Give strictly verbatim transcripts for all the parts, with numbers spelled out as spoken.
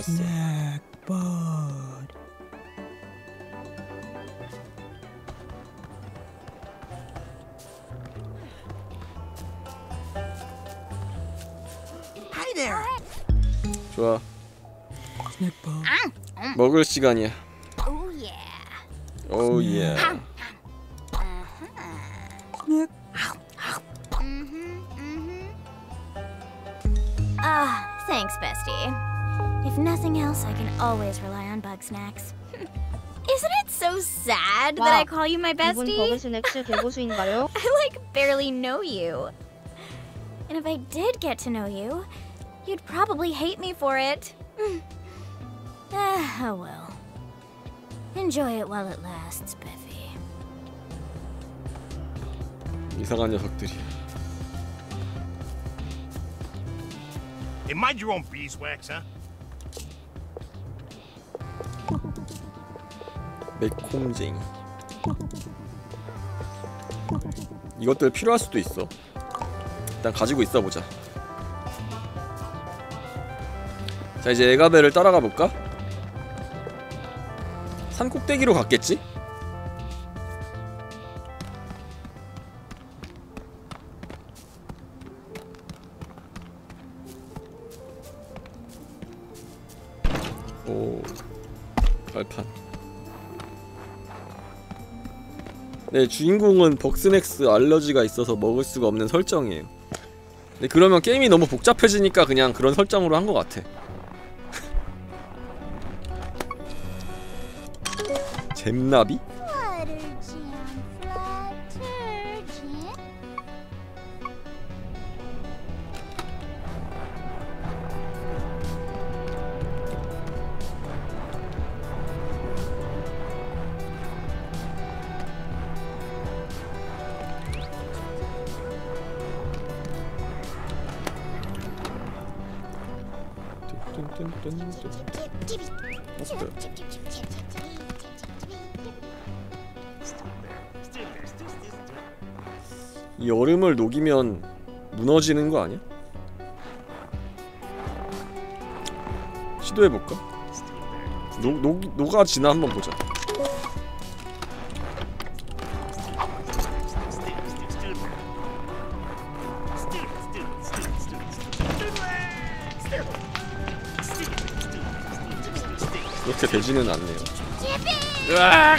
좋았어. 좋아. 먹을 시간이야. 오 예. Ah, thanks, bestie. If nothing else, I can always rely on bug snacks. Isn't it so sad that I call you my bestie? 이분 버그 스낵스 개고수인가요? I like barely know you. And if I did get to know you, you'd probably hate me for it. Ah, oh well. Enjoy it while it lasts, Biffy. 이상한 녀석들이. Hey, mind your own beeswax, huh? 매콤쟁이. 이것들 필요할 수도 있어. 일단 가지고 있어 보자. 자, 이제 에가벨을 따라가 볼까? 산 꼭대기로 갔겠지? 오, 발판. 네, 주인공은 벅스넥스 알러지가 있어서 먹을 수가 없는 설정이에요. 근데 그러면 게임이 너무 복잡해지니까 그냥 그런 설정으로 한 것 같아. 잼나비? 이 얼음을 녹이면 무너지는 거 아니야? 시도해볼까? 녹, 녹, 녹아지나 한번 보자. 이렇게 되지는 않네요. 으악!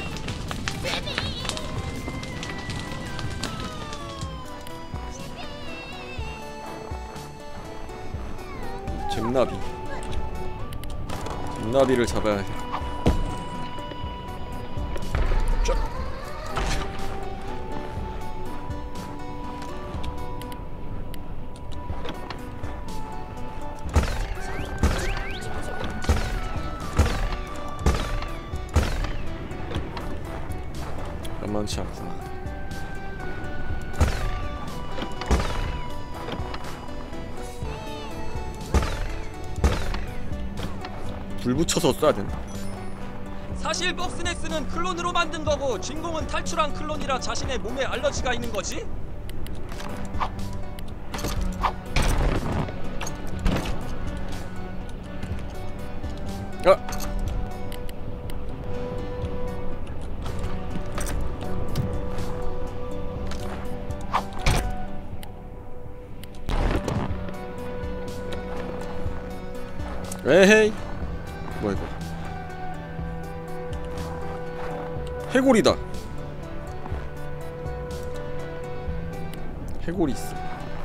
잼나비. 잼나비를 잡아야 해. 쫙. 만만치 않구나. 불 붙여서 쏴야 되나? 사실 벅스넥스는 클론으로 만든 거고 주인공은 탈출한 클론이라 자신의 몸에 알러지가 있는 거지? 아! 에헤이. 뭐야 이거? 해골이다. 해골이 있어.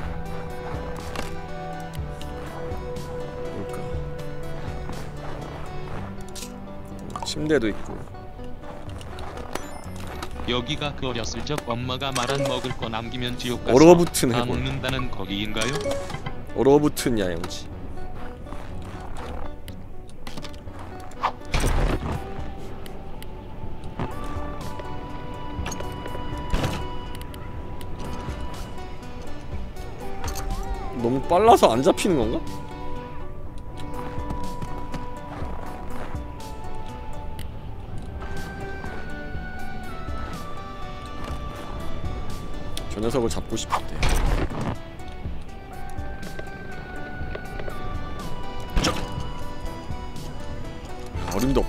뭘까? 침대도 있고. 여기가 그 어렸을 적 엄마가 말한 먹을 거 남기면 지옥 가서 얼어붙은 다 해골. 먹는다는 거기인가요? 얼어붙은 야영지. 너무 빨라서 안 잡히는 건가? 저 녀석을 잡고 싶은데.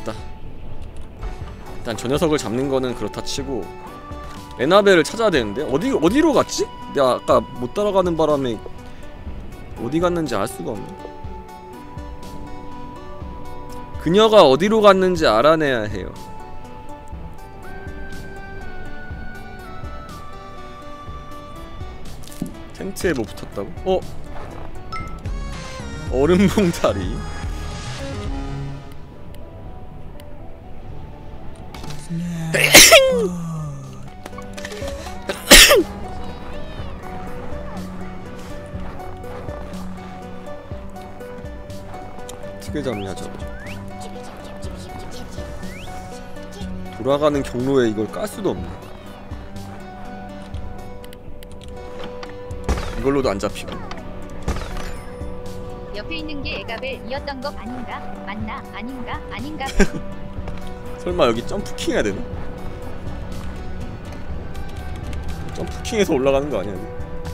됐다. 일단 저 녀석을 잡는 거는 그렇다 치고 에나벨을 찾아야 되는데 어디 어디로 갔지? 내가 아까 못 따라가는 바람에 어디 갔는지 알 수가 없네. 그녀가 어디로 갔는지 알아내야 해요. 텐트에 뭐 붙었다고? 어? 얼음봉다리. 어떻게 잡냐 저거. 돌아가는 경로에 이걸 깔 수도 없네. 이걸로도 안 잡히고. 옆에 있는 게 에가벨이었던 거 아닌가? 맞나? 아닌가? 아닌가? 설마 여기 점프킹 해야 되나? 점프킹해서 올라가는 거 아니야?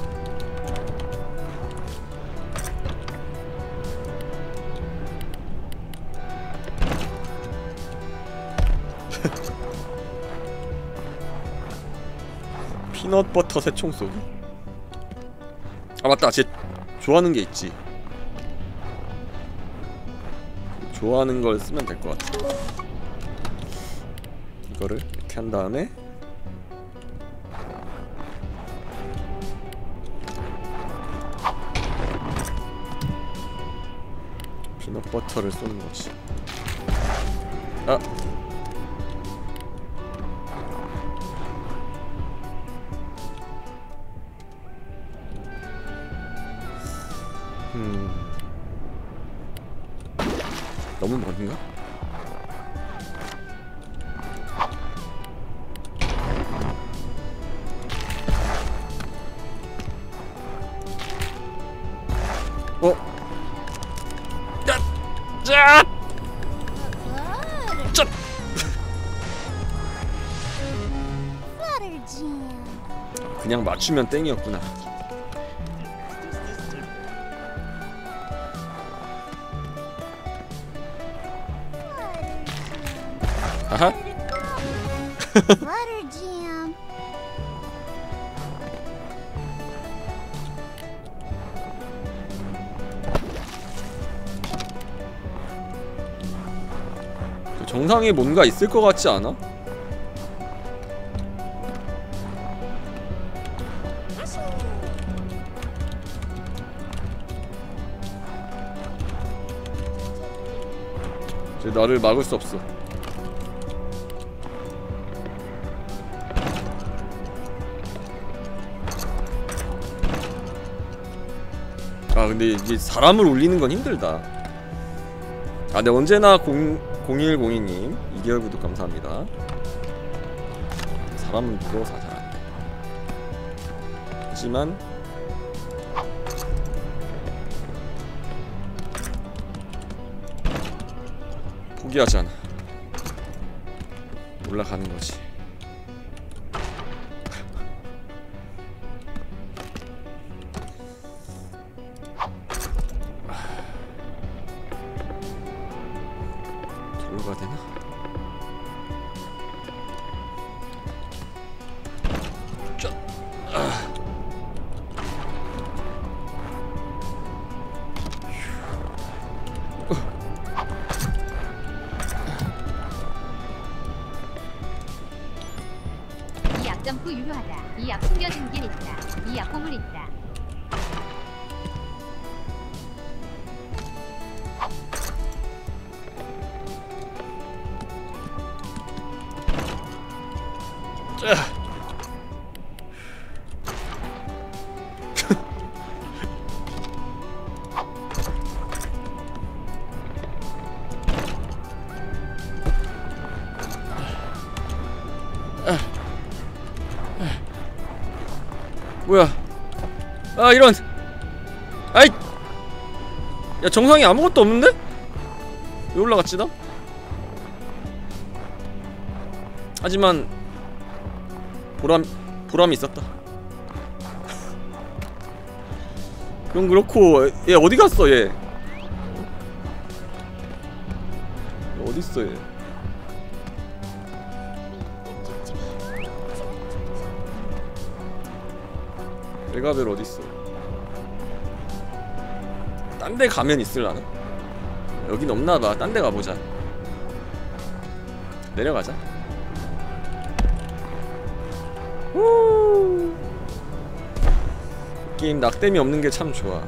피넛버터 새총 쏘기? 아 맞다, 쟤 좋아하는 게 있지. 좋아하는 걸 쓰면 될 것 같아. 이거를 이렇게 한 다음에 피넛버터를 쏘는 거지. 아! 음... 너무 먼가? 어? 야! 자! 자! 그냥 맞추면 땡이었구나. 아하. Butter jam. 정상에 뭔가 있을 것 같지 않아? 쟤 나를 막을 수 없어. 아 근데 이게 사람을 올리는 건 힘들다. 아 근데 언제나 공일공이 님 이 개월 구독 감사합니다. 사람은 무거워서 잘 안돼. 하지만 포기하지 않아. 올라가는 거지. 저기로 가야 되나? 자, 아. 이 앞점프 유효하다. 이 앞 숨겨진 길 있다. 이 앞 보물 있다. 자. 뭐야? 아 이런. 아이. 야 정상에 아무것도 없는데? 왜 올라갔지 나? 하지만 보람 보람이 있었다. 그건 그렇고 얘 어디 갔어 얘? 어디 있어 얘? 레가벨 어딨어? 딴 데 가면 있을라나? 여긴 없나봐. 딴 데 가보자. 내려가자. 후. 게임 낙뎀이 없는 게 참 좋아.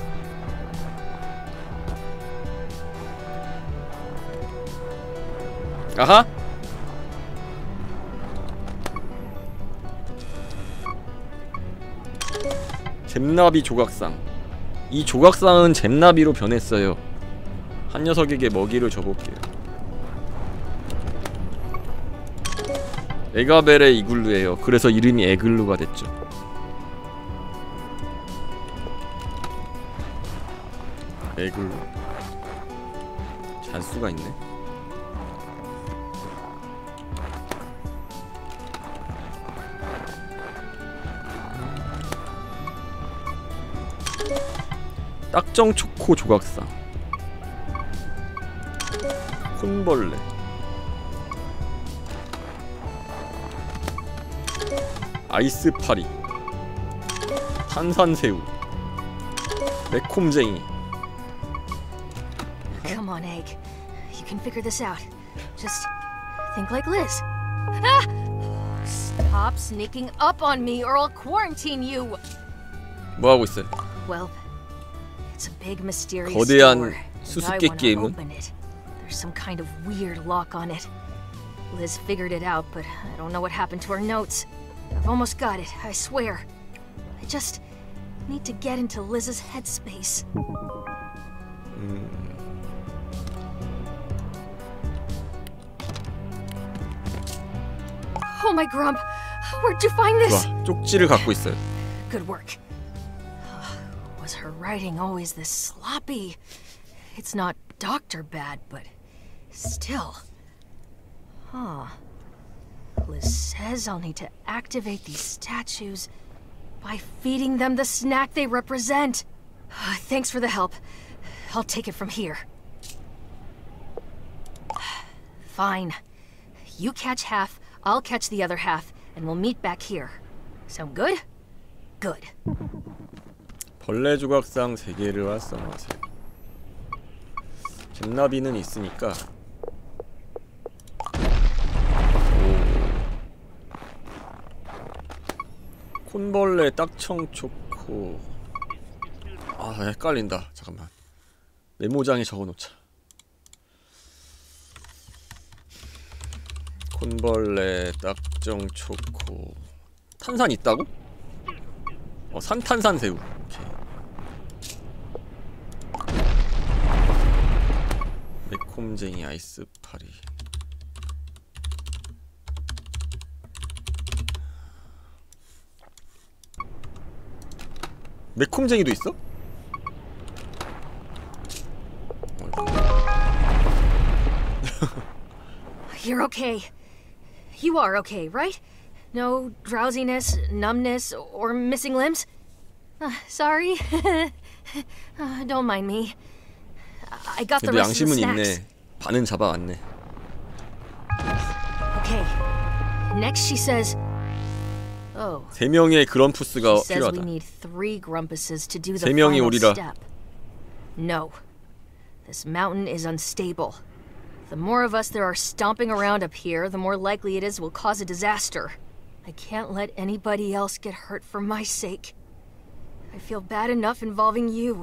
아하! 잼나비 조각상. 이 조각상은 잼나비로 변했어요. 한 녀석에게 먹이를 줘볼게요. 에가벨의 이글루예요. 그래서 이름이 에글루가 됐죠. 에글루. 잔수가 있네. 딱정 초코 조각상. 콘벌레. 아이스파리. 탄산새우. 매콤쟁이. Come on, Egg. You can figure this out. Just think like Liz. Ah! Stop sneaking up on me or I'll quarantine you. 뭐하고 있어요? Well, it's a big mysterious 거대한 door. and I 수수께끼 wanna 게임은? open it. There's some kind of weird lock on it. Liz figured it out, but I don't know what happened to her notes. I've almost got it, I swear. I just need to get into Liz's headspace. Oh my grump! Where'd you find this? 좋아. 쪽지를 갖고 있어요. Good work. Was her writing always this sloppy? It's not doctor bad, but still. Huh. Liz says I'll need to activate these statues by feeding them the snack they represent. Thanks for the help. I'll take it from here. Fine. You catch half, I'll catch the other half, and we'll meet back here. Sound good? Good. 벌레 조각상 세 개를 활성화하세요. 잼나비는 있으니까. 오. 콘벌레 딱청 초코. 아, 헷갈린다. 잠깐만. 메모장에 적어놓자. 콘벌레 딱정 초코. 탄산 있다고? 어, 산탄산새우. 오케이. 매콤쟁이 아이스파리. 매콤쟁이도 있어? You're okay. You are okay, right? No drowsiness, numbness, or missing limbs? Uh, sorry. uh, don't mind me. I got the 그래도 rest of the 양심은 snacks. 있네. 반은 잡아왔네. Okay. Next she says... Oh. 세 명의 그럼푸스가 She says we 필요하다. need three grumpuses to do the 세 명이 final 오리라. step. No. This mountain is unstable. The more of us there are stomping around up here, the more likely it is we'll cause a disaster. I can't let anybody else get hurt for my sake. I feel bad enough involving you.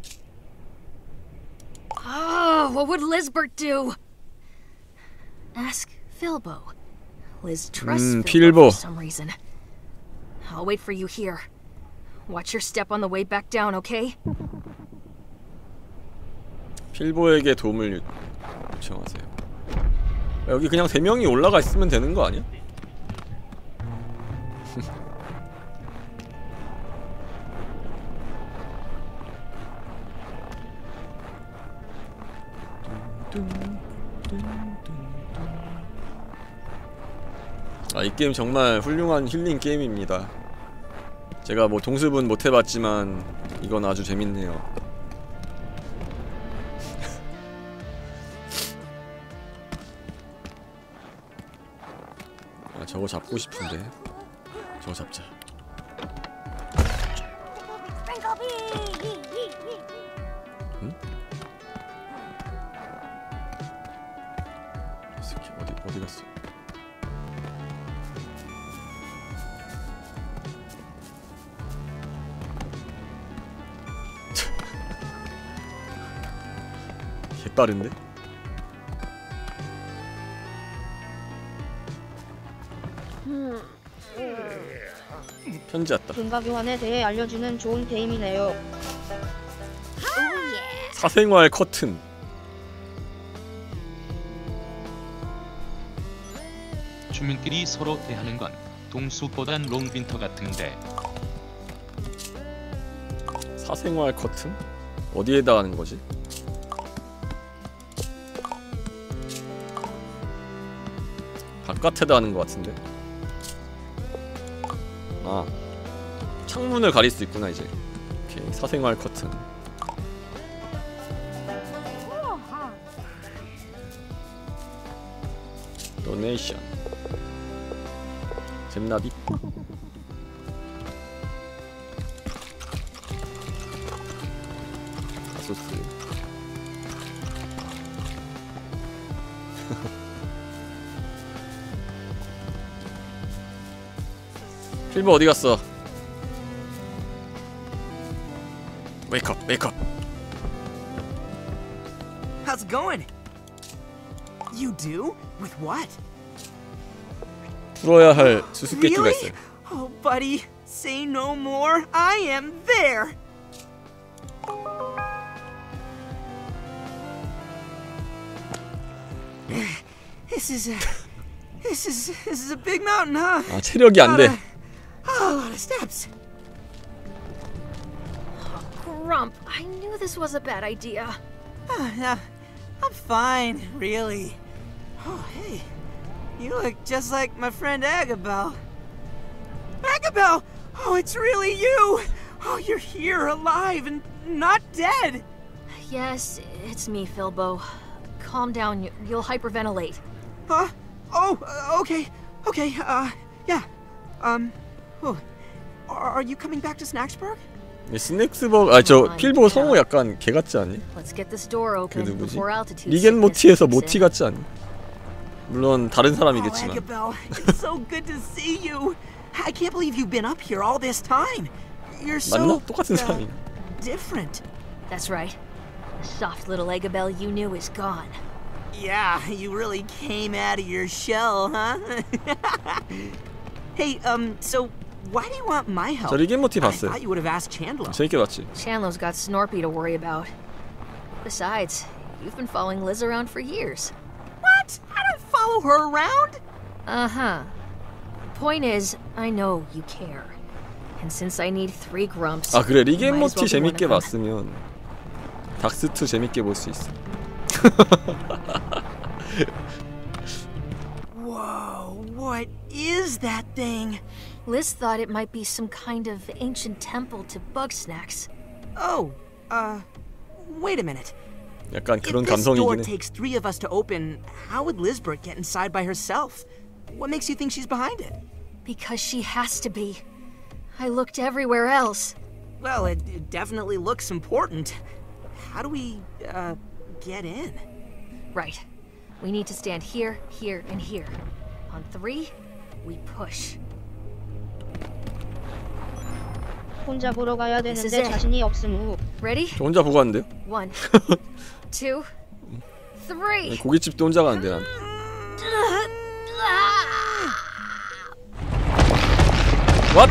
Oh, what would Lizbert do? Ask Filbo. Liz trusts 음, Filbo 필보. for some reason. I'll wait for you here. Watch your step on the way back down, okay? 필보에게 도움을 요청하세요. 여기 그냥 세 명이 올라가 있으면 되는 거 아니야? 아, 이 게임 정말 훌륭한 힐링 게임입니다. 제가 뭐 동습은 못 해봤지만 이건 아주 재밌네요. 아, 저거 잡고 싶은데. 저거 잡자. 응? 이 새끼 어디 어디 갔어? 개빠른데? 편지 왔다. 금과 교환에 대해 알려주는 좋은 게임이네요. 사생활 커튼. 주민끼리 서로 대하는 건 동숲보단 롱빈터 같은데. 사생활 커튼? 어디에다 하는 거지? 바깥에다 하는 거 같은데? 아, 창문을 가릴 수 있구나 이제. 오케이, 사생활 커튼. 도네이션. 잼나비. 소스. 필버 어디 갔어? 웨이크업, 웨이크업. How's it going? You do? With what? 풀어야 할 수수께끼가 Really? 있어요. Oh, buddy, say no more. I am there. This is a, this is this is a big mountain, huh? 아, 체력이 안 돼. A lot of steps. Grump, I knew this was a bad idea. Uh, uh, I'm fine, really. Oh, hey, you look just like my friend Agabel. Agabel! Oh, it's really you! Oh, you're here, alive, and not dead! Yes, it's me, Filbo. Calm down, you- you'll hyperventilate. Huh? Oh, uh, okay, okay, uh, yeah. Um, oh, are, are you coming back to Snacksburg? 스낵스버거, 아저 필보 성우 약간 개 같지 않니? Let's get this door 그 open 누구지? before altitude 리겐 sickness 모티에서 kicks 모티 in. 같지 않니? 물론 다른 Oh, 사람이겠지만. Agabel, it's so good to see you. I can't believe you've been up here all this time. You're so 맞나? 똑같은 uh, 사람이. different. That's right. The soft little Agabel you knew is gone. Yeah, you really came out of your shell, huh? Hey, um, so why do you want my help? 저 리겐 모티 I 봤어요. thought you would have asked Chandler. 재밌게 봤지. Chandler's got Snorpy to worry about. Besides, you've been following Liz around for years. What? I don't follow her around. Uh-huh. Point is, I know you care. And since I need three grumps, 아 그래 리겐 might as 모티 well be one 재밌게 of them. 봤으면 닥스투 재밌게 볼 수 있어. Whoa, what is that thing? Liz thought it might be some kind of ancient temple to bug snacks. Oh, uh, wait a minute. 약간 If 그런 this door 감성이긴 해. takes three of us to open, how would Lizbert get inside by herself? What makes you think she's behind it? Because she has to be. I looked everywhere else. Well, it, it definitely looks important. How do we, uh, get in? Right. We need to stand here, here, and here. On three, we push. 혼자 보러 가야 This is 되는데 it. 자신이 없음 우. Ready? 저 혼자 보고 왔는데요? One, two, three. 고깃집도 혼자 가는데 난. What?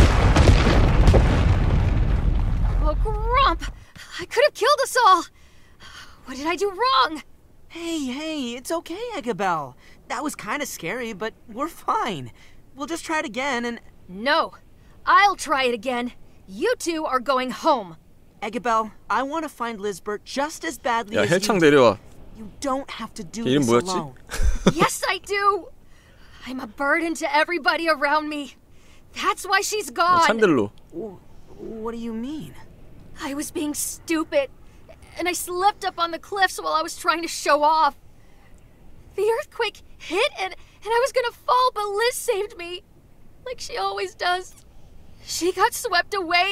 Oh, Grump! I could have killed us all! What did I do wrong? Hey, hey, it's okay, Agabel. That was kind of scary, but we're fine. We'll just try it again and... No. I'll try it again. You two are going home. Agabel, I want to find Lizbert just as badly 야 as 헬창 you. 내려와. You don't have to do 걔 이름 this 뭐였지? alone. Yes, I do! I'm a burden to everybody around me. That's why she's 어, gone. 찬델로. W- What do you mean? I was being stupid, and I slipped up on the cliffs while I was trying to show off. The earthquake hit, and, and I was gonna fall, but Liz saved me. Like she always does. She got swept away,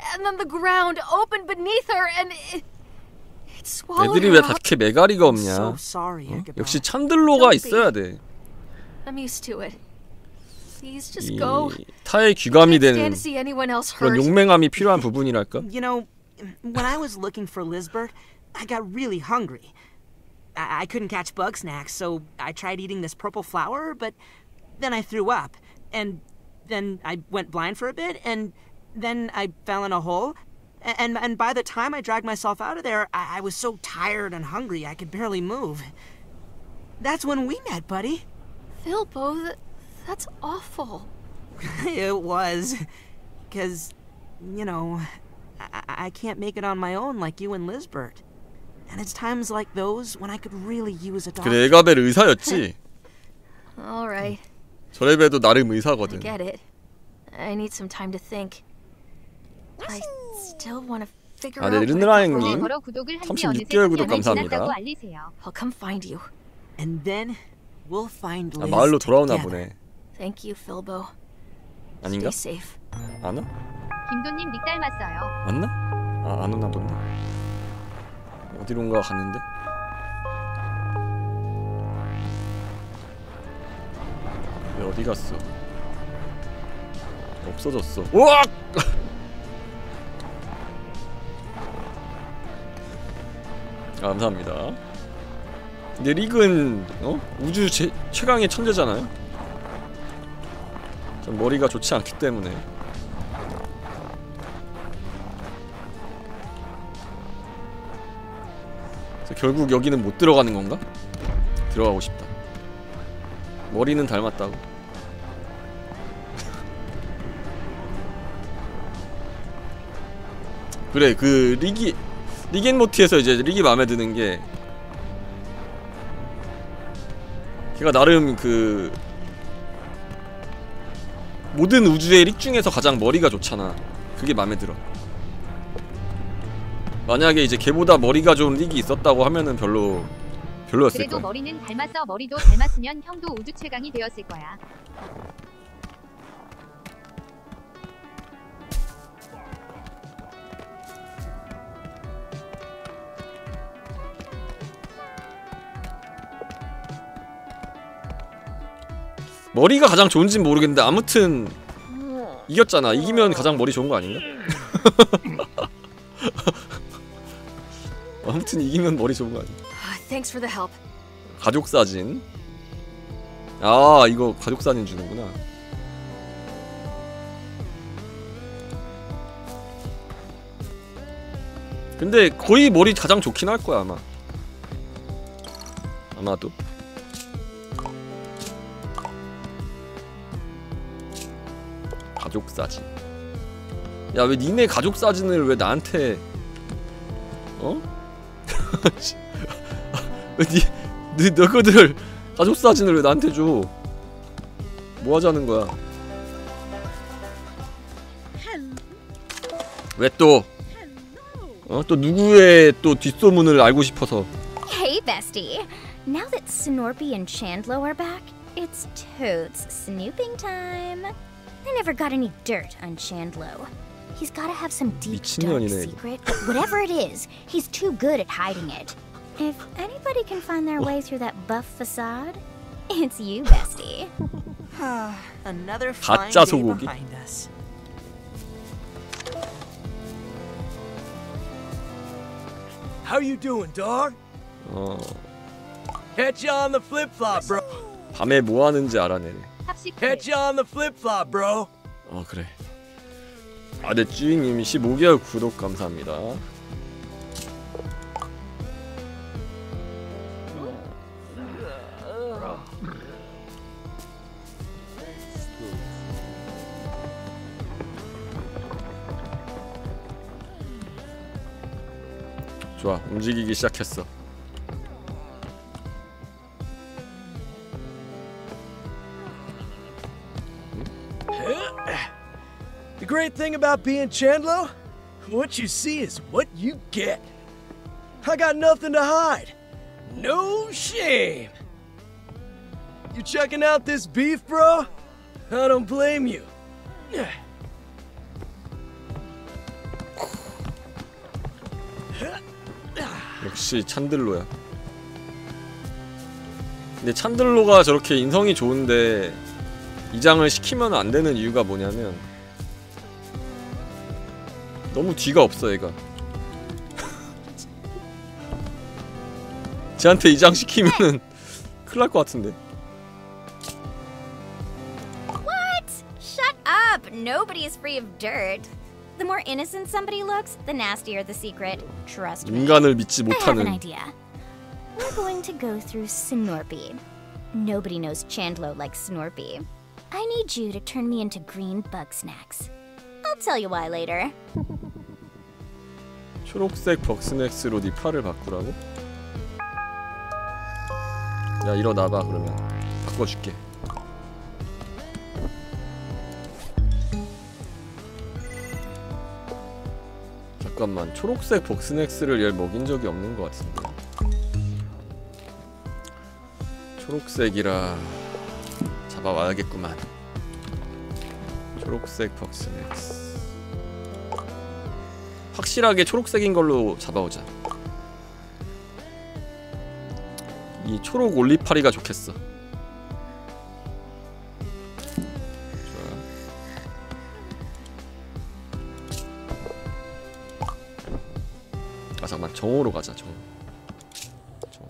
and then the ground opened beneath her, and it, it swallowed 애들이 her 왜 up. 다 이렇게 메가리가 I'm 없냐? so sorry, 어? Agabel. 역시 찬들로가 있어야 돼. I'm used to it. Please just 이 go. 타의 귀감이 Can't stand 되는 to see anyone else 그런 hurt. 용맹함이 필요한 부분이랄까? You know, when I was looking for Lizbert, I got really hungry. I, I couldn't catch bug snacks, so I tried eating this purple flower, but then I threw up. And then I went blind for a bit, and then I fell in a hole. And, and by the time I dragged myself out of there, I, I was so tired and hungry I could barely move. That's when we met, buddy. Philbo, that, that's awful. It was. Because, you know, I, I can't make it on my own like you and Lizbert. And it's times like those when I could really use a doctor. 그래 에가벨 의사였지. All right, 저레벨도 나름 I 의사거든. get it. I need some time to think. But I still want to figure 아, out 네, what I 르느라행님. got wrong. 걸어 구독을 한지 삼십육 어느새 개월 구독 십 년이 감사합니다. 지났다고 알리세요. I'll come find you. And then we'll find 아, Liz 마을로 돌아오나 together. 보네. Thank you, Philbo. 아닌가? Stay safe. 안 와? 김도님 닉 닮았어요. 왔나? 아, 안 오나 본데. 어디론가 갔는데? 왜 어디 갔어? 없어졌어. 우와! 아, 감사합니다. 근데 릭은 어? 우주 제, 최강의 천재잖아요. 전 머리가 좋지 않기 때문에. 그래서 결국 여기는 못 들어가는 건가? 들어가고 싶다. 머리는 닮았다고. 그래, 그 리기 리겐모티에서 이제 릭이 마음에 드는 게 걔가 나름 그 모든 우주의 릭 중에서 가장 머리가 좋잖아. 그게 마음에 들어. 만약에 이제 걔보다 머리가 좋은 릭이 있었다고 하면은 별로 별로였을 그래도 거야. 머리는 닮았어. 머리도 닮았으면 형도 우주 최강이 되었을 거야. 머리가 가장 좋은지는 모르겠는데 아무튼 이겼잖아. 이기면 가장 머리 좋은 거 아닌가? 아무튼 이기면 머리 좋은 거 아닌가? Thanks for the help. 가족 사진. 아, 이거 가족 사진 주는구나. 근데 거의 머리 가장 좋긴 할 거야 아마. 아마도. 가족 사진. 야, 왜 니네 가족 사진을 왜 나한테 어? 왜 니, 니 너희들 가족 사진을 왜 나한테 줘? 뭐 하자는 거야? 왜 또? 어? 또 누구의 또 뒷소문을 알고 싶어서? Hey, bestie. Now that Snorpy and Chandlo are back, it's totes snooping time. I never got any dirt on Chandlo. He's gotta have some deep, dark 미친년이네. secret, but whatever it is, he's too good at hiding it. If anybody can find their way through that buff facade, it's you, bestie. Another fine 가짜 day 소고기. behind us. How you doing, dog? 어, Catch you on the flip-flop, bro. 밤에 뭐 하는지 알아내네. 합식 Catch you on the flip-flop, bro. 어, 그래. 아, 네, 쭈잉님 십오 개월 구독 감사합니다. 좋아, 움직이기 시작했어. The great thing about being Chandlo, what you see is what you get. I got nothing to hide. No shame. You checking out this beef, bro? I don't blame you. 역시 찬들로야. 근데 찬들로가 저렇게 인성이 좋은데 이장을 시키면 안 되는 이유가 뭐냐면 너무 뒤가 없어 얘가. 쟤한테 이장 시키면은 큰일 날 것 같은데. What? Shut up! Nobody is free of dirt. The more innocent somebody looks, the nastier the secret. Trust me. 인간을 믿지 I have an 못하는. idea. We're going to go through Snorpy. Nobody knows Chandlo like Snorpy. I need you to turn me into green bug snacks. I'll tell you why later. 초록색 벅스넥스로 네 팔을 바꾸라고? 야 일어나봐 그러면 바꿔줄게. 잠깐만, 초록색 벅스넥스를 얘 먹인 적이 없는 것 같은데. 초록색이라 잡아와야겠구만. 초록색 벅스넥스 확실하게 초록색인 걸로 잡아오자. 이 초록 올리파리가 좋겠어. 좋아. 아 잠깐만, 정오로 가자. 정오. 정오.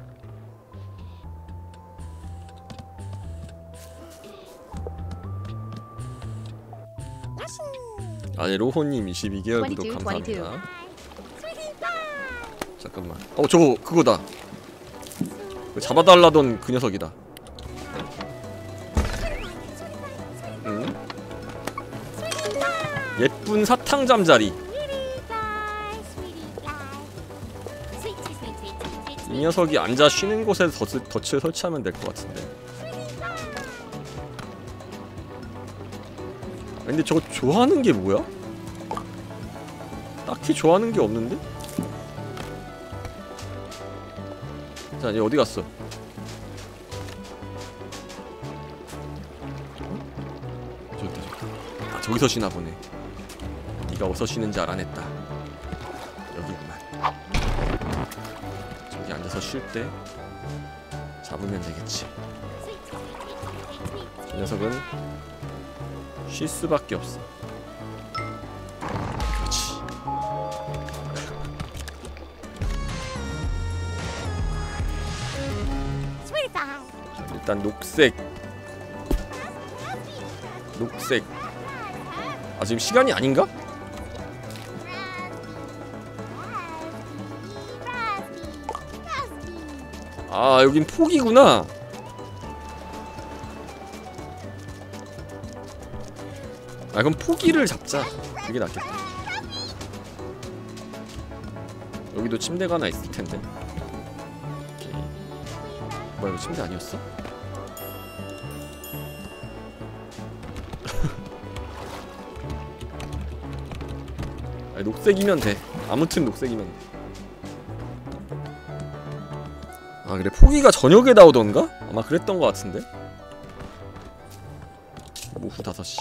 아니 로호님 이십이 개월 구독 이십이, 감사합니다. 잠깐만. 어 저거 그거다. 잡아달라던 그 녀석이다. 응? 예쁜 사탕 잠자리. 이 녀석이 앉아 쉬는 곳에 덫을, 덫을 설치하면 될 것 같은데. 근데 저거 좋아하는 게 뭐야? 딱히 좋아하는 게 없는데? 자, 얘 어디 갔어? 저기 있다, 저기 있다. 아, 저기서 쉬나 보네. 네가 어디서 쉬는지 알아냈다. 여기구만. 저기 앉아서 쉴 때 잡으면 되겠지. 저 녀석은 쉴 수밖에 없어. 그렇지. 일단 녹색. 녹색. 아 지금 시간이 아닌가? 아 여긴 포기구나. 아 그럼 포기를 잡자. 그게 낫겠다. 여기도 침대가 하나 있을 텐데. 오케이. 뭐야 이거 침대 아니었어? 아니, 녹색이면 돼. 아무튼 녹색이면 돼. 아 그래 포기가 저녁에 나오던가? 아마 그랬던 것 같은데. 오후 다섯 시.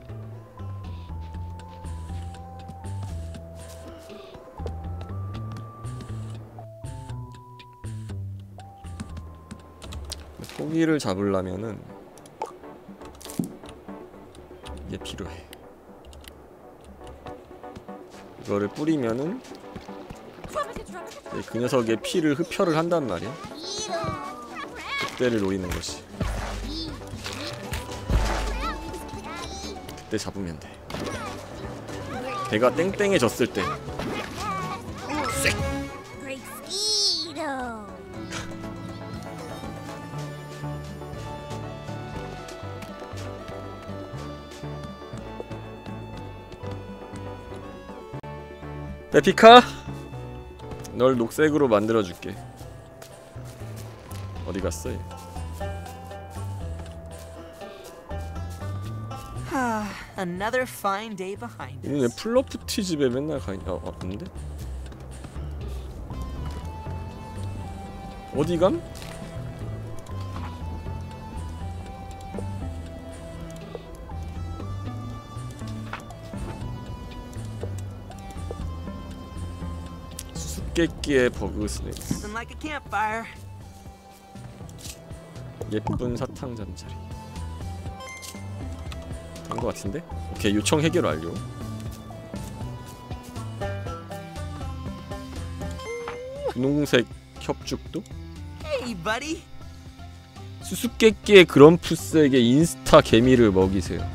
포기를 잡으려면은 이게 필요해. 이거를 뿌리면은 그 녀석의 피를 흡혈을 한단 말이야. 그때를 노리는 것이. 그때 잡으면 돼. 배가 땡땡해졌을 때. 쎄. 페피카, 널 녹색으로 만들어줄게. 어디 갔어 얘? Another fine day behind 얘는 왜 us. 플러프티 집에 맨날 가있냐? 아, 없는데? 어디 감? 수수께끼의 버그 스네이크. Nothing like a campfire. 예쁜 사탕 잠자리. 된 거 같은데? 오케이, 요청 해결 완료. 분홍색 협죽도? Hey, buddy. 수수께끼의 그럼푸스에게 인스타 개미를 먹이세요.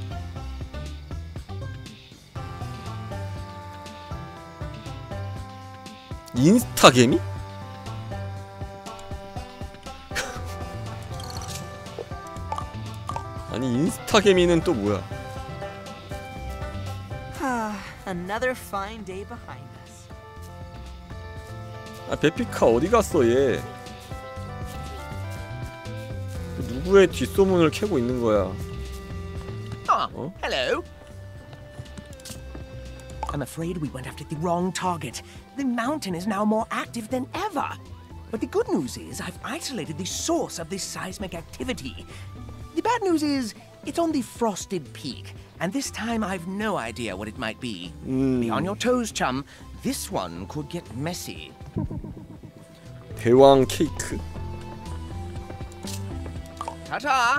인스타 개미? 아니 인스타 개미는 또 뭐야? Another fine day behind us. 아 베피카 어디 갔어 얘? 누구의 뒷소문을 캐고 있는 거야? Ah, 어? hello. I'm afraid we went after the wrong target. The mountain is now more active than ever. But the good news is I've isolated the source of this seismic activity. The bad news is it's on the frosted peak, and this time I've no idea what it might be. 음, Be on your toes, chum. This one could get messy. 대왕 케이크. Ta-ta!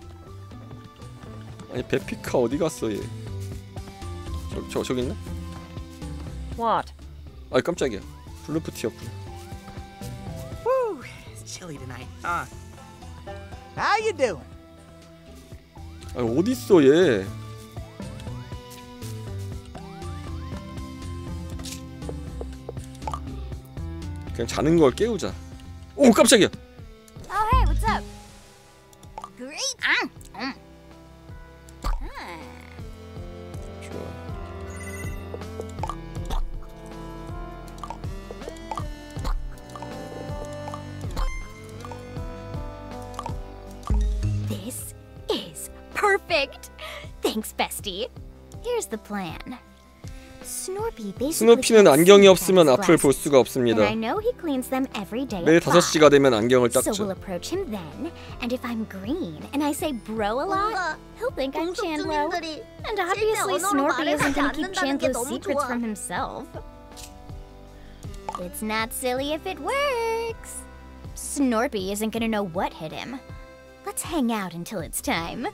아니 베피카 어디 갔어 얘? 저, 저 저기 있나? What? 아 깜짝이야. 블루프티였구나. Woo! It's chilly tonight. Uh. How you doing? 아니 어디 있어 얘? 그냥 자는 걸 깨우자. 오 깜짝이야. Oh, hey, what's up? Great. Ah. Mm. Ah. 좋아. This is perfect. Thanks, bestie. Here's the plan. Snorpy basically 스노피는 can't 안경이 see 없으면 past 앞을 볼 glasses. 수가 없습니다. And I know he cleans them every day 매일 at 다섯 시가 five. 되면 안경을 So we'll 닦죠. approach him then, and if I'm green and I say bro a lot, he'll think I'm Chandlo. And obviously Snorpy isn't gonna keep Chandlo's secrets from himself. It's not silly if it works. Snorpy isn't gonna know what hit him. Let's hang out until it's time.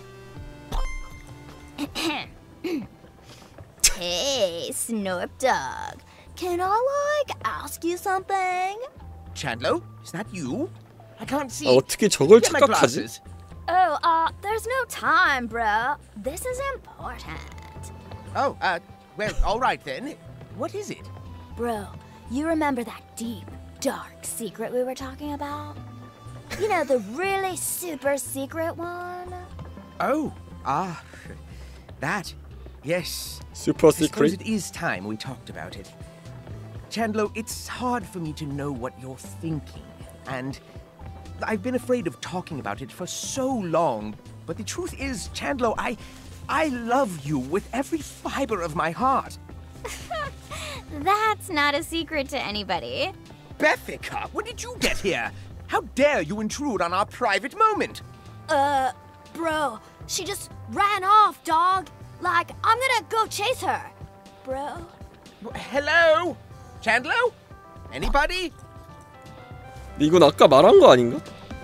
Hey, Snorp Dog. Can I, like, ask you something? Chandlo, is that you? I can't see. 아, 어떻게 저걸 Get my 착각하지? glasses. Oh, uh, there's no time, bro. This is important. Oh, uh, well, all right then. What is it? Bro, you remember that deep, dark secret we were talking about? You know, the really super secret one? Oh, ah, that. Yes. 슈퍼 I suppose 시크릿. it is time we talked about it. Chandlo, it's hard for me to know what you're thinking, and I've been afraid of talking about it for so long. But the truth is, Chandlo, I, I love you with every fiber of my heart. That's not a secret to anybody. Bethica, when did you get here? How dare you intrude on our private moment? Uh, bro, she just ran off, dog. Like, I'm gonna go chase her. Bro. Hello? Chandlo? Anybody? 이건 아까 말한 거 아닌가?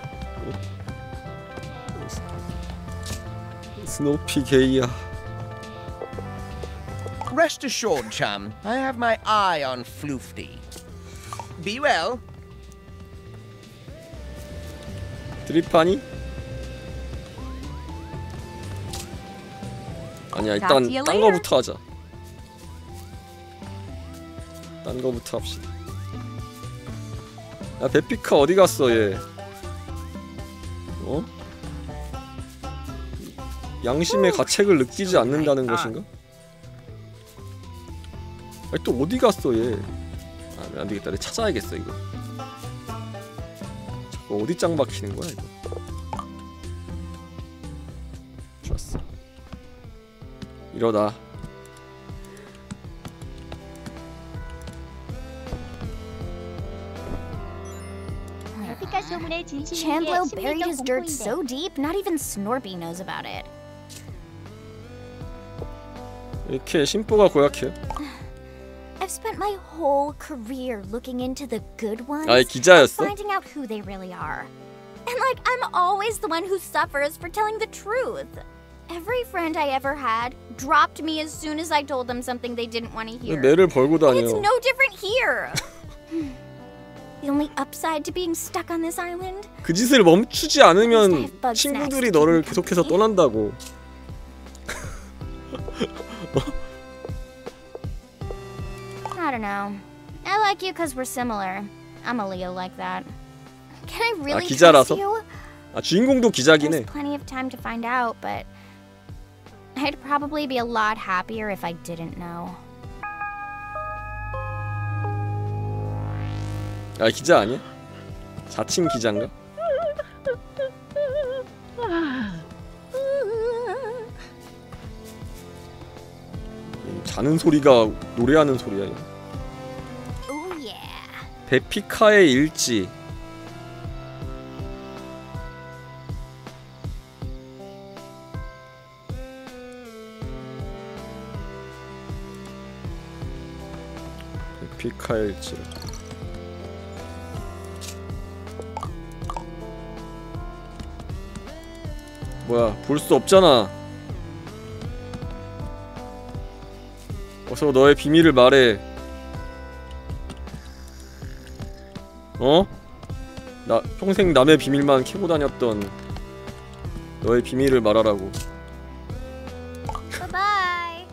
스노피 게이야. Rest assured, chum, I have my eye on Floofty. Be well. 드립하니? 아니야 일단 Talk to you 딴 later. 거부터 하자. 딴 거부터 합시다. 야 베피카 어디 갔어 얘? 어? 양심의 가책을 느끼지 않는다는 것인가? 아니 또 어디 갔어 얘? 아 안되겠다 내가 찾아야겠어 이거. 자꾸 어디 짱 박히는 거야 이거. 좋았어. 이러다 Chandlo buried his dirt so deep, not even Snorpy knows about it. 이렇게 심보가 고약해요? I I've spent my whole career looking into the good ones, 아, 기자였어? finding out who they really are. And like, I'm always the one who suffers for telling the truth. Every friend I ever had dropped me as soon as I told them something they didn't want to hear. 매를 벌고 And it's 다녀. no different here. The only upside to being stuck on this island? 그 짓을 멈추지 않으면 친구들이 너를 계속해서 떠난다고. I don't know. I like you because we're similar. I'm a Leo like that. Can I 아, really 기자라서? trust you? 아, 주인공도 기자긴 해. There's plenty of time to find out, but I'd probably be a lot happier if I didn't know. 아, 기자 아니야? 자칭 기자인가? 자는 소리가 노래하는 소리야. Oh yeah. 베피카의 일지. 베피카의 일지. 뭐야, 볼 수 없잖아. 어서 너의 비밀을 말해. 어? 나 평생 남의 비밀만 캐고 다녔던 너의 비밀을 말하라고. Bye bye.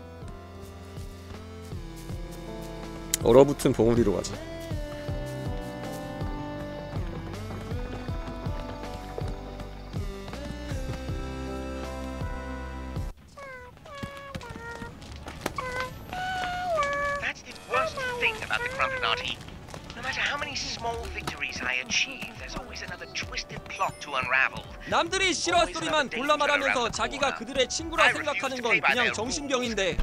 얼어붙은 봉우리로 가자. 남들이 실화 스토리만 골라 말하면서 자기가 그들의 친구라 생각하는 건 그냥 정신병인데.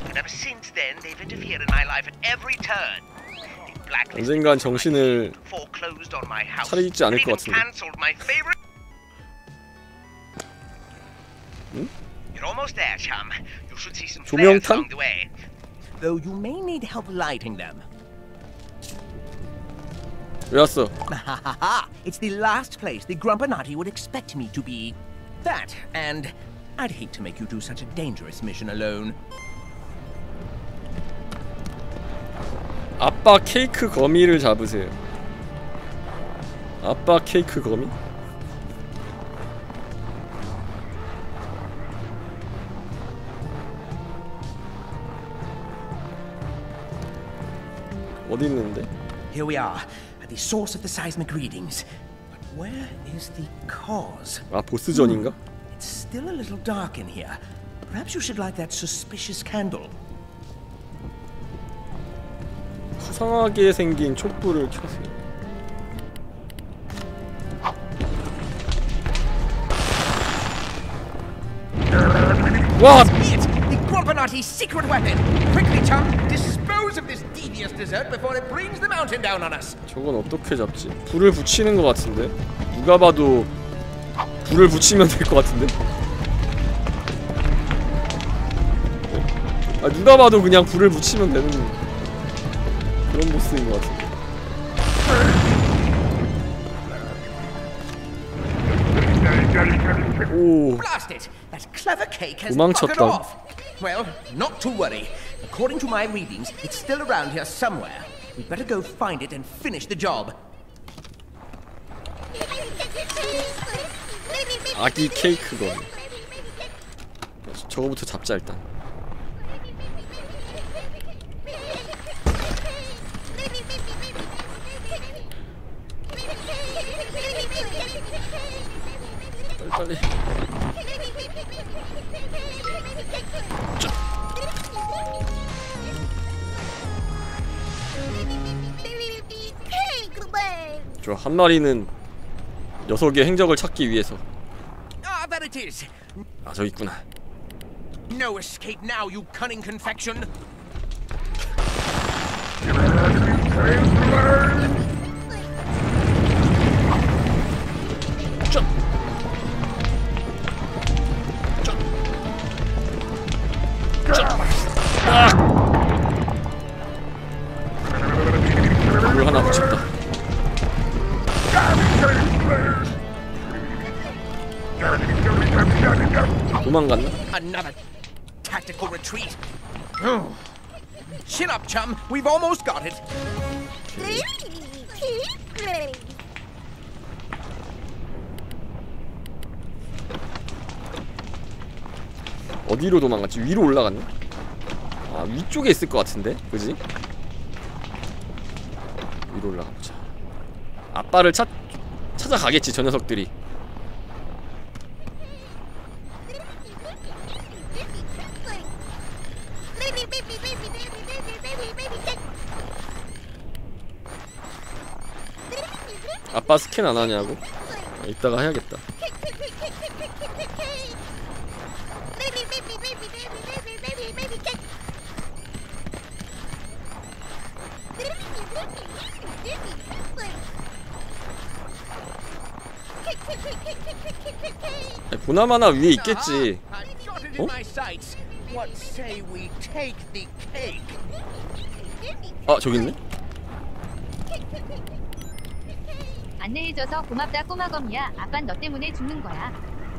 언젠간 정신을 차리지 않을 것 같은데. 응? 조명탄? Though you may need help lighting them. 왜 왔어? It's the last place the Grumpinati would expect me to be. That, and I'd hate to make you do such a dangerous mission alone. 아빠 케이크 거미를 잡으세요. 아빠 케이크 거미? 어디 있는데? Here we are, at the source of the seismic readings. But where is the cause? 아, 보스전인가? It's still a little dark in here. Perhaps you should light that suspicious candle. 수상하게 생긴 촛불을 켜세요. 와! It's the Grumpinati's secret weapon. Quickly, chum, dispose of this devious dessert before it brings the mountain down on us. 저건 어떻게 잡지? 불을 붙이는 것 같은데? 누가 봐도 불을 붙이면 될 것 같은데? 아, 누가 봐도 그냥 불을 붙이면 되는 그런 보스인 것 같은데. 오. Blast it! That clever cake has 도망쳤다. buggered off. Well, not to worry. According to my readings, it's still around here somewhere. We'd better go find it and finish the job. 아기 케이크 거미. 저거부터 잡자 일단. 빨리 빨리. 저 한 마리는 녀석의 행적을 찾기 위해서. Ah, there it is. 아, 저기 있구나. No escape now, you cunning confection. 도망갔나? Another tactical retreat. Oh. Chin up, chum. We've almost got it. 어디로 도망갔지? 위로 올라갔나? 아, 위쪽에 있을 것 같은데? 그지? 위로 올라가보자. 아빠를 찾, 찾아가겠지, 저 녀석들이. 아빠 스캔 안 하냐고? 아, 이따가 해야겠다. 아니, 보나마나 위에 있겠지. 어? 아, 저기 있네? 안내해줘서 고맙다 꼬마검이야. 아빤 너 때문에 죽는 거야.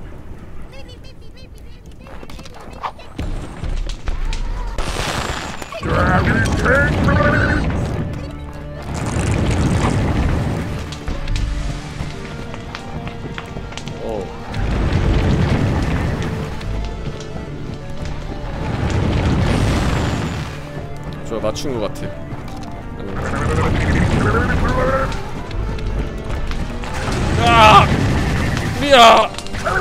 어. 저 맞춘 것 같아. 아! 미야!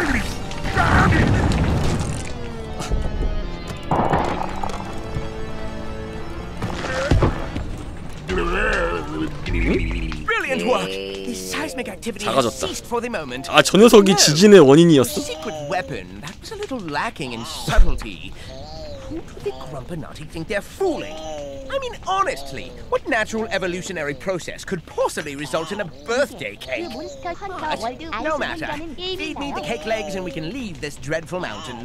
Brilliant work. The seismic activity has 작아졌다. ceased for the moment. 아, 저 녀석이 지진의 원인이었어? Secret weapon. That was a little lacking in subtlety. Who do the Grumpinati think they're fooling? I mean, honestly, what natural evolutionary process could possibly result in a birthday cake? But no matter. Feed me the cake legs and we can leave this dreadful mountain.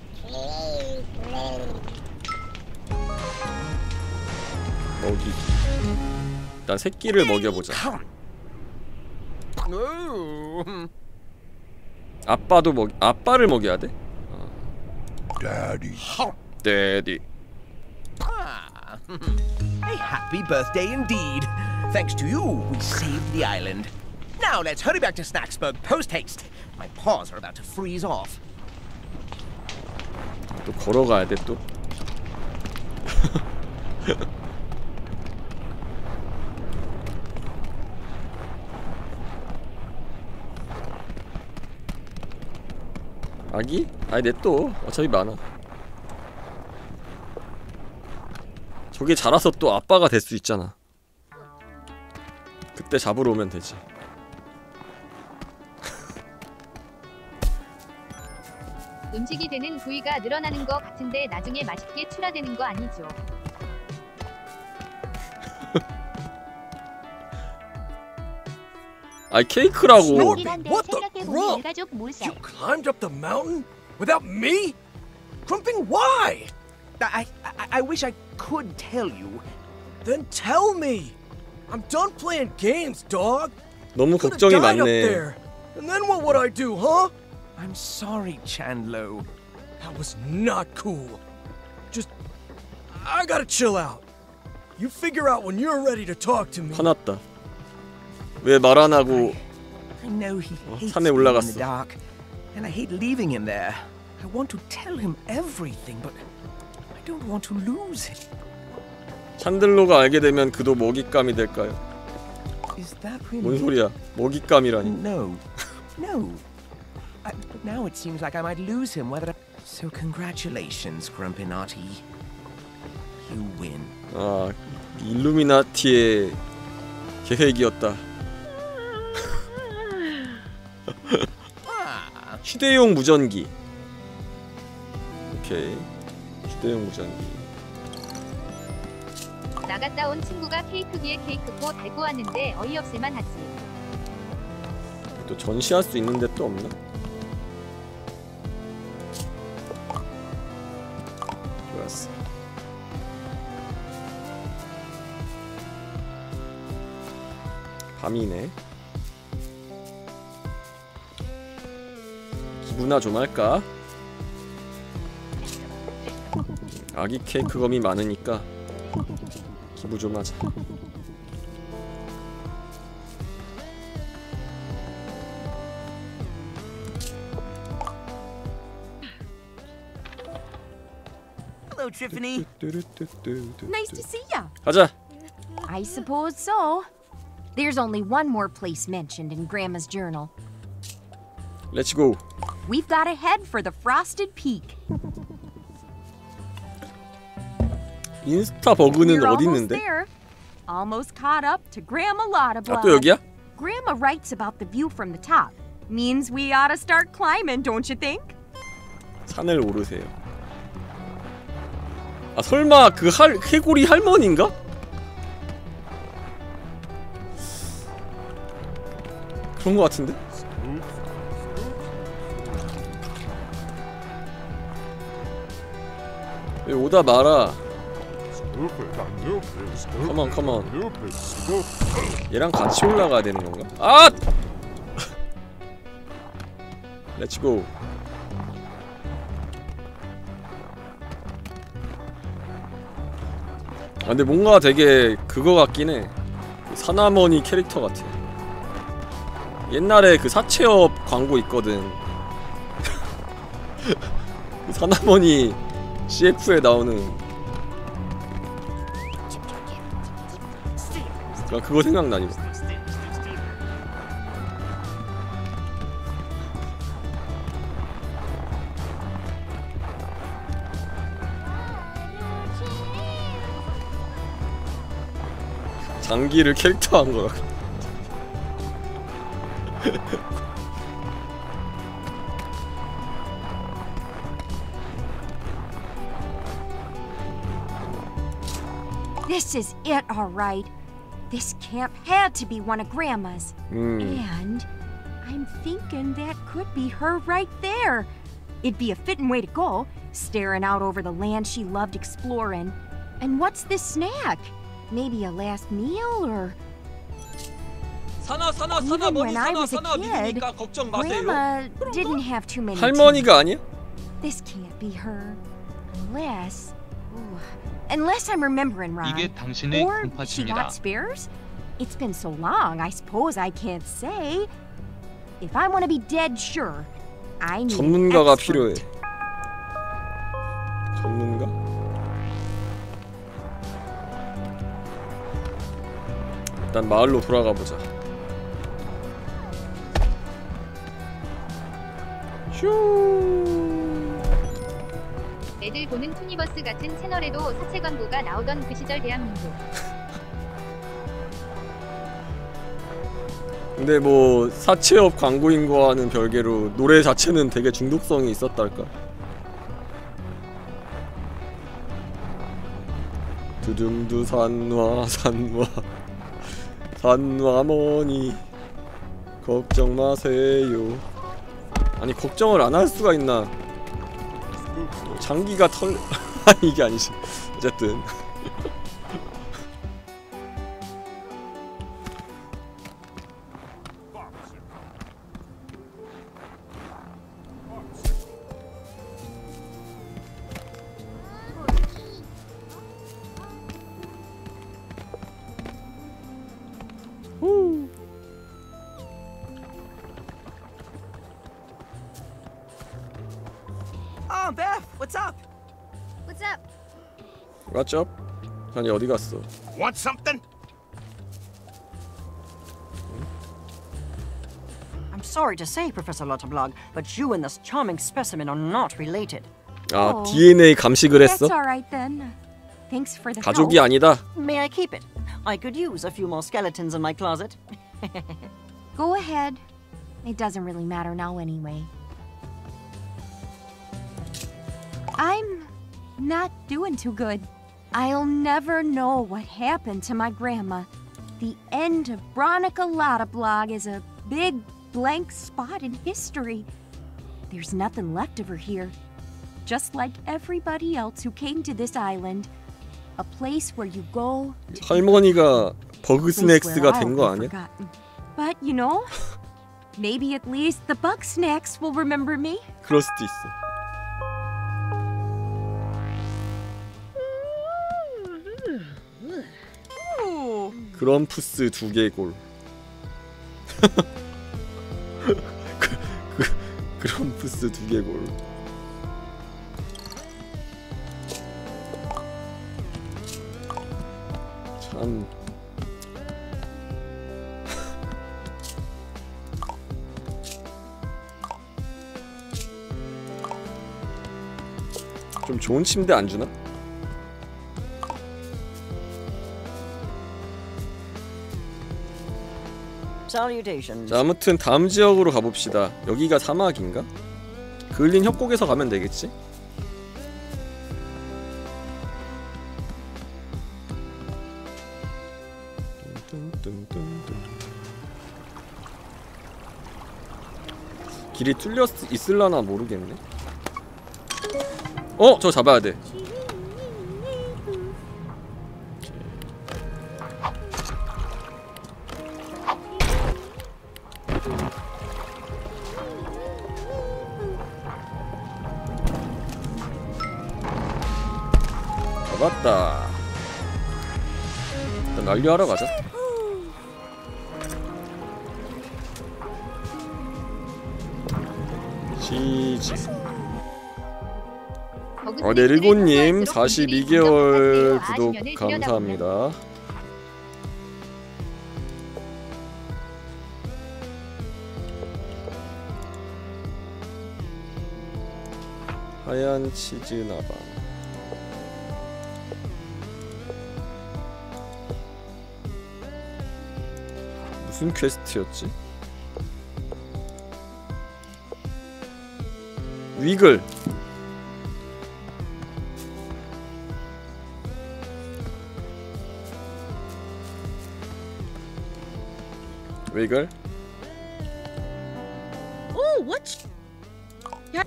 먹이. 일단 새끼를 먹여보자. 아빠도 먹 아빠를 먹여야 돼? Daddy. Daddy. Ah, a happy birthday indeed. Thanks to you, we saved the island. Now let's hurry back to Snacksburg post haste. My paws are about to freeze off. 또 걸어가야 돼 또. 아기? 아니 냅둬. 어차피 많아. 저게 자라서 또 아빠가 될 수 있잖아. 그때 잡으러 오면 되지. 음식이 되는 부위가 늘어나는 거 같은데 나중에 맛있게 출하되는 거 아니죠? 아이 케이크라고. Snorpy, what the grump? You climbed up the mountain without me? Grumping, why? I, I, I wish I could tell you. Then tell me. I'm done playing games, dog. 너무 Could've 걱정이 died up 많네. there. And then what would I do, huh? I'm sorry, Chandlo. That was not cool. Just, I gotta chill out. You figure out when you're ready to talk to me. 화났다. 왜 말 안 하고 I know he 어, hates 산에 being in 올라갔어. the dark, and I hate leaving him there. I want to tell him everything, but I don't want to lose him. 찬들로가 알게 되면 그도 먹잇감이 될까요? Is that really? 뭔 소리야? 먹잇감이라니. No, no. I, but now it seems like I might lose him. Whether I... so, congratulations, Grumpinati. You win. 아, 일루미나티의 계획이었다. 휴대용 무전기. 오케이. 휴대용 무전기. 나갔다 온 친구가 케이크 위에 케이크고 달고 왔는데 어이없을만 하지. 또 전시할 수 있는데 또 없나? 좋았어. 밤이네. 기부나 좀 할까? 아기 케이크 검이 많으니까 기부 좀 하자. Hello, Tiffany. Nice to see ya. 가자. I suppose so. There's only one more place mentioned in Grandma's journal. Let's go. We've got to head for the Frosted Peak. 인스타 버그는 We're 어디 almost 있는데? there. Almost caught up to Grandma 아, Lottablog. 또 여기야? Grandma writes about the view from the top. Means we ought to start climbing, don't you think? 산을 오르세요. 아, 설마 그 할, 해골이 할머니인가? 그런 거 같은데? 여기 오다 말아. 컴온 컴온. 얘랑 같이 올라가야 되는 건가? 아! 렛츠고. 아 근데 뭔가 되게 그거 같긴 해. 사나머니 캐릭터 같아. 옛날에 그 사채업 광고 있거든. 그 사나머니 씨에프에 나오는. 나 그거 생각나니. 장기를 캐릭터한 거라. This is it, all right. This camp had to be one of Grandma's. 음. And I'm thinking that could be her right there. It'd be a fitting way to go, staring out over the land she loved exploring. And what's this snack? Maybe a last meal or... 사나 사나 사나 Even 머리 when I 사나 was a 사나 kid, 믿으니까 걱정 마세요. Grandma didn't have too many 할머니가 아니야? teeth. This can't be her. Unless... Ooh, unless I'm remembering wrong. 이게 당신의 Or she 콩팥입니다. got spares? It's been so long, I suppose I can't say. If I want to be dead sure, I need an 전문가가 expert. 필요해. 전문가? 일단 마을로 돌아가 보자. 애들 보는 투니버스 같은 채널에도 사채 광고가 나오던 그 시절 대한민국. 근데 뭐 사채업 광고인 거와는 별개로 노래 자체는 되게 중독성이 있었달까. 두둠두 산와 산와 산와머니 걱정 마세요. 아니 걱정을 안 할 수가 있나. 장기가 털... 아니 이게 아니지. 어쨌든 Oh, Beth, what's up? What's up? 맞죠? 아니 어디 갔어? Want something? I'm sorry to say, Professor Lottablog, but you and this charming specimen are not related. 아 Oh. 디엔에이 감식을 했어? That's all right then. Thanks for the 가족이 help. 아니다. May I keep it? I could use a few more skeletons in my closet. Go ahead. It doesn't really matter now anyway. I'm not doing too good. I'll never know what happened to my grandma. The end of Bronica Lottablog is a big blank spot in history. There's nothing left of her here. Just like everybody else who came to this island. A place where you go to 할머니가 버그 place where 스낵스가 I'll 된 거 be 아니야? forgotten. But you know, maybe at least the bug snacks will remember me. 그럴 수도 있어. 그럼푸스 두 개 골. 그, 그, 그럼푸스 두 개 골. 참. 좀 좋은 침대 안 주나? 자, 아무튼 다음 지역으로 가봅시다. 여기가 사막인가? 그을린 협곡에서 가면 되겠지? 길이 뚫려 있을라나 모르겠네. 어! 저 잡아야 돼. 잡았다. 일단 난리하러 가자. 지지. 어, 네, 일곤님 사십이 개월 구독 감사합니다. 하얀 치즈 나방. 무슨 퀘스트였지? 위글. 위글. Oh, what? Yeah.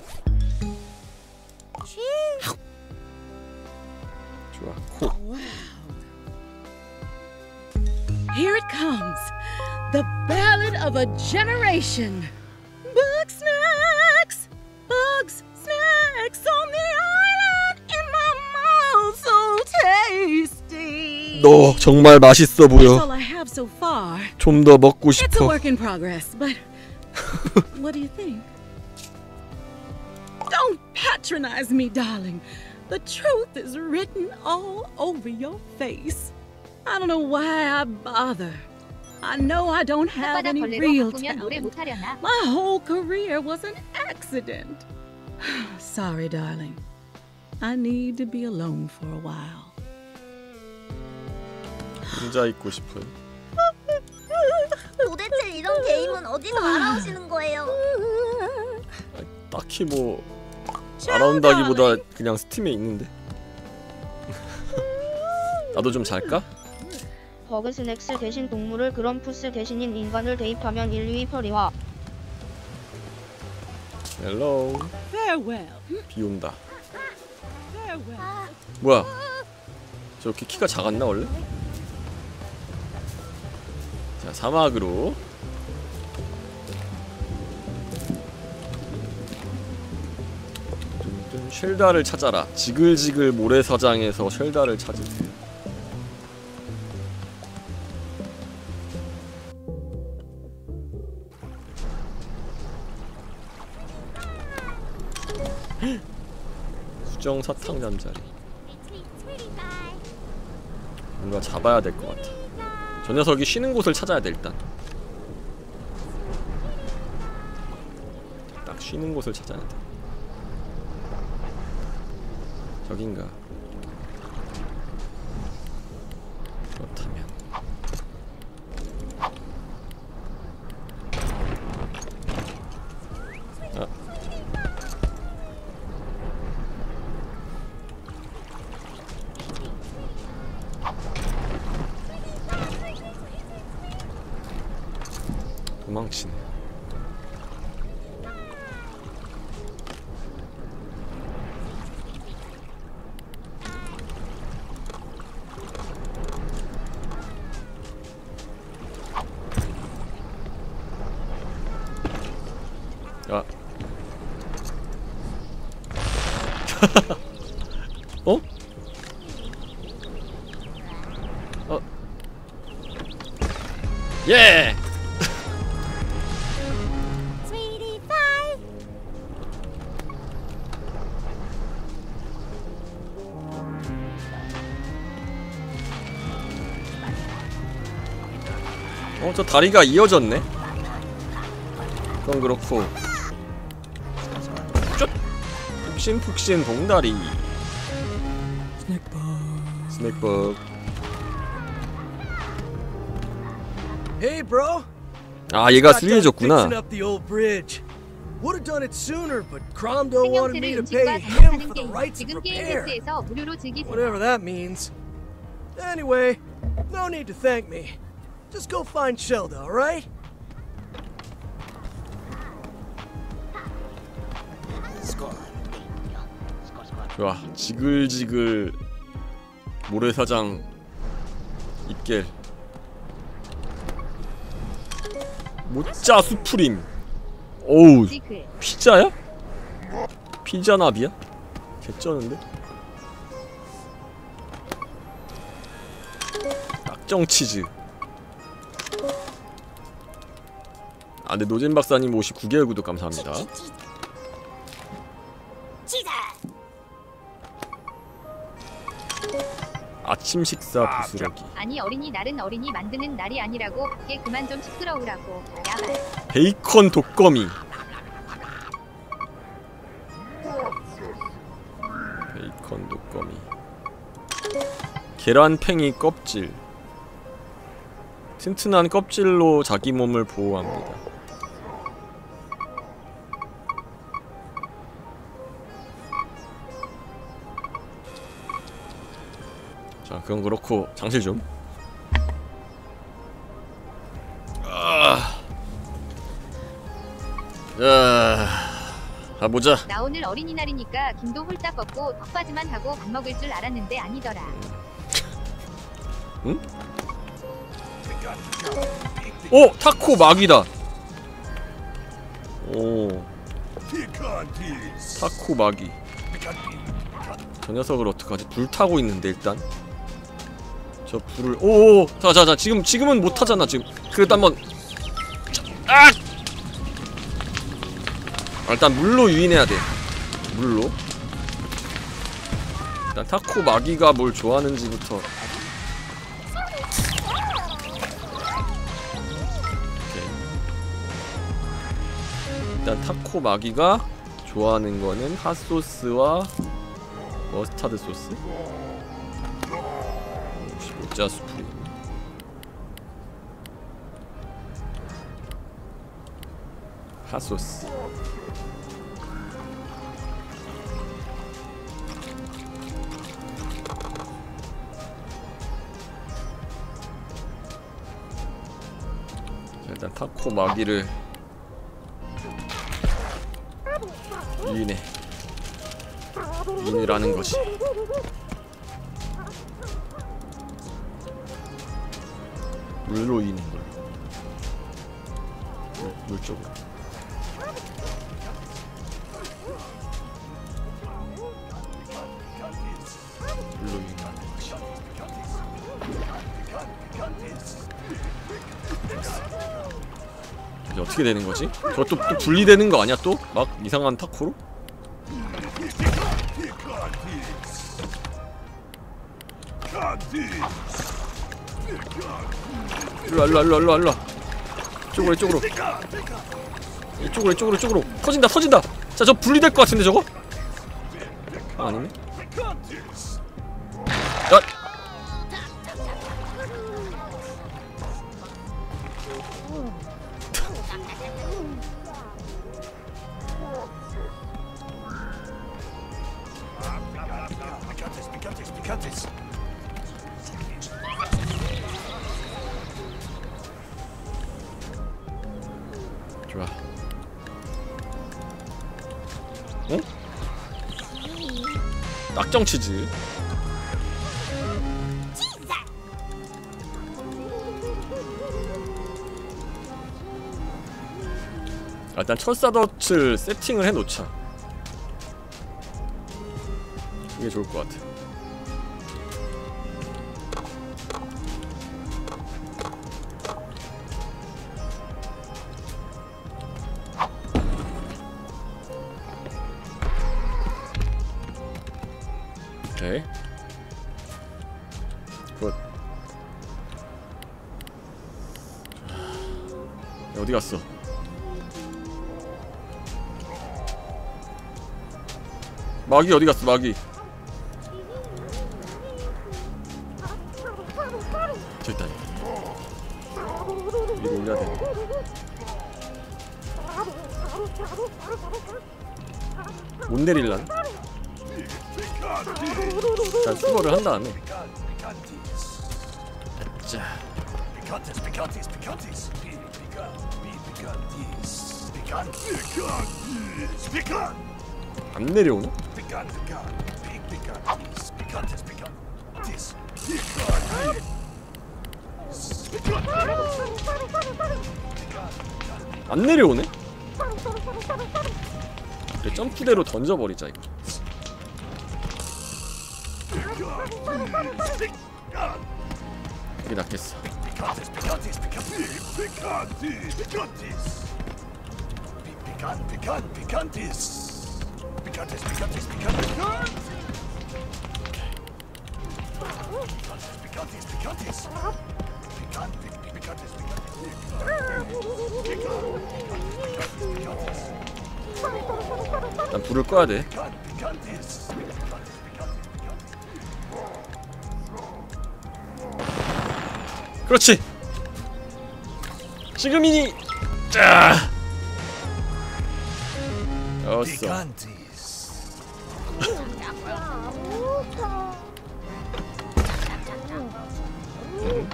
좋아. 코. Wow. Here it comes. The ballad of a generation. Bug snacks. Bugs snacks on the island in my mouth. So tasty. 너 정말 맛있어 That's 보여. all I have so far. 좀 더 먹고 It's a 싶어. work in progress, but what do you think? Don't patronize me, darling. The truth is written all over your face. I don't know why I bother. I know I don't have any real talent. My whole career was an accident. Sorry, darling. I need to be alone for a while. 혼자 있고 싶어요. 도대체 이런 게임은 어디서 알아오시는 거예요? 딱히 뭐 알아온다기보다 그냥 스팀에 있는데. 나도 좀 잘까? 버그 스낵스 대신 동물을 그럼푸스 대신인 인간을 대입하면 인류의 펄이와 헬로우. Farewell. 비 온다. Farewell. 뭐야? 저렇게 키가 작았나 원래? 자, 사막으로. 쉘다를 찾아라. 지글지글 모래사장에서 쉘다를 찾으세요. 수정 사탕 잠자리. 뭔가 잡아야 될 것 같아. 저 녀석이 쉬는 곳을 찾아야 돼 일단. 딱 쉬는 곳을 찾아야 돼. 저긴가? 그렇다면 아. 도망치네. 야. 어? 어? 예! 어, 저 다리가 이어졌네? 그건 그렇고 쭉! 푹신푹신 봉다리 스낵버그 스낵버그 Hey, bro. 아, 얘가 수리해줬구나. Would have done it sooner, but Cromdo wanted me 생명체를 to pay 음식과 him 같이 for the 하는 rights 게임 of 지금 게임 repair. 패스에서 무료로 즐기세요. Whatever that means. Anyway, no need to thank me. Just go find Shelda, alright? 좋아, 지글지글 모래사장 입겔 모짜 수프림. 어우, 피자야? 피자나비야? 개쩌는데? 낙정치즈. 아, 네, 노잼 박사님 오십구 개월 구독 감사합니다. 아침 식사 부스러기. 아니 어린이 날은 어린이 만드는 날이 아니라고. 밖에 그만 좀 시끄러우라고. 야발. 베이컨 독거미. 베이컨 독거미. 계란팽이 껍질. 튼튼한 껍질로 자기 몸을 보호합니다. 자, 그건 그렇고 장실 좀. 아, 자, 가보자. 나 오늘 어린이날이니까 김도 홀딱 걷고 턱받이만 하고 밥 먹을 줄 알았는데 아니더라. 응? 오! 타코 마귀다. 오, 타코 마귀. 저 녀석을 어떡하지? 불 타고 있는데 일단 저 불을. 오오, 자자자, 지금 지금은 못 타잖아 지금. 그래도 한번. 아! 아, 일단 물로 유인해야 돼. 물로. 일단 타코 마귀가 뭘 좋아하는지부터. 오케이. 일단 타코 마귀가 좋아하는 거는 핫소스와 머스타드 소스? 모짜 수프림. 핫소스. 자, 일단 타코 마귀를 유인해. 유인을 하는 거지. 물로 유인해. 물, 물 쪽으로. 물로 유인하는 거지. 이제 어떻게 되는 거지? 저것도 또 분리되는 거 아니야 또? 막 이상한 타코로? 일로와 일로와 일로와 일로와 일로와. 이쪽으로 이쪽으로 이쪽으로 이쪽으로 이쪽으로. 터진다 터진다. 자, 저 분리될 것 같은데 저거? 아, 아니네. 야! 좋아. 어? 낙정치즈. 아, 일단 철사덫을 세팅을 해놓자. 이게 좋을 것 같아. 오케이. 굿. 야, 어디 갔어? 마귀 어디 갔어? 마귀. 저기 있다. 위로 올려야 돼. 못 내릴란? 일단 수거를 한 다음에. 자. 안 내려오네? 안 내려오네? 그래, 점프대로 던져버리자 이거. 이게 낫겠어. 난 불을 꺼야 돼. 그렇지. 지금이니. 자. 어서. 음.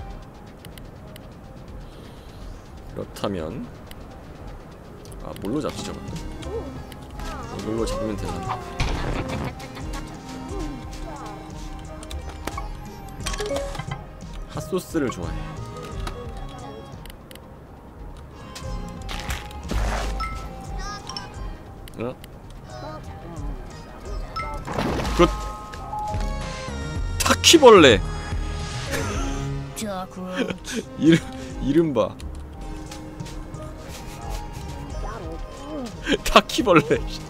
그렇다면 아 뭘로 잡지 저거? 이걸로 잡으면 되나? 핫소스를 좋아해. 어? 굿. 타키벌레. 이름 이름 봐. 타키벌레.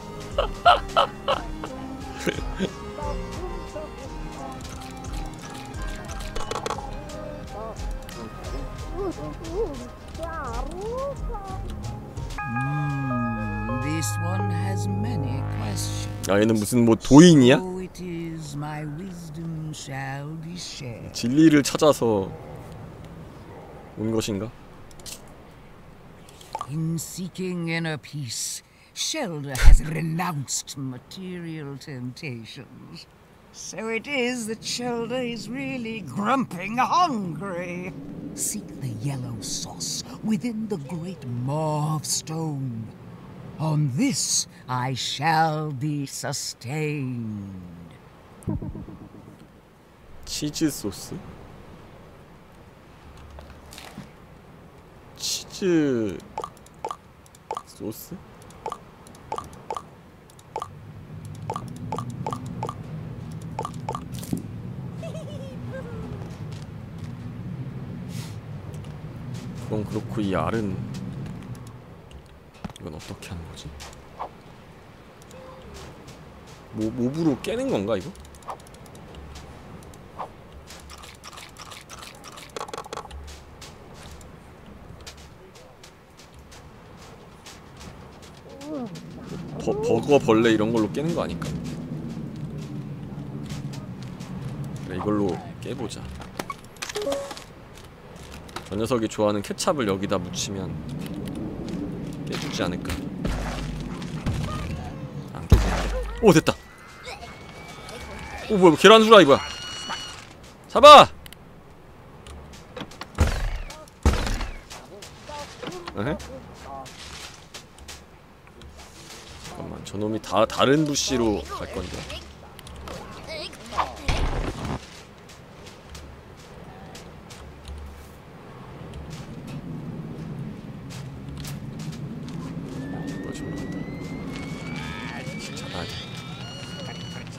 Mm, this one has many questions. 아 얘는 무슨 뭐 도인이야? So it is my wisdom shall be shared. 진리를 찾아서 온 것인가? In seeking inner peace, Shelda has renounced material temptations. So it is that Shelda is really grumping hungry. Seek the yellow sauce within the great maw of stone. On this I shall be sustained. 치즈 소스? 치즈 소스? 그건 그렇고 이 알은 이건 어떻게 하는 거지? 모, 몹으로 깨는 건가 이거? 버, 버거 벌레 이런 걸로 깨는 거 아닐까? 그래 이걸로 깨보자. 저 녀석이 좋아하는 케찹을 여기다 묻히면 깨주지 않을까? 안 깨지네. 오 됐다. 오 뭐야 계란 후라이 뭐야? 잡아! 에헤? 잠깐만 저놈이 다 다른 부시로 갈 건데.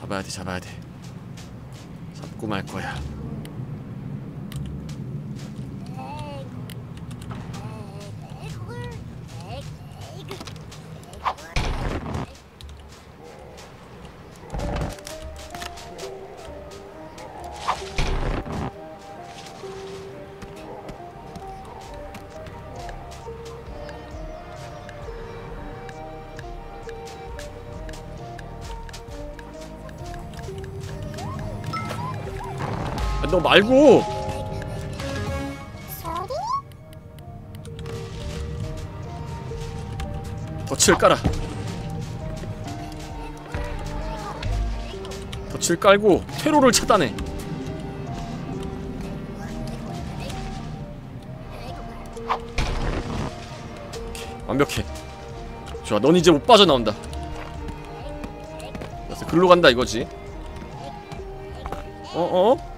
잡아야 돼, 잡아야 돼. 잡고 말 거야. 너 말고! 덫을 깔아. 덫을 깔고 퇴로를 차단해. 오케이, 완벽해. 좋아, 넌 이제 못 빠져나온다. 그래서 글로 간다 이거지. 어어?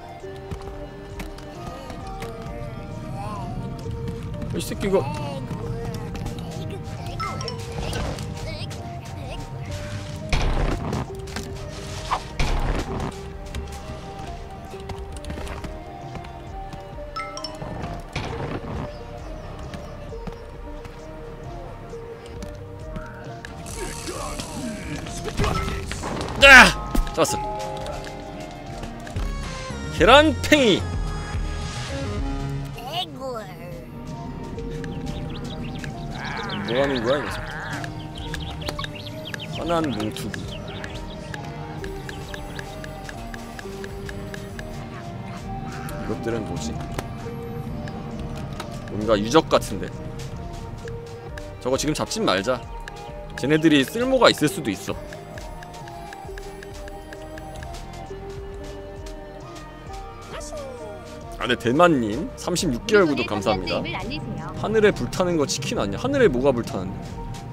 이 새끼 이거 아! 잡았어. 계란팽이. 뭐하는 거야 이거? 화난 뭉투기. 이것들은 뭐지? 뭔가 유적 같은데. 저거 지금 잡진 말자. 쟤네들이 쓸모가 있을 수도 있어. 아, 네, 대만님 삼십육 개월 구독 감사합니다. 하늘에 불타는 거 치킨 아니야? 하늘에 뭐가 불타는데?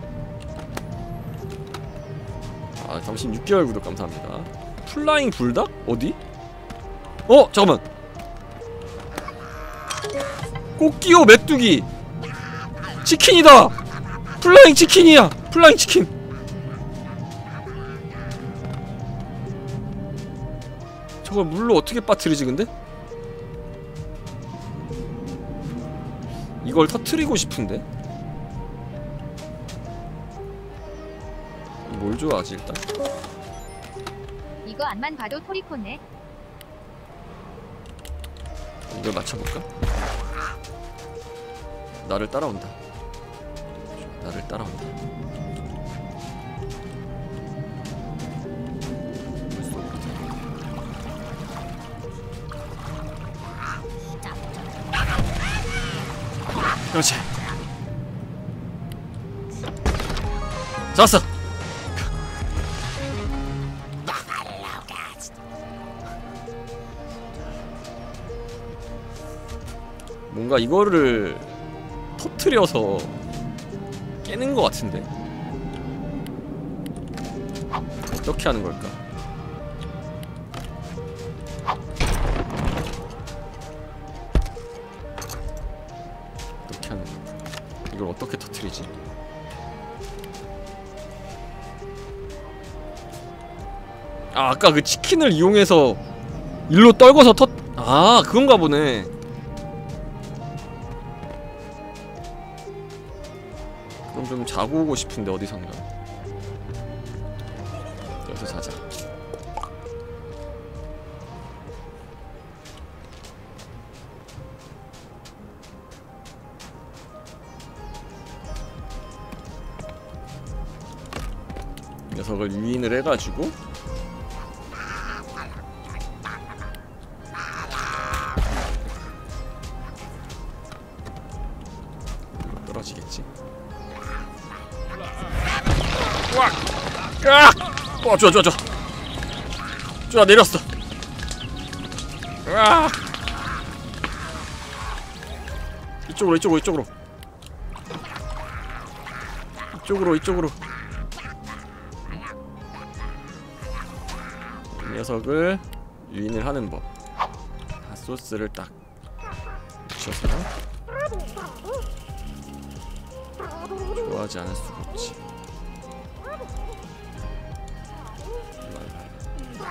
아, 삼십육 개월 구독 감사합니다. 플라잉 불닭? 어디? 어! 잠깐만! 꽃기호 메뚜기! 치킨이다! 플라잉 치킨이야! 플라잉 치킨! 저걸 물로 어떻게 빠뜨리지 근데? 이걸 터트리고 싶은데? 뭘 좋아하지 일단? 이거 앞만 봐도 토리코네. 이걸 맞춰볼까? 나를 따라온다. 나를 따라온다. 그렇지. 잡았어. 뭔가 이거를 터트려서 깨는 것 같은데? 어떻게 하는 걸까? 어떻게 하는 걸까? 이걸 어떻게 터트리지? 아, 아까 그 치킨을 이용해서 일로 떨궈서 터... 아, 그건가 보네. 그럼 좀 자고 오고 싶은데 어디선가. 여기서 자자. 녀석을 유인을 해가지고 떨어지겠지. 꽉! 꽉! 어, 좋아, 좋아, 좋아. 좋아, 내렸어. 와! 이쪽으로, 이쪽으로, 이쪽으로. 이쪽으로, 이쪽으로. 이 녀석을 유인을 하는 법. 핫소스를 딱 묻혀서. 좋아하지 않을 수가 없지.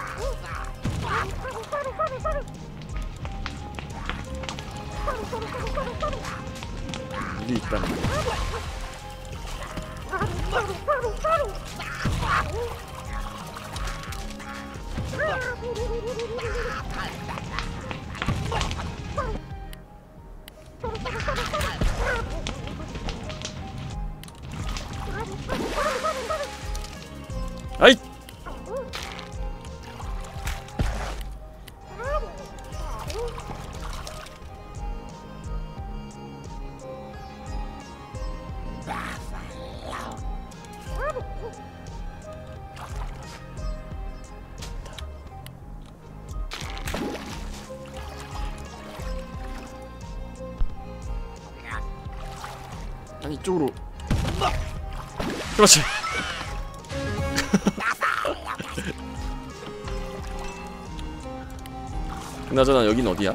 일이 있다는 거. 아이! 아니 이쪽으로. 그렇지. 그나저나 여긴 어디야?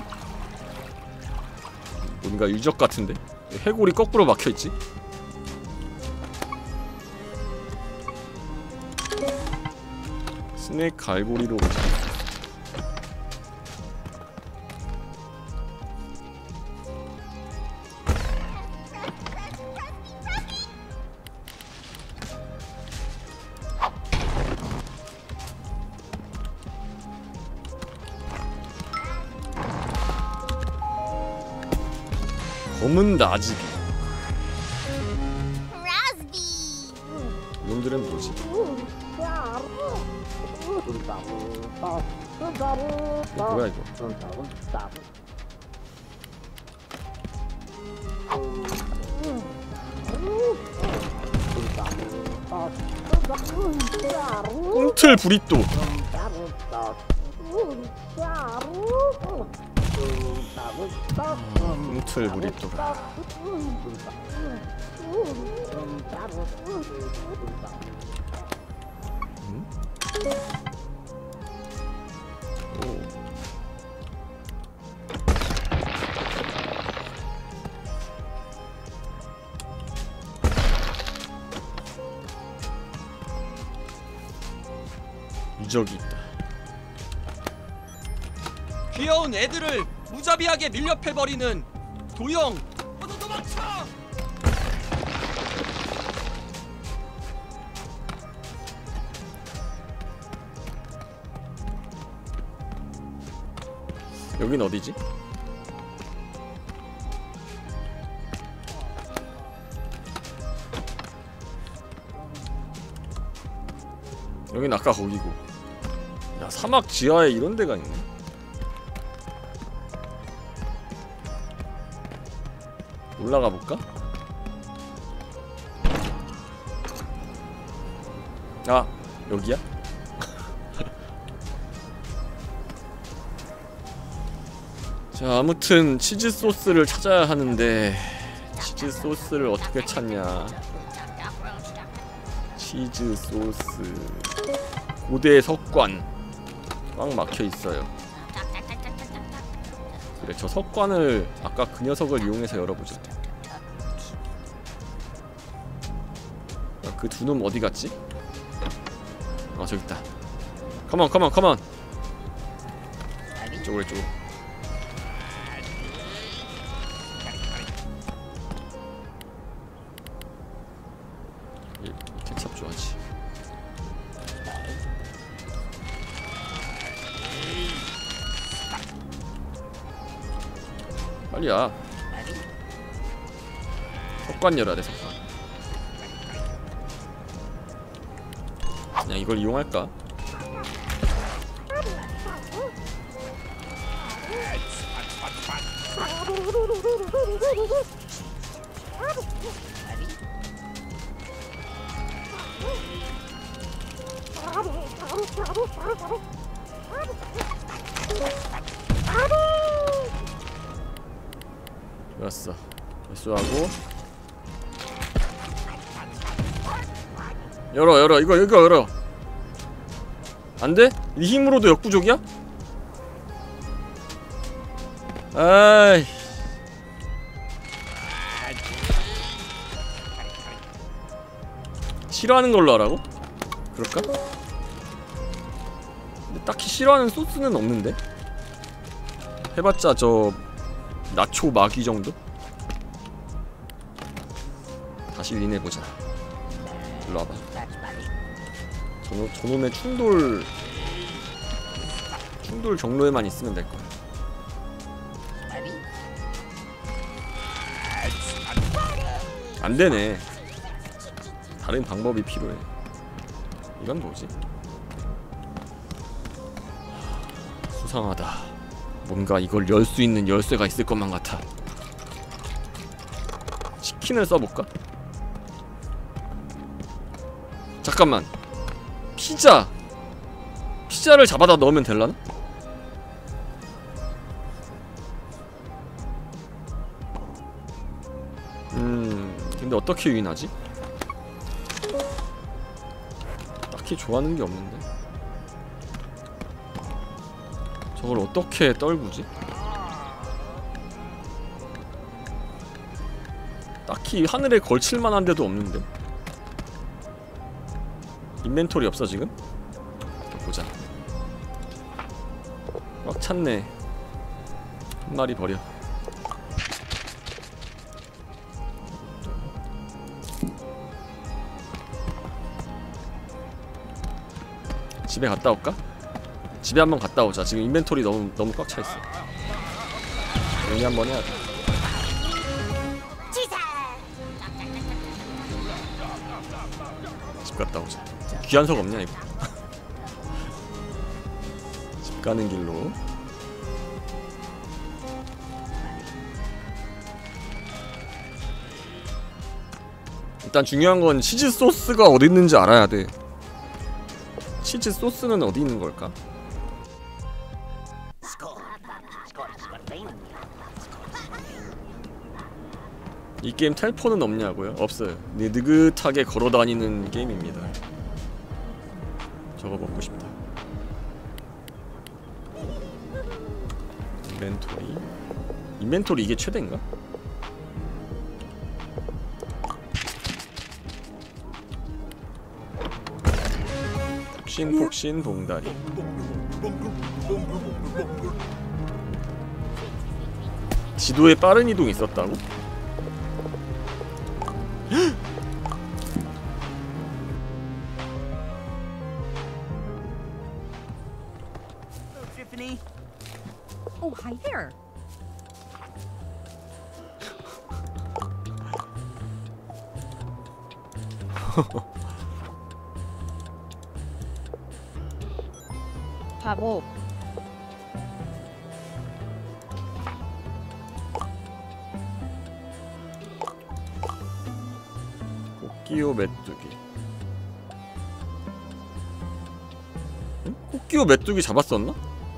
뭔가 유적 같은데? 해골이 거꾸로 막혀있지? 스낵 갈고리로 검은 나지비. 이놈들은 뭐지? 이거 뭐야 이거? 꿈틀 브리또. 꿈틀 브리또. 음? 오. 유적이 있다. 귀여운 애들을 무자비하게 밀렵해버리는 도영. 모두 도망쳐! 여긴 어디지? 여긴 아까 거기고. 야, 사막 지하에 이런 데가 있네. 올라가 볼까? 아, 여기야? 자, 아무튼 치즈 소스를 찾아야 하는데 치즈 소스를 어떻게 찾냐? 치즈 소스 고대 석관 꽉 막혀 있어요. 그래, 저 석관을 아까 그 녀석을 이용해서 열어보자. 그 두 놈 어디 갔지? 아, 저기 있다. 컴온 컴온 컴온. 이쪽으로 이쪽으로. 케첩 좋아하지. 빨리야. 석관 열어야 돼, 석관. 그냥 이걸 이용할까? 좋았어. 회수하고 열어 열어 이거 이거 열어. 안돼? 네 힘으로도 역부족이야? 아이. 싫어하는 걸로 하라고? 그럴까? 근데 딱히 싫어하는 소스는 없는데? 해봤자 저 나초 마귀 정도? 다시 윈해보자. 일로 와봐. 저놈, 저놈의 충돌 충돌 경로에만 있으면 될 거야. 안 되네. 다른 방법이 필요해. 이건 뭐지? 수상하다. 뭔가 이걸 열 수 있는 열쇠가 있을 것만 같아. 치킨을 써볼까? 잠깐만. 피자! 피자를 잡아다 넣으면 될라나? 음... 근데 어떻게 유인하지? 딱히 좋아하는 게 없는데? 저걸 어떻게 떨구지? 딱히 하늘에 걸칠만한 데도 없는데? 인벤토리 없어 지금? 보자. 꽉 찼네. 한 마리 버려. 집에 갔다 올까? 집에 한번 갔다 오자. 지금 인벤토리 너무 너무 꽉 차 있어. 정리 한번 해야 돼. 집 갔다 오자. 귀한석 없냐 이거? 집 가는 길로. 일단 중요한 건 치즈 소스가 어디 있는지 알아야 돼. 치즈 소스는 어디 있는 걸까? 이 게임 텔포는 없냐고요? 없어요. 네, 느긋하게 걸어다니는 게임입니다. 저거 먹고 싶다. 인벤토리. 인벤토리 이게 최대인가? 폭신 폭신 봉다리. 지도에 빠른 이동 있었다고? Tiffany. Oh, hi there. 바보. 꽃기호 메뚜기. 응? 꽃기호 메뚜기 잡았었나?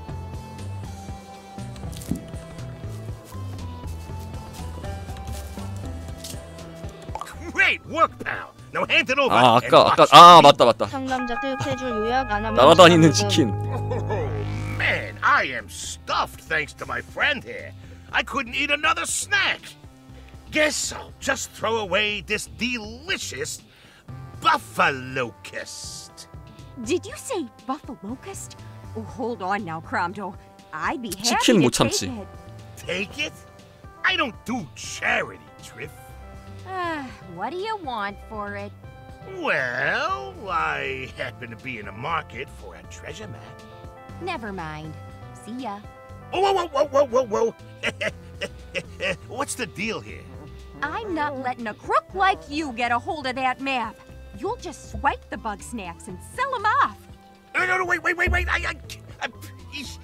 Great work, pal. Now hand it over. 아 and 아까 아까 watch 아 me. 맞다 맞다. 상남자 특혜줄 요약 안 하면 날아다니는 지금. 치킨. Oh man, I am stuffed thanks to my friend here. I couldn't eat another snack. Guess I'll just throw away this delicious buffalocust. Did you say buffalocust? Oh, hold on now, Cromdo. I'd be happy 치킨 to 못 take 참지. it. Take it? I don't do charity, Triff. Ah, what do you want for it? Well, I happen to be in the market for a treasure map. Never mind. See ya. Oh, whoa, whoa, whoa, whoa, whoa, whoa. What's the deal here? I'm not letting a crook like you get a hold of that map. You'll just swipe the bug snacks and sell them off. No, no, no, wait, wait, wait, wait. I, I, I, eesh.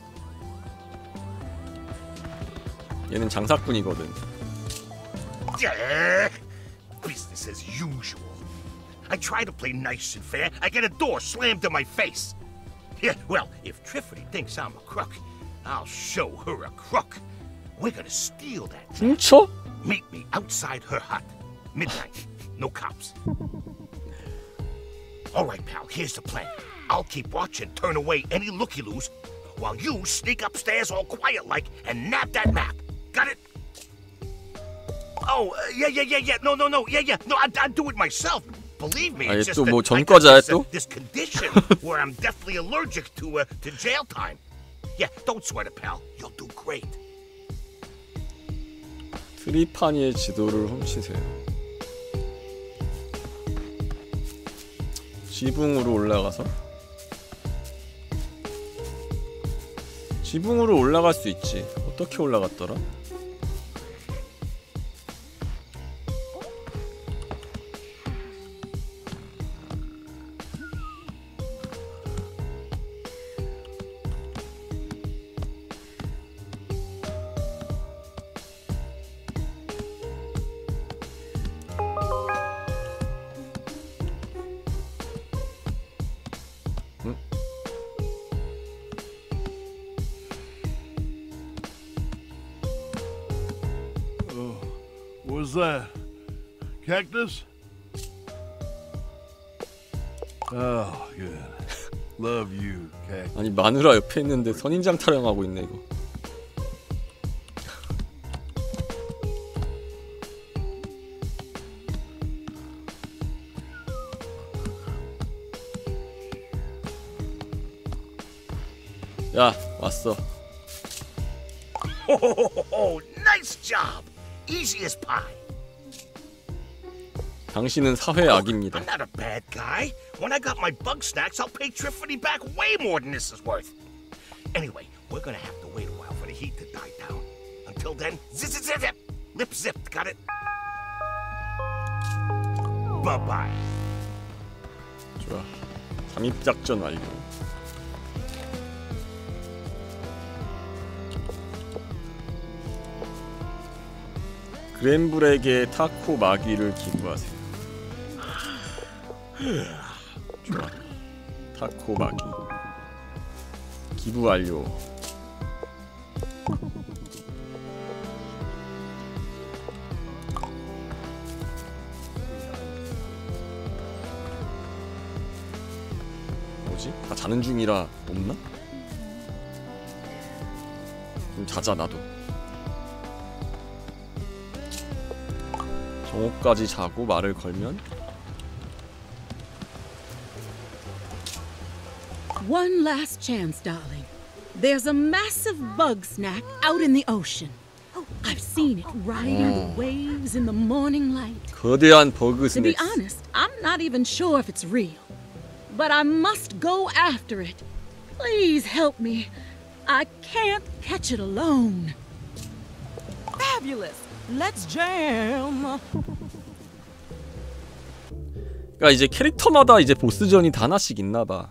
얘는 장사꾼이거든. Yeah. Business as usual. I try to play nice and fair. I get a door slammed in my face. Yeah, well, if Triffany thinks I'm a crook, I'll show her a crook. We're gonna steal that. 훔쳐? Meet me outside her hut. Midnight. No cops. All right, pal, here's the plan. I'll keep watch and turn away any looky-loos while you sneak upstairs all quiet-like and nab that map. Got it? Oh, uh, yeah, yeah, yeah, yeah. No, no, no. Yeah, yeah. No, I'd, I'd do it myself. Believe me. 아, It's 얘 just 또 뭐 that I got 전과자야 this, uh, 또? this condition where I'm deathly allergic to uh, to jail time. Yeah, don't sweat it, pal. You'll do great. 트리파니의 지도를 훔치세요. 지붕으로 올라가서 지붕으로 올라갈 수 있지. 어떻게 올라갔더라? What's that? Cactus? Oh, good. Love you, cactus. 아니 마누라 옆에 있는데 선인장 타령하고 있네 이거. 야 왔어. Oh, nice job. Easy as pie. 당신은 사회 악입니다. I'm not a bad guy. When I got my bug snacks, I'll pay Triffany back way more than this is worth. Anyway, we're gonna have to wait a while for the heat to die down. Until then, zip zip zip zip. Lip zipped, got it? Bye bye. 좋아. 잠입 작전 완료. 그랜블에게 타코 마귀를 기부하세요. 좋아. 타코 마귀 기부 완료. 뭐지? 다 자는 중이라 없나? 좀 자자 나도. 정오까지 자고 말을 걸면 One last chance, darling. There's a massive bug snack out in the ocean. I've seen it riding the waves in the morning light. 거대한 버그 To be 스낵스. honest, I'm not even sure if it's real. But I must go after it. Please help me. I can't catch it alone. Fabulous. Let's jam. 그러니까 이제 캐릭터마다 이제 보스전이 다 하나씩 있나봐.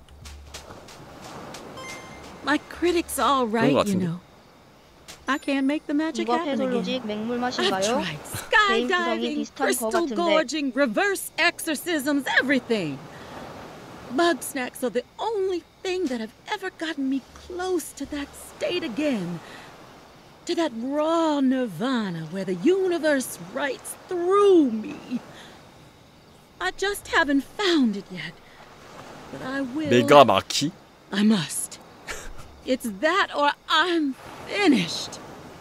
My critics all right, 것 you 같은데. know. I can't make the magic 이거 happen 페솔로직 again. 맹물 I've 맛인가요? tried 게임 구성이 skydiving, 비슷한 거 crystal 같은데. gorging, reverse exorcisms, everything. Bug snacks are the only thing that have ever gotten me close to that state again. To that raw nirvana where the universe writes through me. I just haven't found it yet. But I will. 메가 마키? I must. It's that or I'm finished.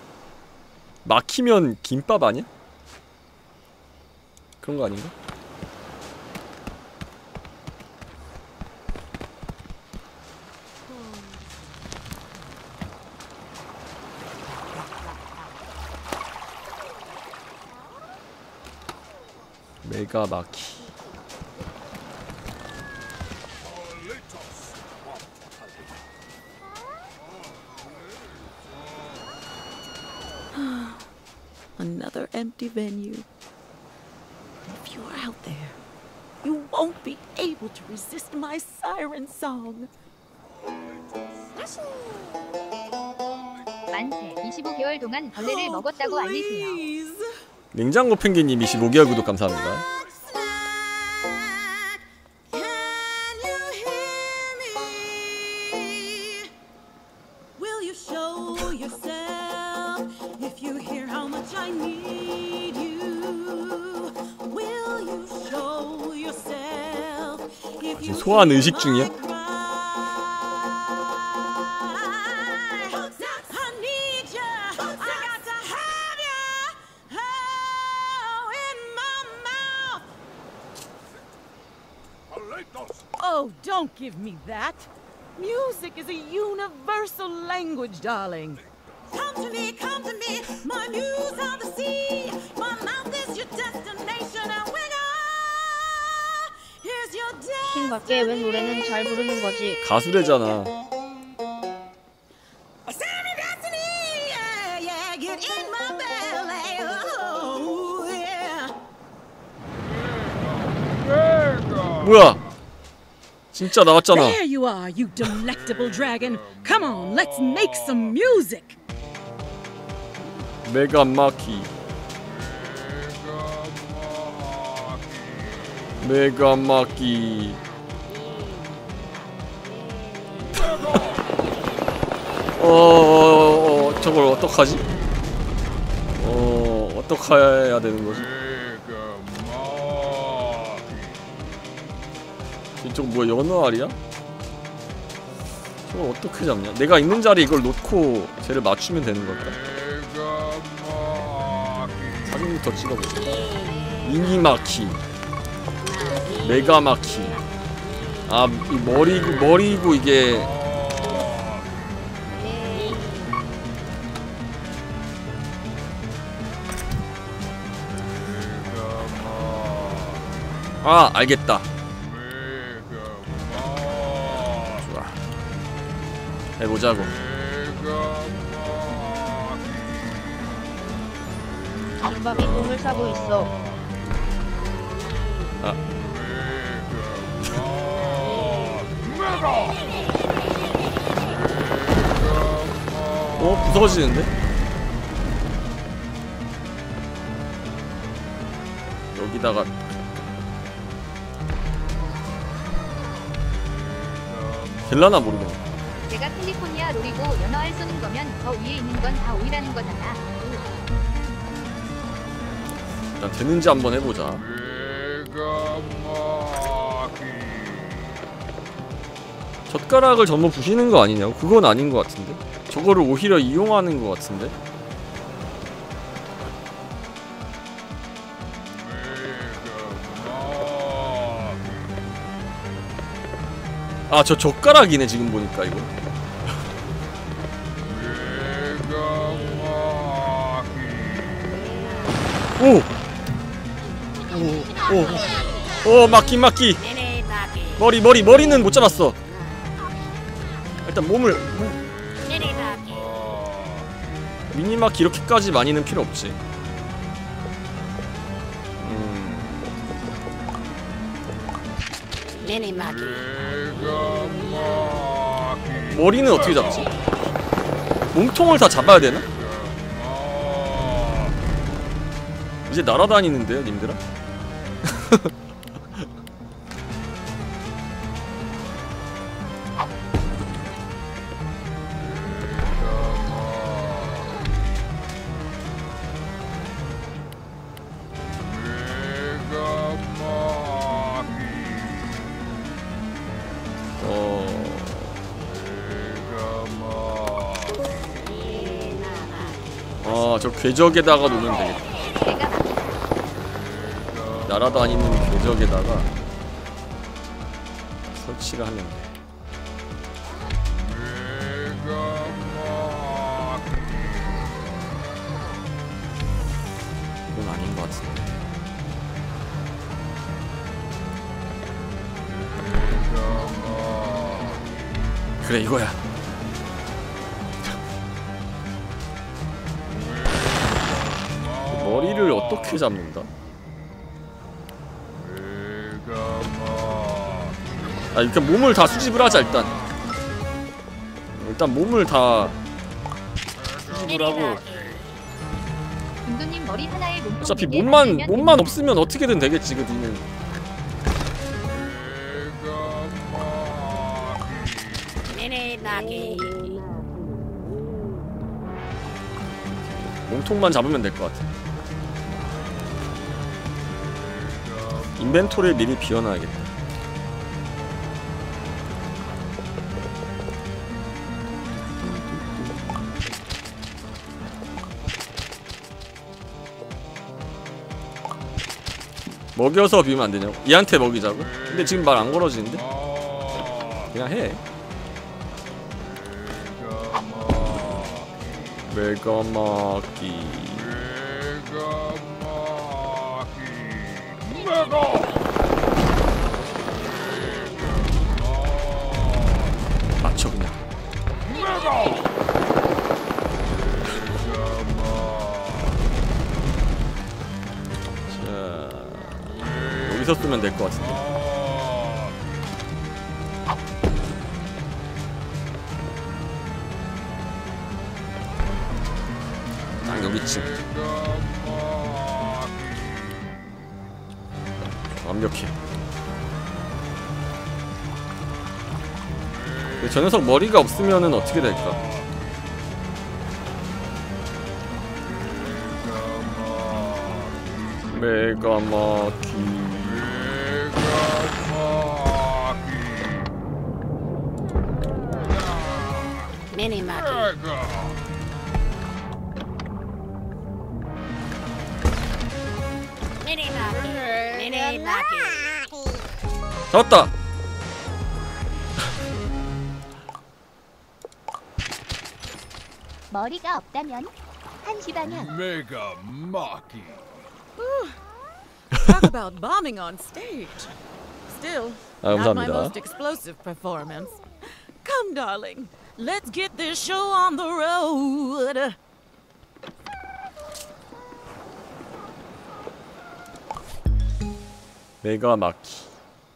마키면 김밥 아니야? 그런 거 아닌가? 메가 마키. Another empty venue. If you're out there, you won't be able to resist my siren song. 만세 이십오 개월 동안 벌레를 먹었다고 알리세요. 냉장고 펭귄님 이십오 개월 구독 감사합니다. Will you show yourself if you hear how much I need you? Will you show yourself if you 지금 소환 의식 중이야? Oh, don't give me that. Music is a universal language, darling. Come to me, come to me, my muse of the sea. 킹밖에 왜 노래는 잘 부르는 거지? 가수래잖아. 뭐야? 진짜 나왔잖아. There you are, you delectable dragon. Come on, let's make some music. 메가 마키. 메가 마키. 어, 어, 어, 저걸 어떡하지? 어, 어떡해야 되는 거지? 이쪽 뭐야, 연어 알이야? 저걸 어떻게 잡냐? 내가 있는 자리에 이걸 놓고 쟤를 맞추면 되는 걸까? 사진부터 찍어보자. 미니마키, 메가마키. 아, 이 머리고 머리고 이게. 아, 알겠다. 좋아. 해보자고. 김밥이 똥을 싸고 있어. 아. 어? 부서지는데? 여기다가 될라나 모르겠네. 내가 캘리포니아 롤이고 연어알 쏘는 거면 저 위에 있는 건 다 오이라는 거잖아. 일단 되는지 한번 해보자. 젓가락을 전부 부시는 거 아니냐고? 그건 아닌 것 같은데? 저거를 오히려 이용하는 것 같은데? 아, 저 젓가락이네 지금 보니까 이거. 오! 오! 오! 오! 막기 막기! 머리 머리 머리는 못 잡았어. 일단 몸을 몸. 미니마키 이렇게까지 많이는 필요 없지. 음. 머리는 어떻게 잡지? 몸통을 다 잡아야 되나? 이제 날아다니는데요, 님들아? 아, 저 궤적에다가 놓으면 되겠다. 날아다니는 궤적에다가 설치를 하면 돼. 이건 아닌 것 같은데. 그래, 이거야. 머리를 어떻게 잡는다? 아, 일단 몸을 다 수집을 하자. 일단 일단 몸을 다 수집을 하고. 김도님 머리 하나에 몸통 어차피 몸만 몸만 없으면 어떻게든 되겠지. 그 뒤는 몸통만 잡으면 될 것 같아. 인벤토리를 미리 비워놔야겠다. 먹여서 비우면 안 되냐고? 얘한테 먹이자고? 근데 지금 말 안 걸어지는데? 그냥 해. 메가마키. 자, 여기서 쓰면 될 것 같은데. 딱 여기쯤. 완벽해. 저 녀석 머리가 없으면은 어떻게 될까? 메가마키. 미니마키. 미니마키. 미니마키. 잡았다. 머리가 없다면 한 집안은 Mega Maki. Talk about bombing on stage. Still, 아, not my 감사합니다. most explosive performance. Come, darling, let's get this show on the road. 메가마키.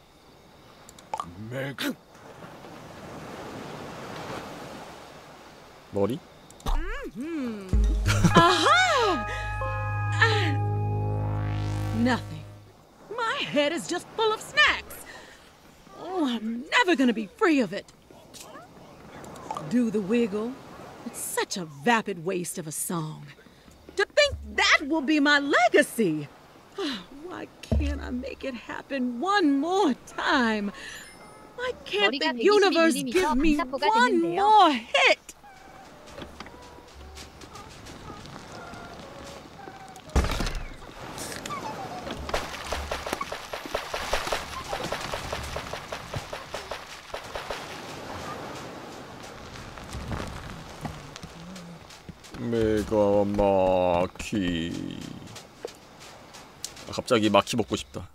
Mega. 머리? Hmm. Aha! Ah. Nothing. My head is just full of snacks. Oh, I'm never gonna be free of it. Do the wiggle. It's such a vapid waste of a song. To think that will be my legacy. Why can't I make it happen one more time? Why can't the universe give me one more hit? 메가마키. 아, 갑자기 마키 먹고 싶다.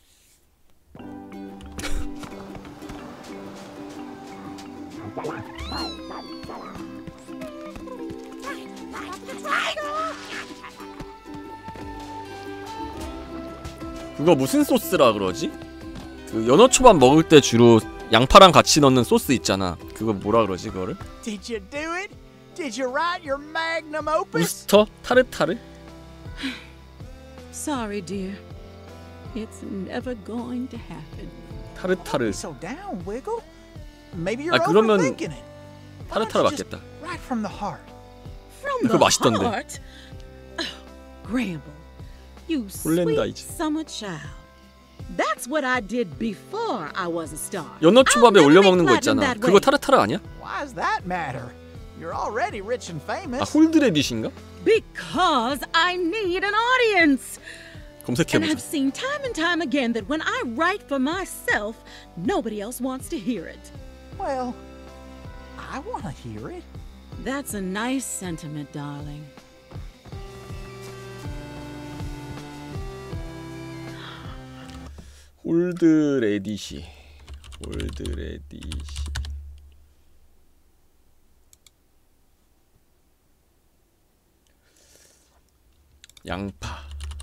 그거 무슨 소스라 그러지? 그 연어 초밥 먹을 때 주로 양파랑 같이 넣는 소스 있잖아. 그거 뭐라 그러지 그거를? Did you do it? Did you write your magnum opus? 우스터? 타르타르? Sorry, dear. It's never going to happen. 타르타르. So down, Wiggle. Maybe you're 아 그러면 overthinking it. 타르타르 맞겠다. Right from the heart. From 그거 the 맛있던데. heart? Oh, Gramble, you 홀랜다이즈. sweet summer child. That's what I did before I was a star. 연어 초밥에 I'll 올려 never 먹는 make 거 있잖아. platinum that 그거 way. 타르타르 아니야? Why does that matter? You're already rich and famous. 아 홀드레디시인가? Because I need an audience. And 검색해보자. I've seen time and time again that when I write for myself, nobody else wants to hear it. Well, I want to hear it. That's a nice sentiment, darling. 홀드레디시. 홀드레디시. 양파.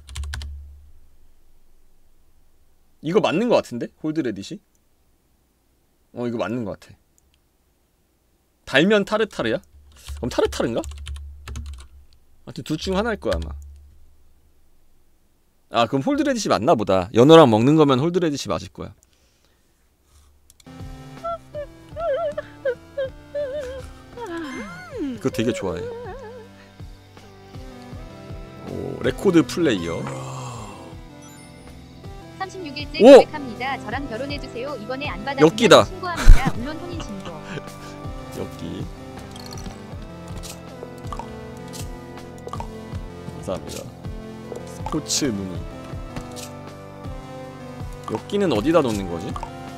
이거 맞는 것 같은데? 홀드레디시? 어 이거 맞는 것 같아. 달면 타르타르야? 그럼 타르타르인가? 하여튼 둘 중 하나일 거야 아마. 아 그럼 홀드레디시 맞나 보다. 연어랑 먹는 거면 홀드레디시 맞을 거야. 그거 되게 좋아해. 오, 레코드 플레이어. 삼십육 일째 오! 고백합니다. 저랑 결혼해주세요. 이번에 안 받아주면 엽기다. 신고합니다. 물론 혼인 신고. 엽기. 감사합니다. 스포츠 무늬. 엽기는 어디다 놓는 거지?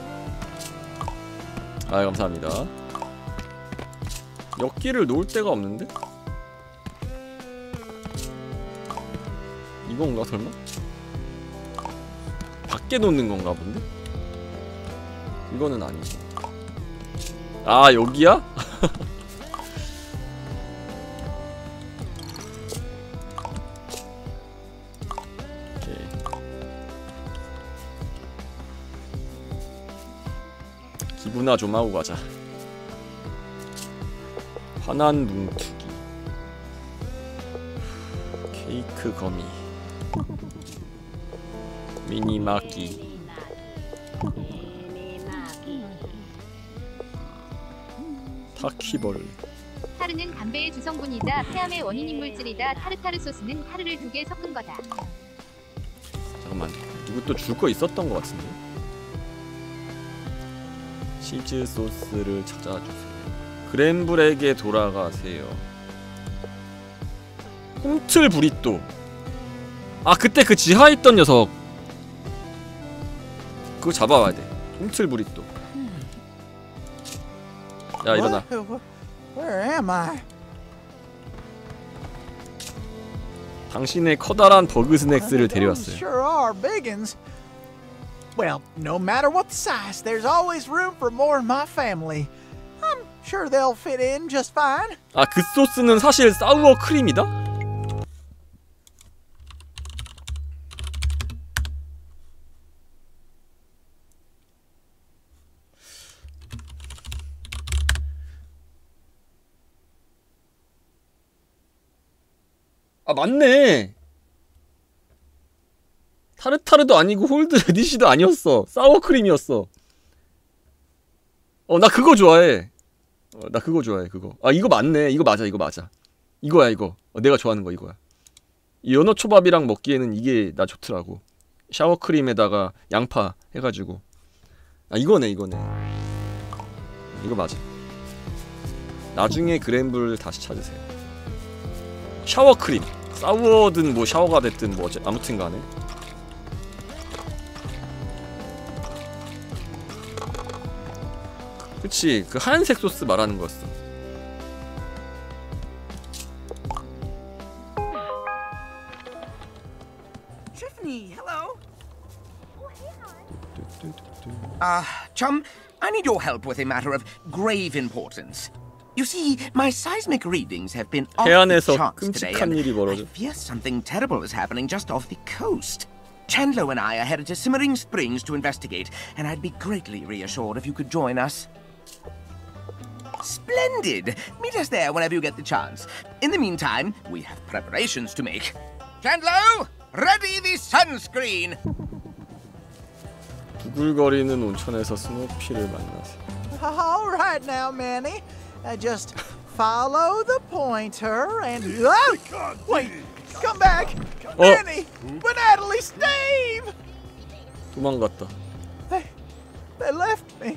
아 감사합니다. 엽기를 놓을 데가 없는데? 이건가 설마? 밖에 놓는 건가 본데? 이거는 아니지. 아 여기야? 공부나 좀 하고 가자. 환한 뭉툭이, 케이크 거미, 미니마키, 타키벌. 타르는 담배의 주성분이자 폐암의 원인인 물질이다. 타르타르 소스는 타르를 두 개 섞은 거다. 잠깐만, 누구 또 줄 거 있었던 것 같은데? 치즈 소스를 찾아주세요. 그랜블에게 돌아가세요. 홈틀 브리또. 아, 그때 그 지하에 있던 녀석. 그거 잡아와야 돼. 홈틀 브리또. 야, 일어나. Where am I? 당신의 커다란 버그 스낵스를 데려왔어요. Sure are biggins. Well, no matter what the size, there's always room for more in my family. I'm sure they'll fit in just fine. 아, 그 소스는 사실 사우어 크림이다? 아, 맞네. 타르타르도 아니고 홀드 레디시도 아니었어. 사워크림이었어. 어, 나 그거 좋아해. 어, 나 그거 좋아해, 그거. 아, 이거 맞네. 이거 맞아, 이거 맞아. 이거야, 이거. 어, 내가 좋아하는 거 이거야. 이 연어 초밥이랑 먹기에는 이게 나 좋더라고. 샤워크림에다가 양파 해가지고. 아, 이거네, 이거네. 이거 맞아. 나중에 그랜블 다시 찾으세요. 샤워크림. 사우어든 뭐 샤워가 됐든 뭐 아무튼 간에. 그치, 그 하얀색 소스 말하는 거였어. Tiffany, hello. Uh, chum, I need your help with a matter of grave importance. You see, my seismic readings have been off the 해안에서 charts today, 끔찍한 일이 and I 벌어져. fear something terrible is happening just off the coast. Chandler and I are headed to Simmering Springs to investigate, and I'd be greatly reassured if you could join us. Splendid! Meet us there whenever you get the chance. In the meantime, we have preparations to make. Chandler, ready the sunscreen! 두글거리는 온천에서 스노피를 만나세요. All right now, Manny. Uh, just follow the pointer and... Ah! Wait! Come back! 어. Manny! But Natalie, Steve! 도망갔다. They... they left me.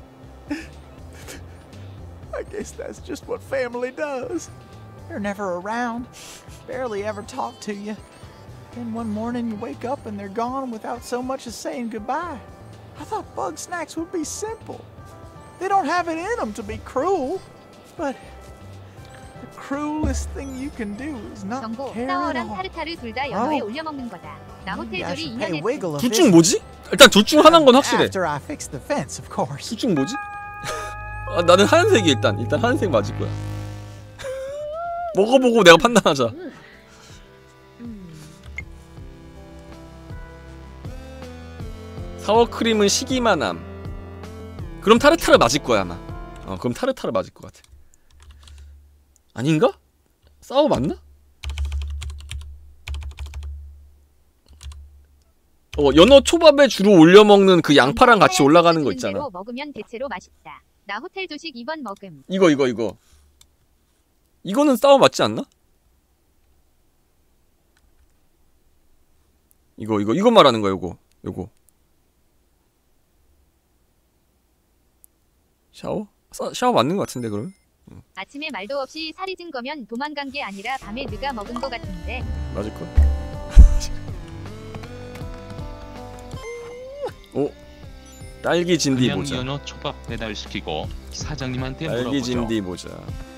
I guess that's just what family does. They're never around. Barely ever talk to you. Then one morning you wake up and they're gone without so much as saying goodbye. I thought bug snacks would be simple. They don't have it in them to be cruel. But the cruelest thing you can do is not 정보, care at 사워랑 all. 타르타르 둘 다 연어에 올려 먹는 거다. 나 호텔 I 조리 should pay 인터넷. Wiggle a 둘 중 visit. 뭐지? 일단 둘 중 하나인 건 확실해. After I fix the fence, of course. 둘 중 뭐지? 아, 나는 하얀색이 일단 일단 하얀색 맞을 거야. 먹어보고 내가 판단하자. 사워크림은 시기만 함. 그럼 타르타르 맞을 거야 아마. 어, 그럼 타르타르 맞을 것 같아. 아닌가? 사워 맞나? 어, 연어 초밥에 주로 올려 먹는 그 양파랑 같이 올라가는 거 있잖아. 대로 먹으면 대체로 맛있다. 나 호텔 조식 이 번 먹음. 이거 이거 이거. 이거는 사워 맞지 않나? 이거 이거 이거 말하는 거야, 요거. 요거. 샤워? 사, 샤워 맞는 거 같은데 그럼? 응. 아침에 말도 없이 살이 찐 거면 도망간 게 아니라 밤에 누가 먹은 거 같은데. 맞을 걸? 오, 딸기 진디 그냥 모자. 연어 초밥 배달시키고 사장님한테 딸기 물어보죠. 진디 모자.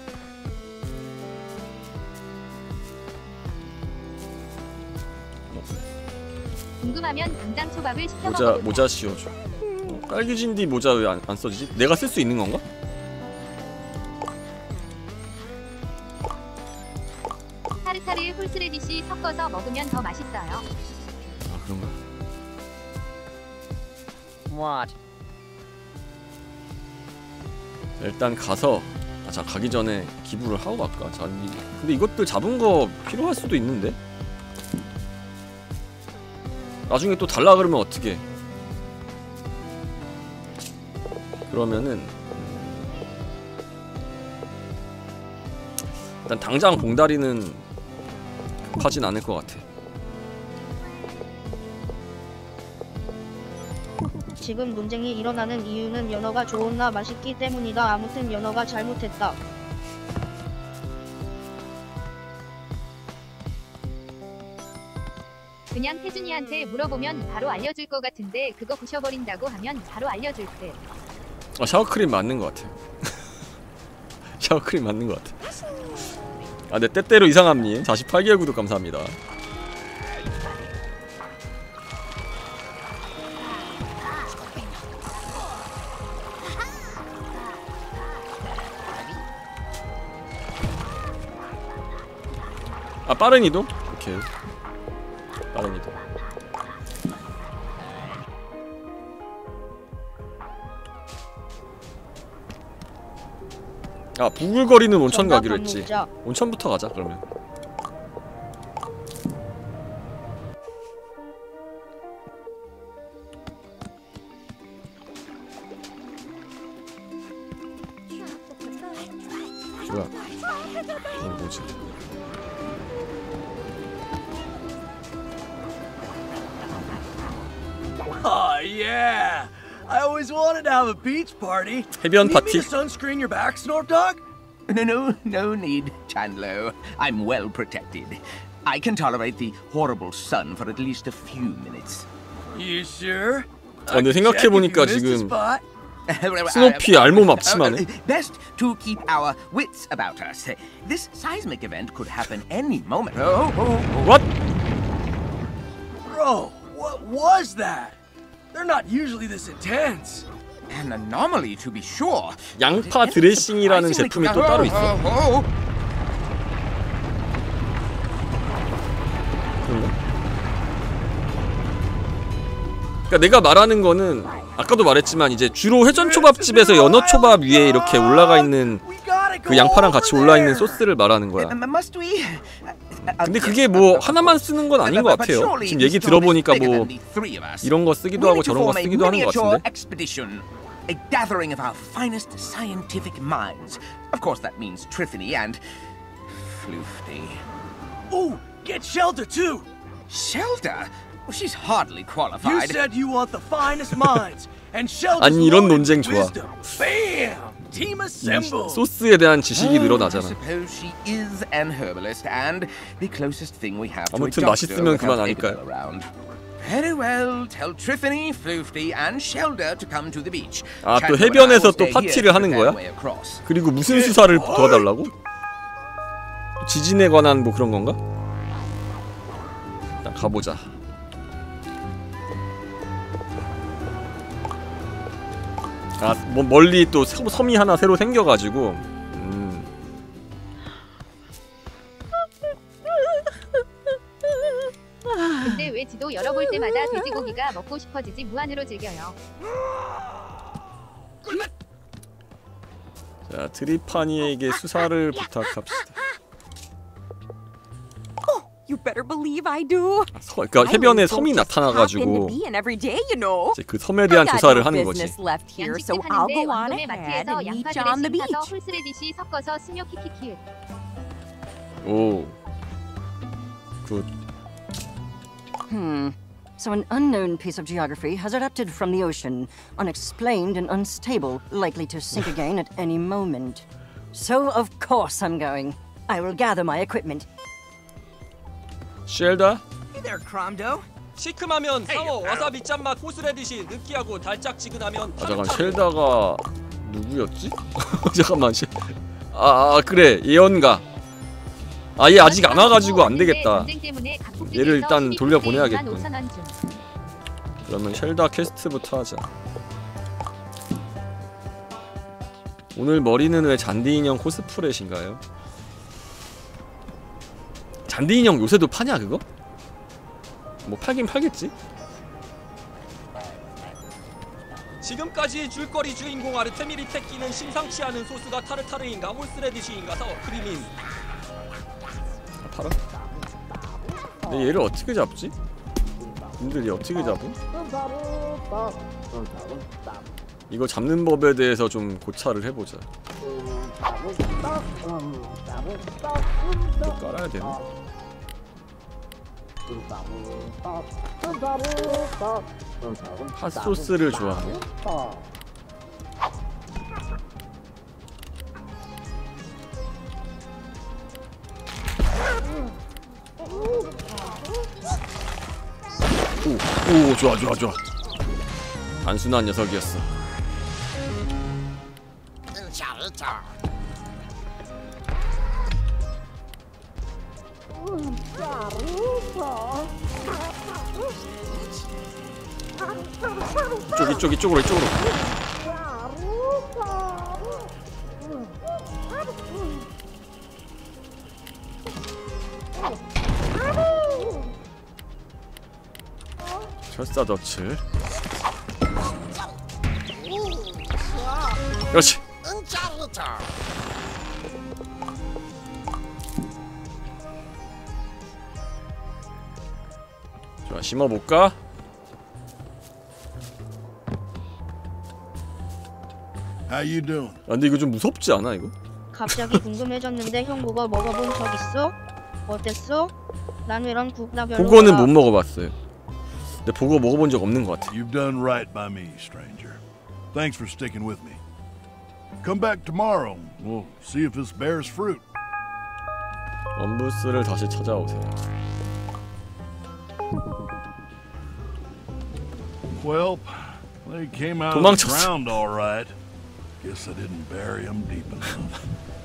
궁금하면 당장 초밥을 시켜 모자 먹어보자. 모자 씌워줘. 어, 딸기 진디 모자 왜 안 안 써지지? 내가 쓸 수 있는 건가? 타르타르에 홀스레디시 섞어서 먹으면 더 맛있어요. 아, 그런가? What? 일단 가서 아, 자 가기 전에 기부를 하고 갈까? 잔디. 근데 이것들 잡은 거 필요할 수도 있는데? 나중에 또 달라 그러면 어떡해. 그러면은 일단 당장 봉다리는 하진 않을 것 같아. 지금 논쟁이 일어나는 이유는 연어가 좋았나 맛있기 때문이다. 아무튼 연어가 잘못했다. 그냥 태준이한테 물어보면 바로 알려줄 것 같은데 그거 부셔버린다고 하면 바로 알려줄 듯. 아 샤워크림 맞는 것 같아. 샤워크림 맞는 것 같아. 아 네 때때로 이상함님 사십팔 개월 구독 감사합니다. 아 빠른 이동? 오케이 빠른 이동. 아 부글거리는 온천 가기로 했지. 온천부터 가자 그러면. 뭐야 이건 뭐지? Oh yeah! I always wanted to have a beach party. 해변 Need me 파티? to sunscreen your back, Snorp Dog? No, no, no need, Chandlo. I'm well protected. I can tolerate the horrible sun for at least a few minutes. You sure? 아 근데 생각해보니까 지금 스노피 알몸 앞치마네. Best to keep our wits about us. This seismic event could happen any moment. Oh, oh, oh. What? Bro, what was that? They're not usually this intense. An anomaly to be sure. 양파 드레싱이라는 제품이 또 따로 있어. 그런가? 그러니까 내가 말하는 거는 아까도 말했지만 이제 주로 회전초밥집에서 연어초밥 위에 이렇게 올라가 있는 그 양파랑 같이 올라 있는 소스를 말하는 거야. 근데 그게 뭐 하나만 쓰는 건 아닌 것 같아요. 지금 얘기 들어보니까 뭐 이런 거 쓰기도 하고 저런 거 쓰기도 하는 것 같은데. A gathering of our finest scientific minds. Of course, that means Trithony and Floofty. Ooh, get Shelter too. Shelter? Well, she's hardly qualified. You said you want the finest minds, and Shelter's 아니 이런 loaded 논쟁 with 좋아. wisdom. Bam! Team assemble. 소스에 대한 지식이 늘어나잖아. I suppose she is an herbalist and the closest thing we have to a 아무튼 doctor 맛있으면 그만 without 아닐까요? Abigail around. Very well. Tell Trithony, Floofty, and Shelter to come to the beach. 아 또 해변에서 또 파티를 하는 거야? 그리고 무슨 수사를 도와달라고? 지진에 관한 뭐 그런 건가? 일단 가보자. 아, 뭐 멀리 또 섬이 하나 새로 생겨가지고. 음. 근데 왜 지도 열어볼 때마다 돼지고기가 먹고 싶어지지 무한으로 즐겨요. 자, 트리파니에게 수사를 부탁합시다. You better believe I do. 서, 그러니까 해변에 섬이 나타나가지고 이제 그 섬에 대한 조사를 하는 거지. 양식집 하는데 왕동네 마트에서 양파 드레싱 사서 홀스레디시 섞어서 스며 키키키. 오. 굿. Hmm. So an unknown piece of geography has erupted from the ocean, unexplained and unstable, likely to sink again at any moment. So of course I'm going. I will gather my equipment. 쉘다? Hey there, Cromdo. 시큼하면 사워 와사비 짠맛 호스레디시 느끼하고 달짝지근하면 아 잠깐 쉘다가 누구였지? 잠깐만 쉘... 아, 아 그래 예언가. 아 얘 아직 안 와가지고 안 되겠다. 얘를 일단 돌려보내야겠군. 그러면 쉘다 퀘스트부터 하자. 오늘 머리는 왜 잔디 인형 코스프레신가요? 잔디 인형 요새도 파냐 그거? 뭐 팔긴 팔겠지? 지금까지 줄거리 주인공 아르테미리 테키는 심상치 않은 소스가 타르타르인가 홀스레디쉬인가 서 크림인. 아, 팔아? 근데 얘를 어떻게 잡지? 님들 얘 어떻게 잡음? 이거 잡는 법에 대해서 좀 고찰을 해보자. 이거 깔아야 되나? 핫소스를 좋아하네. 오, 오, 좋아, 좋아, 좋아. 단순한 녀석이었어. 이쪽, 이쪽, 이쪽으로, 이쪽으로. 철사 덫을. 그렇지. 좋아, 심어볼까? How you doing? 아, 근데 이거 좀 무섭지 않아 이거? 갑자기 궁금해졌는데 형 그거 먹어본 적 있어? 어땠어? 난 이런 국나 별로. 보거는 못 먹어봤어요. 근데 보거 먹어본 적 없는 것 같아. You've done right by me, stranger. Thanks for sticking with me. Come back tomorrow. We'll see if this bears fruit. 럼부스를 다시 찾아오세요. Well, they came out of the ground all right. Guess I didn't bury them deep enough.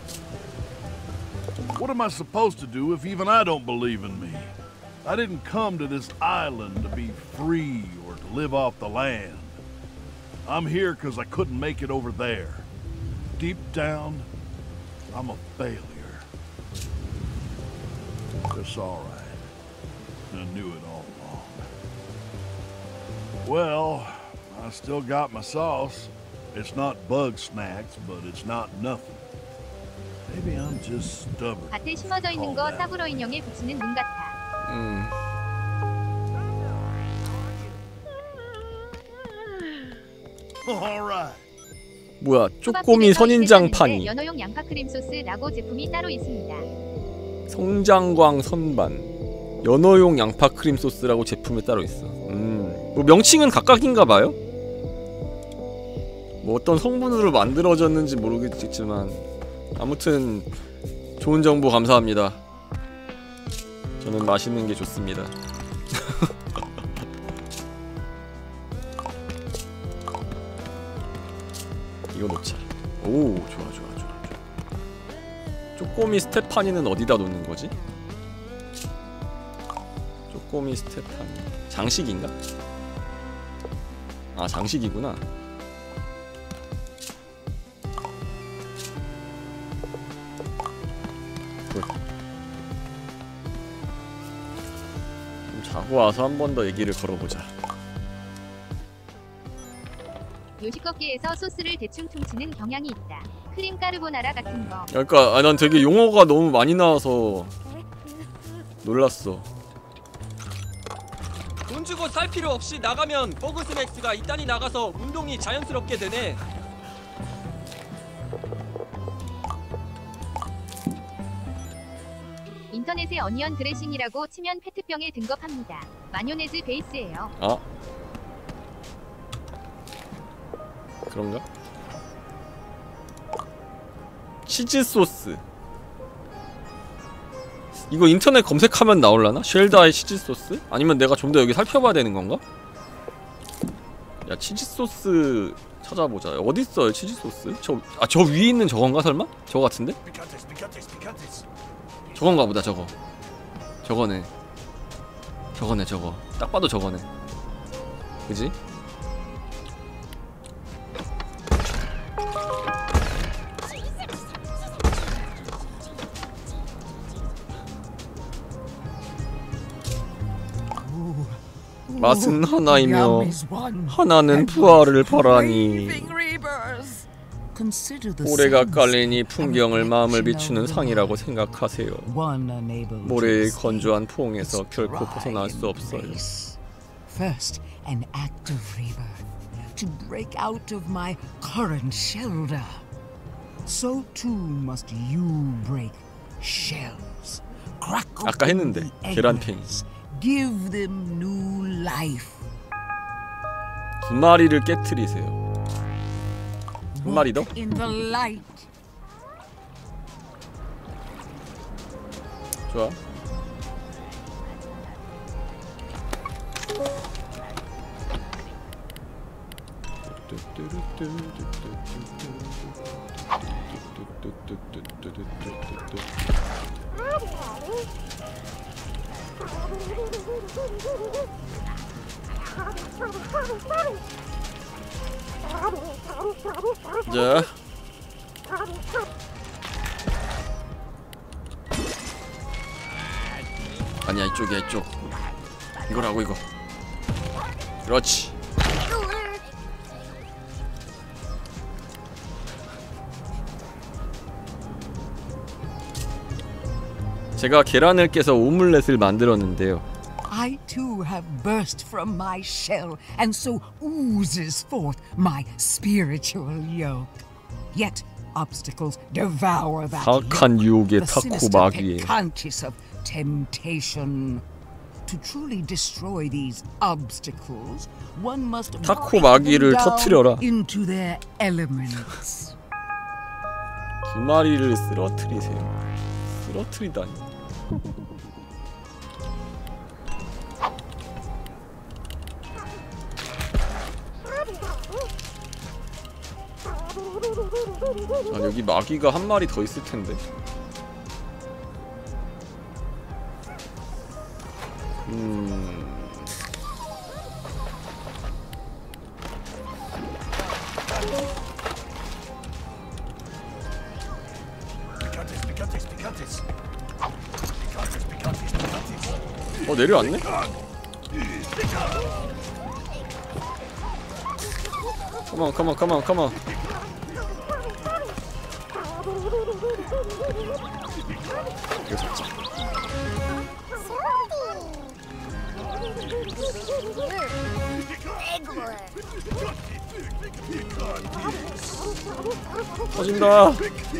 What am I supposed to do if even I don't believe in me? I didn't come to this island to be free or to live off the land. I'm here because I couldn't make it over there. Deep down, I'm a failure. It's all right. I knew it all along. Well, I still got my sauce. It's not bug snacks, but it's not nothing. Maybe I'm just stubborn. 밭에 심어져 있는 거 사부로 인형에 붙이는 눈 같아. 음. All right. 뭐야, 쪼꼬미 선인장파니. 연어용 양파 크림 소스라고 제품이 따로 있습니다. 성장광 선반. 연어용 양파 크림 소스라고 제품이 따로 있어. 음. 뭐 명칭은 각각인가봐요? 뭐 어떤 성분으로 만들어졌는지 모르겠지만 아무튼 좋은 정보 감사합니다. 저는 맛있는 게 좋습니다. 이거 놓자. 오, 좋아 좋아 좋아 좋아. 쪼꼬미 스테파니는 어디다 놓는 거지? 쪼꼬미 스테파니 장식인가? 아, 장식이구나. 자고 와서 한 번 더 얘기를 걸어보자. 요식업계에서 소스를 대충 퉁치는 경향이 있다. 크림 까르보나라 같은 거. 그러니까 아, 난 되게 용어가 너무 많이 나와서 놀랐어. 돈 주고 살 필요 없이 나가면 버그 스낵스가 이딴이 나가서 운동이 자연스럽게 되네. 인터넷에 어니언 드레싱이라고 치면 페트병에 등급합니다. 마요네즈 베이스예요. 아, 그런가? 치즈 소스. 이거 인터넷 검색하면 나올라나? 쉘다의 치즈 소스? 아니면 내가 좀 더 여기 살펴봐야 되는 건가? 야, 치즈 소스 찾아보자. 어디 있어요, 치즈 소스? 저, 아, 저 위에 있는 저건가 설마? 저거 같은데? 저건가 보다. 저거 저거네. 저거네 저거. 딱 봐도 저거네. 그지? Ooh, 맛은 하나이며 하나는 부활을 바라니. 모래가 깔리니 풍경을 마음을 비추는 상이라고 생각하세요. 모래의 건조한 포옹에서 결코 벗어날 수 없어요. First, an act of rebirth to break out of my current shelter. So too must you break shells. Crack 아까 했는데 계란팽이. Give them new life. 두 마리를 깨트리세요. 한 마리 더? In the light. 좋아. 자. 아니야 이쪽이야 이쪽. 이거라고 이거. 그렇지. 제가 계란을 깨서 오믈렛을 만들었는데요. I too have burst from my shell, and so oozes forth my spiritual yoke. Yet obstacles devour that 사악한 유혹의 the 타코 sinister 마귀에. Peccantis of temptation. To truly destroy these obstacles, one must 타코 마귀를 break them 터뜨려라. down into their elements. 두 마리를 쓰러뜨리세요. 쓰러뜨리다니. 아, 여기 마귀가 한 마리 더 있을 텐데. 음. 어, 내려왔네? 컴온 컴온 컴온 컴온. 이거 잡자. 터진다.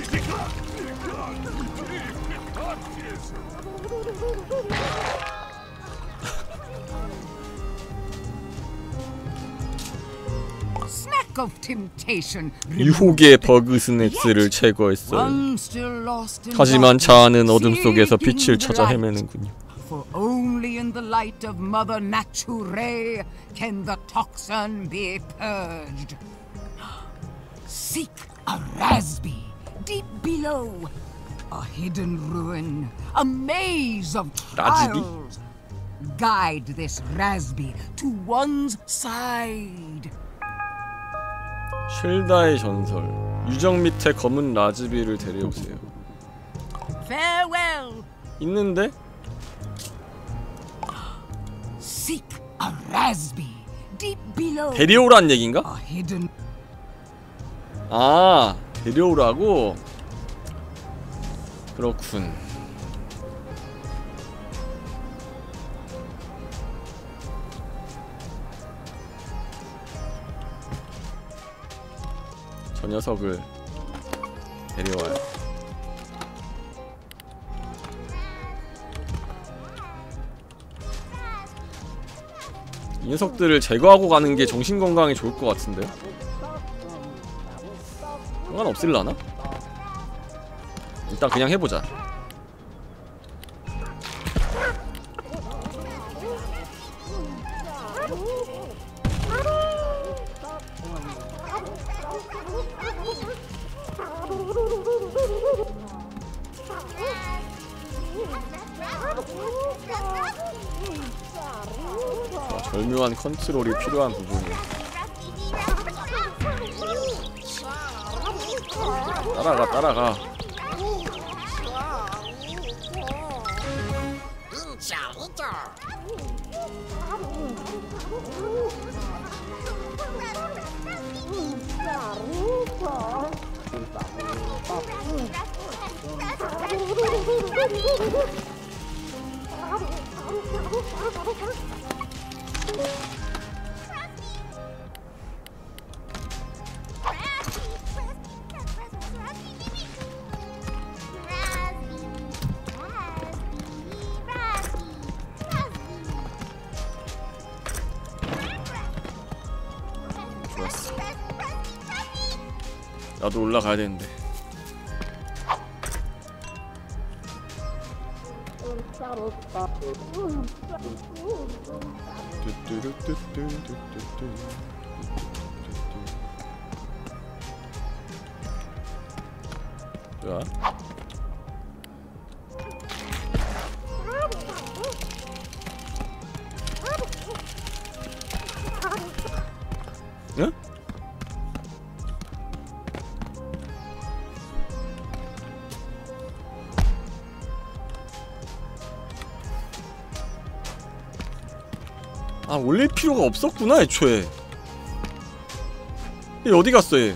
Snack of temptation. 유혹의 버그 스낵스를 제거했어요. One still lost in 하지만 darkness, 자아는 어둠 속에서 seeking 빛을 the 찾아 light. 헤매는군요. For only in the light of Mother Nature can the toxin be purged. Seek a Razby deep below, a hidden ruin, a maze of trials. Guide this Razby to one's side. 쉘다의 전설. 유적 밑에 검은 라즈비를 데려오세요. Farewell. 있는데? Seek a Razby deep below. 데려오란 얘긴가? A hidden. 아, 데려오라고? 그렇군. 저 녀석을 데려와요. 이 녀석들을 제거하고 가는 게 정신건강에 좋을 것 같은데? 상관없을라나? 일단 그냥 해보자. 자, 절묘한 컨트롤이 필요한 부분이야. 따라가 따라가. 좋았어. 나도 올라가야 되는데. 자. 응? 아, 올릴 필요가 없었구나 애초에. 얘 어디 갔어 얘?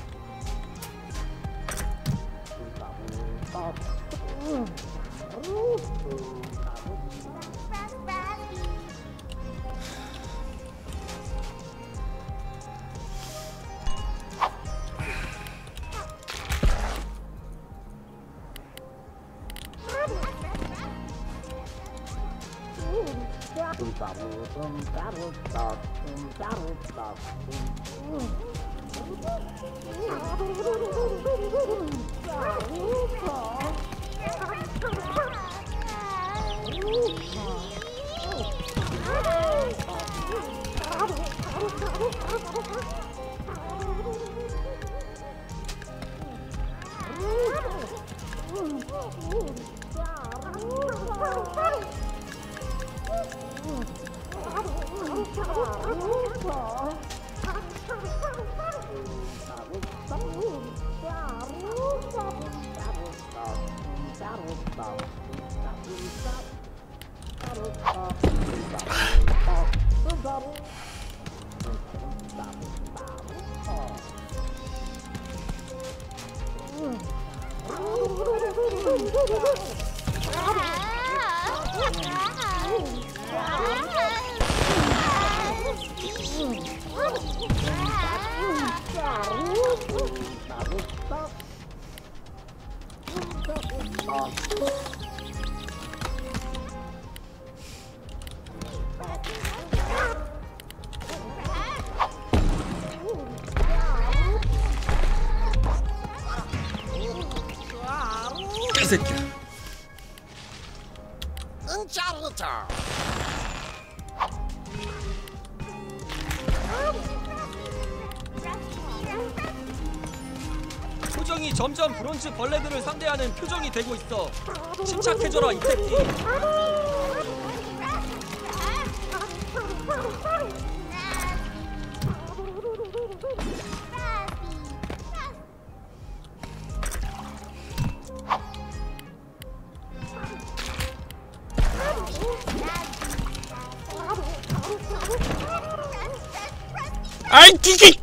이 새끼야. 표정이 점점 브론즈 벌레들을 상대하는 표정이 되고 있어. 침착해져라 이 새끼. 아이 끼끼!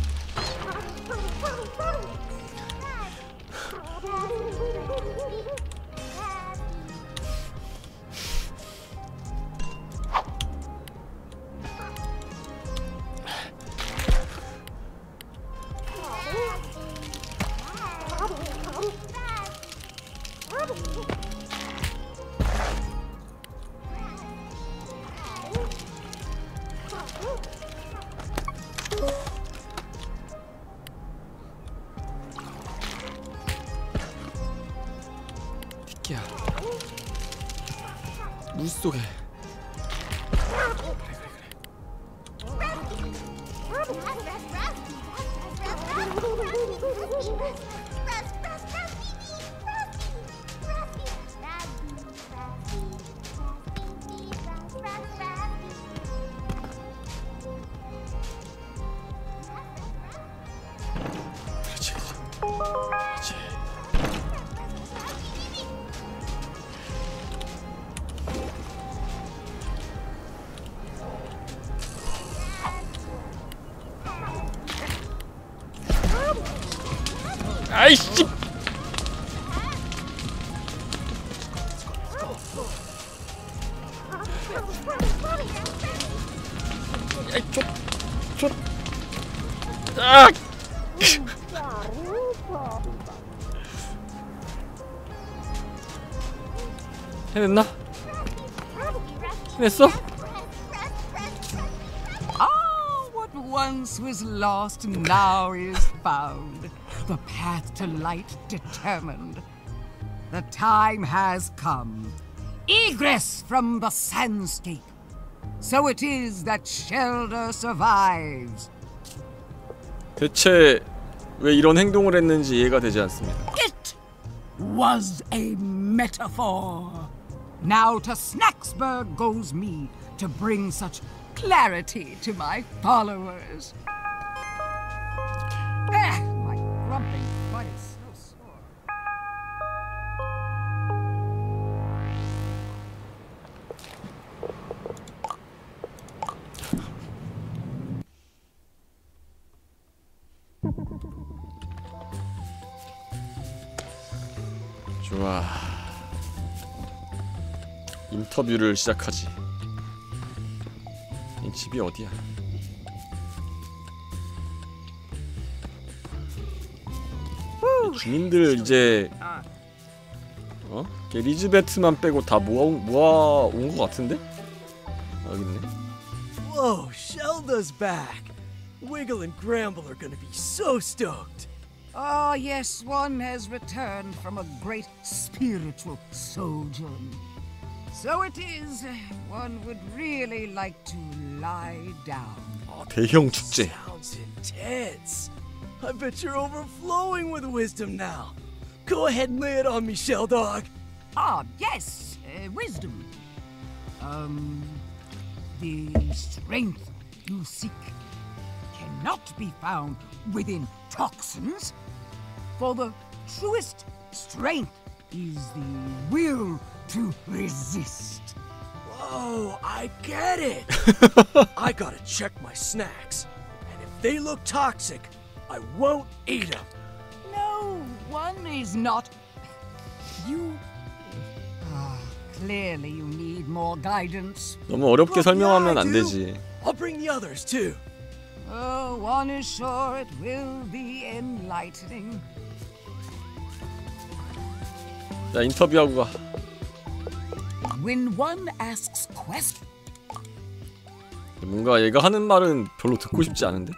새끼야. 물속에. 그렇지, 그렇지. 야이씨. 야이 쪽 쪽. 아. 해냈나? 해냈어? What once was lost now is found. The path to light determined. The time has come. Egress from the sandscape. So it is that Shelder survives. 대체 왜 이런 행동을 했는지 이해가 되지 않습니다. It was a metaphor. Now to Snacksburg goes me to bring such clarity to my followers. Ah, my grumpy butt is so sore. 좋아. 인터뷰를 시작하지. 이 집이 어디야? 이 주민들 이제 어? 리즈베트만 빼고 다 모아 모아 온 것 같은데? 여기 있네. Whoa, Shelda's back. Wiggle and Gramble are gonna be so stoked. Oh, yes, one has returned from a great spiritual sojourn. So it is, one would really like to lie down. 아, 대형 축제. Sounds intense. I bet you're overflowing with wisdom now. Go ahead and lay it on me, Sheldog. Ah, yes, uh, wisdom. Um, the strength you seek cannot be found within toxins. For the truest strength is the will to resist. Whoa, I get it. I gotta check my snacks. And if they look toxic, I won't eat them. No, one is not. You... Ah, clearly you need more guidance. 너무 어렵게 설명하면 안 되지. I'll bring the others too. Oh, one is sure it will be enlightening. 자, 인터뷰하고 가. When one asks quest, 뭔가 얘가 하는 말은 별로 듣고 싶지 않은데.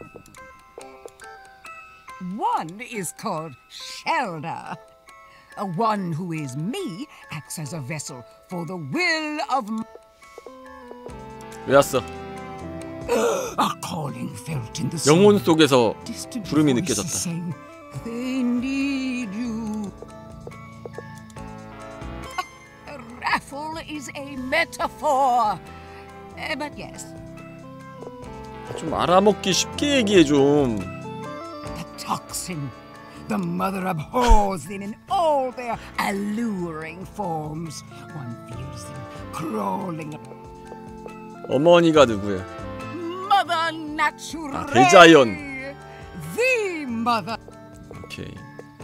one is called Shelder. A one who is me acts as a vessel for the will of. 왜 왔어? A calling felt in the sea. 영혼 속에서 부름이 느껴졌다. They need you. A raffle is a metaphor. Uh, but yes. 좀 알아먹기 쉽게 얘기해 좀. The toxin. The mother abhors them in all their alluring forms. One feels them crawling. 어머니가 누구야? Mother Nature. 아, 대자연. The mother. 오케이.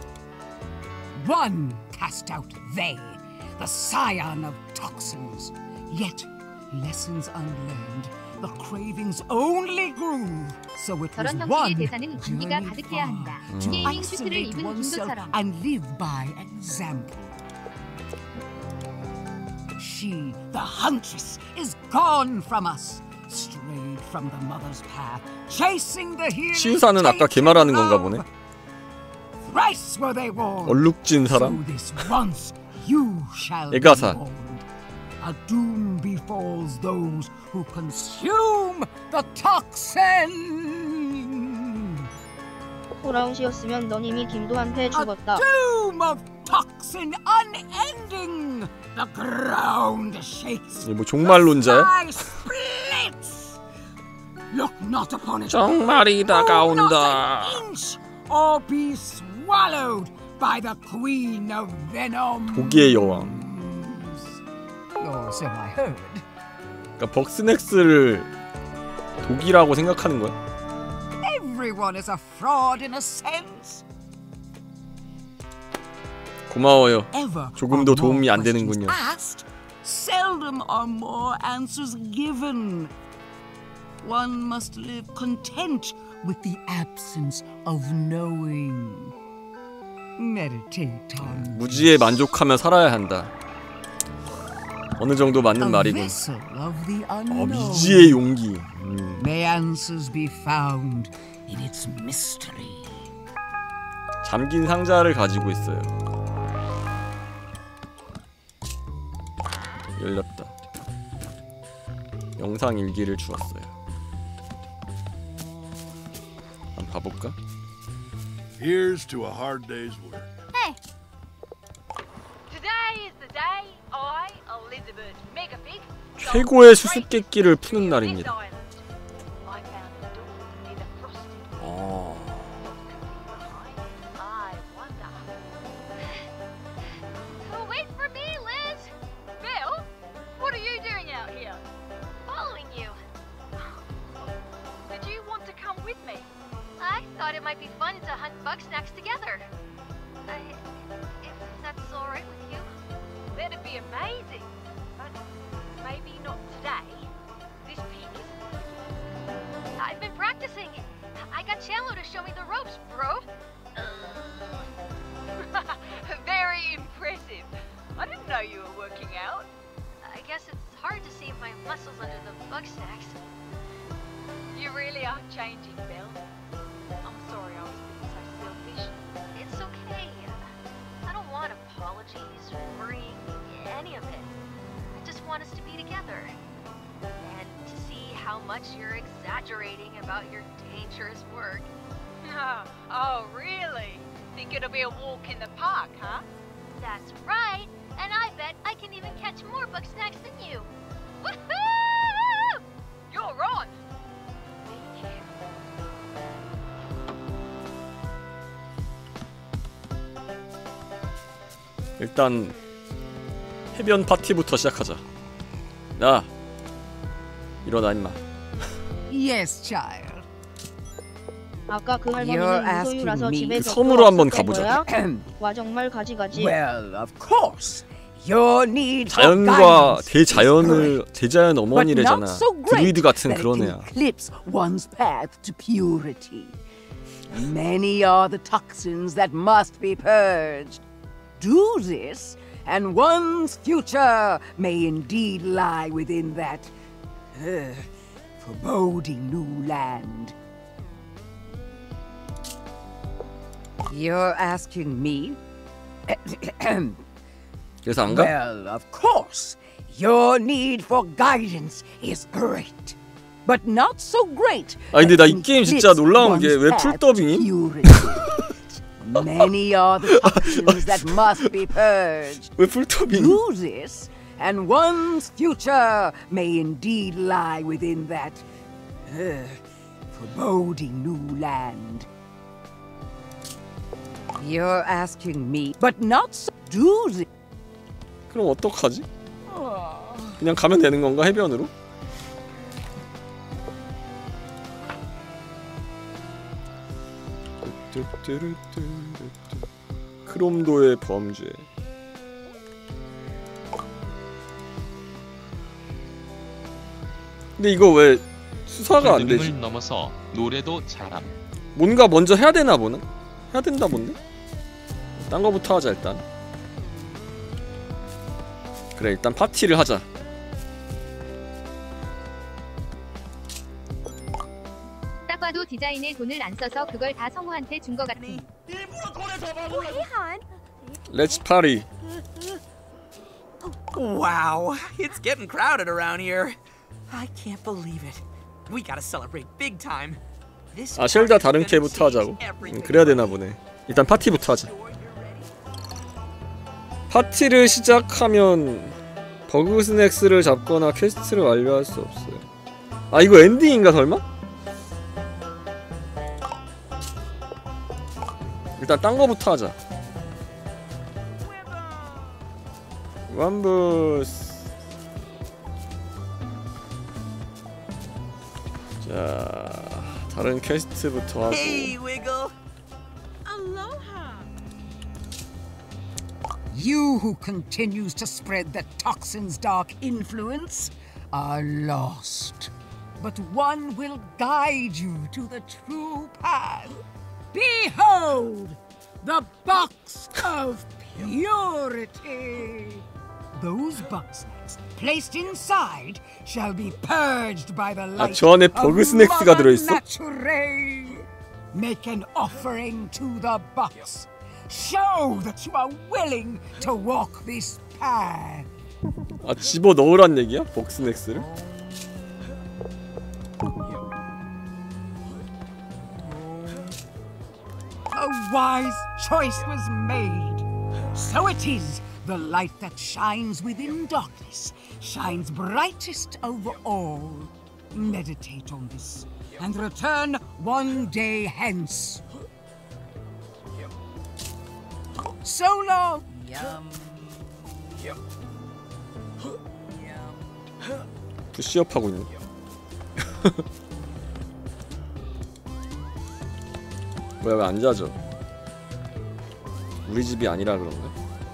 One cast out they, the scion of toxins. Yet, lessons unlearned, the cravings only grew. So it was 저런 one 형식의 대사는 준비가 가득해야 한다. 게이밍 슈트를 isolate 입은 oneself 중도처럼. and live by example. She, the huntress, is gone from us, strayed from the mother's path, chasing the healing. 치유사는 아까 걔 말하는 건가 보네. Thrice were they warned. 얼룩진 사람. So this once you shall 애가사. be warned. A doom befalls those who consume the toxin. 호라운시였으면 넌 이미 김도한테 죽었다. Doom of toxin unending. The ground shakes. 뭐 종말론자야? Sky splits. Look not upon it. 정말이 다가온다. An inch or be swallowed by the queen of venom. 독의 여왕. Or so I heard. 그러니까 벅스넥스를 독이라고 생각하는 거야? Everyone is a fraud in a sense. 고마워요. ever 조금도 are more 도움이 안 questions 되는군요. asked, seldom are more answers given. One must live content with the absence of knowing. Meditate on 무지에 만족하며 살아야 한다. 어느 정도 맞는 a 말이군. vessel of the 어, unknown. 미지의 용기. 음. May answers be found in its mystery. 잠긴 상자를 가지고 있어요. 열렸다. 영상 일기를 주었어요. 한번 봐볼까? Here's to a hard day's work. Hey. Today is the day I, Elizabeth Megapig, 최고의 수수께끼를 푸는 날입니다. 어. Oh, wait for me, Liz. Bill, what are you doing out here? Following you. Did you want to come with me? I thought it might be fun to hunt bug snacks together. I, if that's all right with you. That'd be amazing. But maybe not today. This peak is... I've been practicing. I got Chandler to show me the ropes, bro. Very impressive. I didn't know you were working out. I guess it's hard to see my muscles under the bug snacks. You really are changing, Bill. I'm sorry I was being so selfish. It's okay. I don't want apologies, worrying, any of it. I just want us to be together. And to see how much you're exaggerating about your dangerous work. Oh, really? Think it'll be a walk in the park, huh? That's right. And I bet I can even catch more bug snacks than you. Woohoo! You're on. Be careful. 일단 해변 파티부터 시작하자. 야, 일어나 임마. Yes, child. 아까 그 You're 할머니는 asking 무소유라서 me. 집에 그 섬으로 한번 가보자. 와 정말 가지가지. Well, of course. Your need for 자연과 guidance 대자연을 대자연 어머니래잖아. but not so great 드루이드 같은 that it 그런 can 애야. eclipse one's path to purity. Many are the toxins that must be purged. Do this, and one's future may indeed lie within that uh, foreboding new land. You're asking me? 그래서 안 가? Well, of course, your need for guidance is great, but not so great. 아 근데 나 이 that 게임 it 진짜 eclipses 놀라운 게 one's 왜 path 풀더빙임? to purity. Many are the toxins that must be purged. 왜 풀더빙? Do this, and one's future may indeed lie within that uh, foreboding new land. You're asking me? But not so. Do this. 그럼 어떡하지? 그냥 가면 되는 건가 해변으로? 크롬도의 범죄. 근데 이거 왜 수사가 안 되지? 을 넘어서 노래도 잘함. 뭔가 먼저 해야 되나 보네? 해야 된다 본데? 딴 거부터 하자 일단. 그래 일단 파티를 하자. 딱 봐도 디자인에 돈을 안 써서 그걸 다 성우한테 준 거 같은. Oh, hey, hon. Let's party. Wow, it's getting crowded around here. I can't believe it. We gotta celebrate big time. This 아 쉘다 다른 캐부터 하자고? 음, 그래야 되나 보네. 일단 파티부터 하자. 파티를 시작하면 버그 스낵스를 잡거나 퀘스트를 완료할 수 없어요. 아 이거 엔딩인가 설마? 일단 딴 거부터 하자. 완부스. 자 다른 퀘스트부터 하고. Hey, Wiggle. Aloha. You who continues to spread the toxin's dark influence are lost. But one will guide you to the true path. Behold, the box of purity. Those bugsnacks placed inside shall be purged by the 아, light 저 안에 of 버그 스낵스가 Mother 들어있어? Nature. Make an offering to the box. Show that you are willing to walk this path. 아, 집어 넣으란 얘기야? 벅스넥스를? A wise choice was made. So it is. The light that shines within darkness shines brightest over all. Meditate on this and return one day hence. So long. Yum. 푸시업 하고 있네. 뭐야, 왜 안 자죠? 우리 집이 아니라 그런가?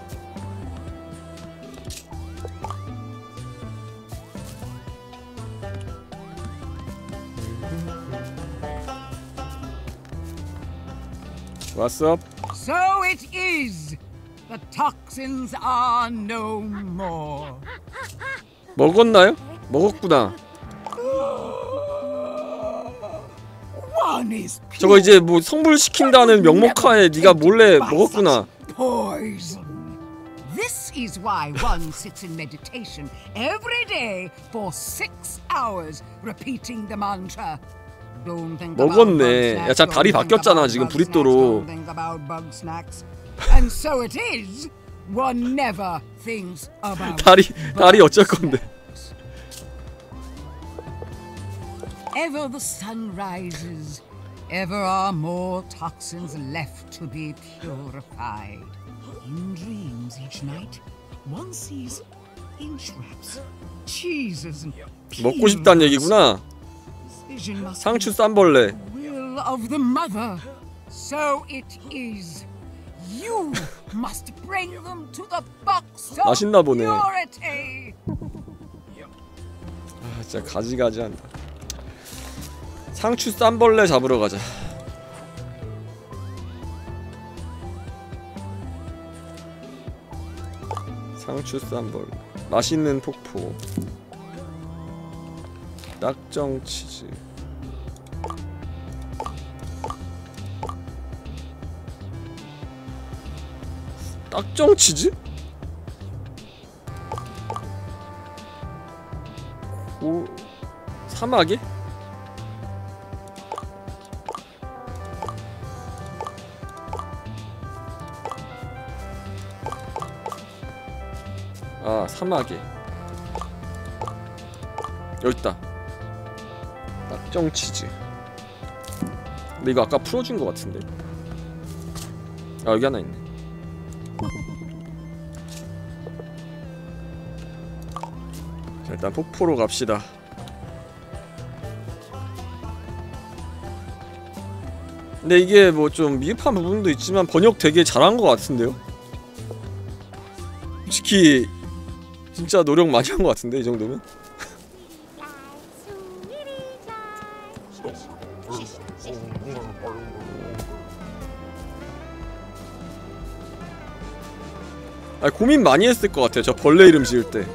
What's up? So it is. The toxins are no more. 먹었나요? 먹었구나. One is 저거 이제 뭐 성불시킨다는 명목하에 네가 몰래 먹었구나. poison. This is why one sits in meditation every day for six hours, repeating the mantra. Don't think about 먹었네. bug 야, 자 snacks, 다리 don't think 바뀌었잖아 about 지금 bug snacks, 브리또로. don't think about bug snacks. And so it is. One never thinks about 다리 다리 bug 어쩔 건데? Ever the sun rises, ever are more toxins left to be purified. In dreams each night, one sees inch wraps, cheeses and 먹고 싶다는 얘기구나. vision must 상추 쌈벌레. will of the mother. So it is. You must bring them to the box of 맛있나 보네. purity. 아, 진짜 가지가지한다. 상추 쌈벌레 잡으러 가자. 상추 쌈벌레. 맛있는 폭포. 딱정 치즈. 딱정 치즈? 오, 사막에? 아, 사막에. 여깄다. 딱정 치즈. 근데 이거 아까 풀어준 것 같은데. 아, 여기 하나 있네. 자, 일단 폭포로 갑시다. 근데 이게 뭐 좀 미흡한 부분도 있지만 번역 되게 잘한 것 같은데요? 솔직히 진짜 노력 많이 한 것 같은데 이 정도면? 아, 고민 많이 했을 것 같아요. 저 벌레 이름 지을 때.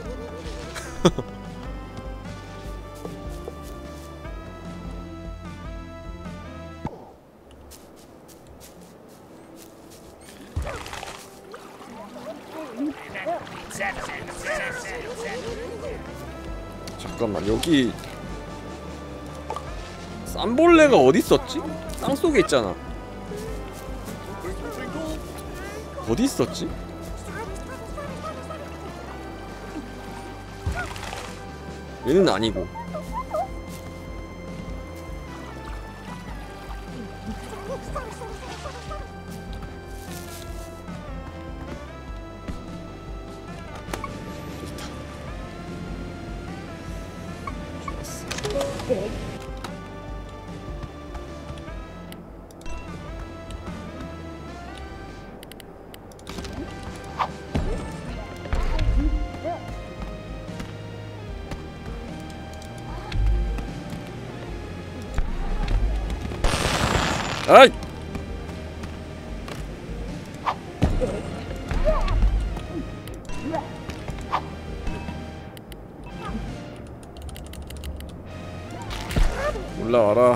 잠깐만, 여기 쌈벌레가 어디 있었지? 땅 속에 있잖아. 어디 있었지? 얘는 아니고. 아이! 올라와라.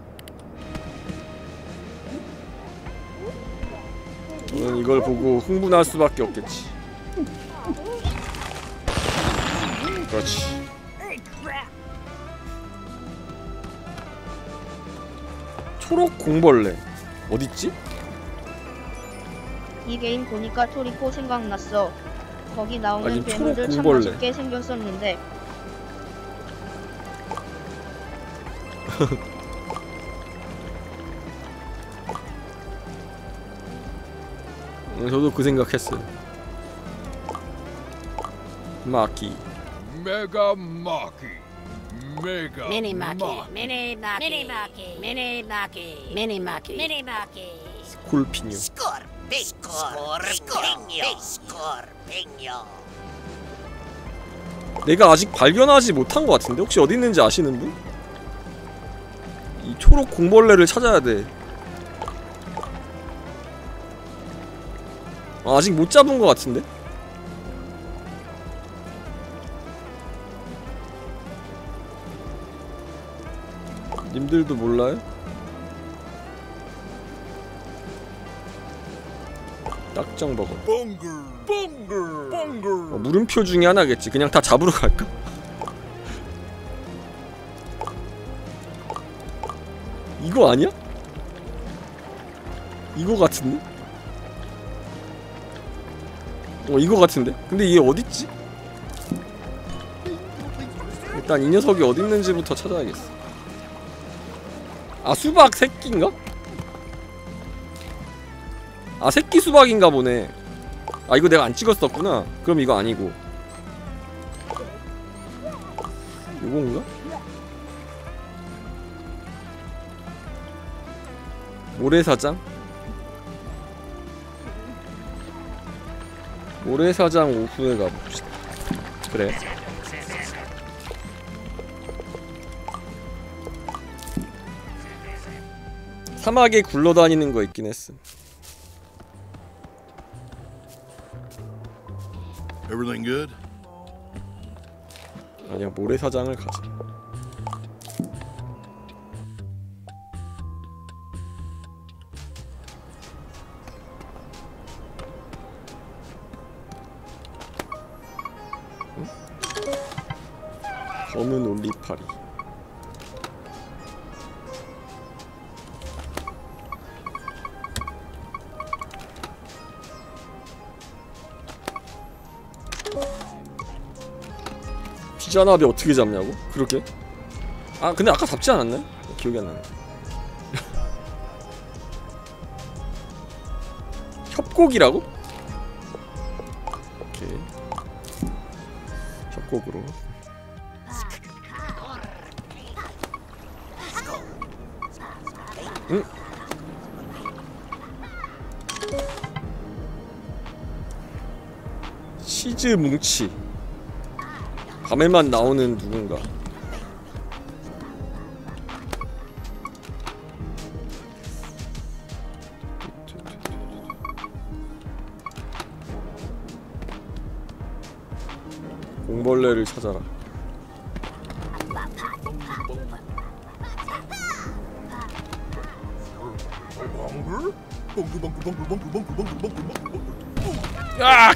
너는 이걸 보고 흥분할 수밖에 없겠지. 그렇지. 초록 공벌레 어딨지? 이 게임 보니까 토리코 생각났어. 거기 나오는 아니, 괴물들 참 초록 맛있게 생겼었는데. 응, 저도 그 생각했어요. 마키. 메가 마키. 메가 미니 마키. 마키. 미니 마키. 미니 마키. 미니 마키. 미니 마키. 미니 마키. 스콜피뇨. 스콜피뇨. 내가 아직 발견하지 못한 것 같은데? 혹시 어디 있는지 아시는 분? 이 초록 공벌레를 찾아야 돼. 아, 아직 못 잡은 것 같은데? 님들도 몰라요? 딱정버거. 어, 물음표 중에 하나겠지. 그냥 다 잡으러 갈까? 이거 아니야? 이거 같은데? 어, 이거 같은데? 근데 얘 어딨지? 일단 이 녀석이 어디 있는지부터 찾아야겠어. 아, 수박 새끼인가? 아, 새끼 수박인가 보네. 아, 이거 내가 안 찍었었구나. 그럼 이거 아니고 이건가? 모래사장? 모래사장 오후에 가봅시다. 그래. 사막에 굴러다니는 거 있긴 했음. Everything good? 아니야, 모래사장을 가자. 응? 검은 올리파리. 피자나베 어떻게 잡냐고? 그렇게? 아, 근데 아까 잡지 않았나요? 기억이 안 나네. 협곡이라고? 오케이. 협곡으로. 응? 치즈 뭉치. 밤에만 나오는 누군가. 공벌레를 찾아라. 야!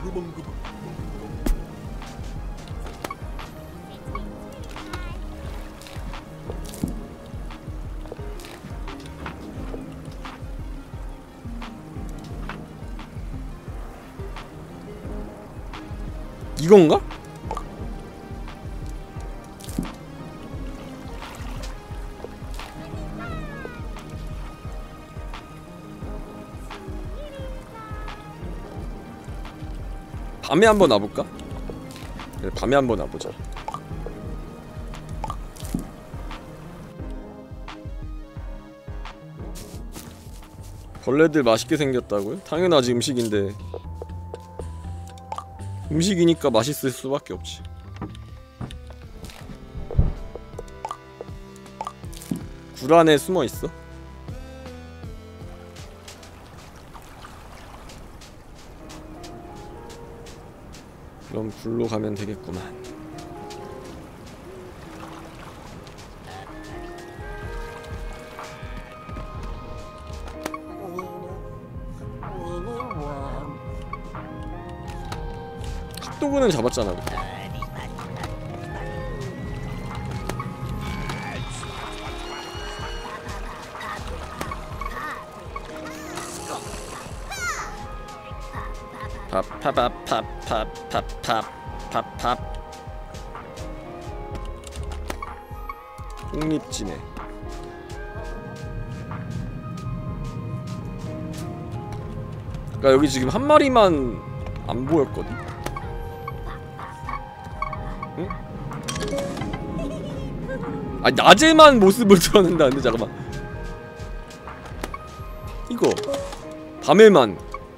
이건가? 밤에 한번 와볼까? 그래, 밤에 한번 와보자. 벌레들 맛있게 생겼다고요? 당연하지, 음식인데. 음식이니까 맛있을 수밖에 없지. 굴 안에 숨어있어? 그럼 굴로 가면 되겠구만. 핫도그는 잡았잖아. 그때. 팝팝팝팝팝팝팝팝팝 홍립지네. 그러니까 여기 지금 한 마리만 안 보였거든. 응? 아 낮에만 모습을 드러낸다는데 잠깐만. 이거 밤에만.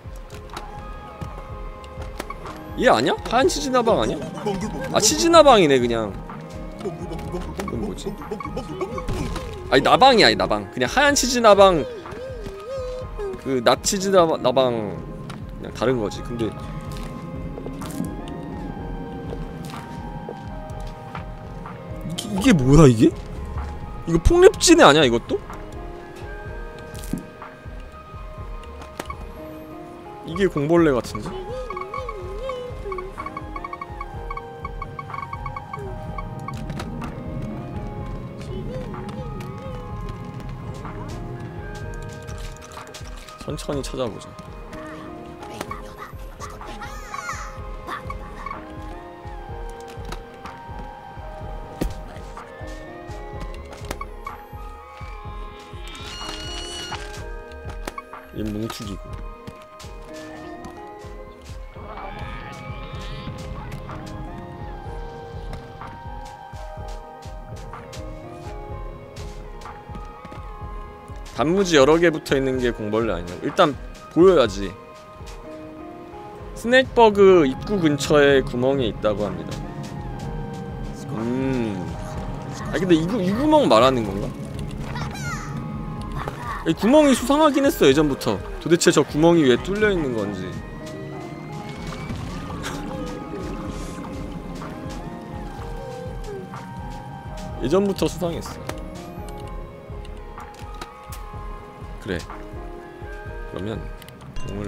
얘 아니야? 하얀 치즈나방 아니야? 아 치즈나방이네 그냥. 이건 뭐지? 아니 나방이 아니 나방. 그냥 하얀 치즈나방 그 낮 치즈나방 그냥 다른 거지. 근데 이, 이게 뭐야 이게? 이거 폭립지네 아니야 이것도? 이게 공벌레 같은데? 천천히 찾아보자. 이 뭉툭이고. 단무지 여러 개 붙어 있는 게 공벌레 아니냐고. 일단 보여야지. 스낵버그 입구 근처에 구멍이 있다고 합니다. 음. 아 근데 이, 이 구멍 말하는 건가? 이 구멍이 수상하긴 했어 예전부터. 도대체 저 구멍이 왜 뚫려 있는 건지. 예전부터 수상했어. 그래. 그러면 공을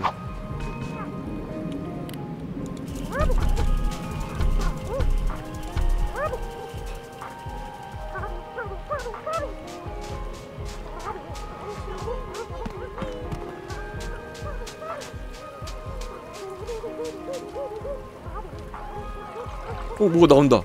어 뭐가 나온다.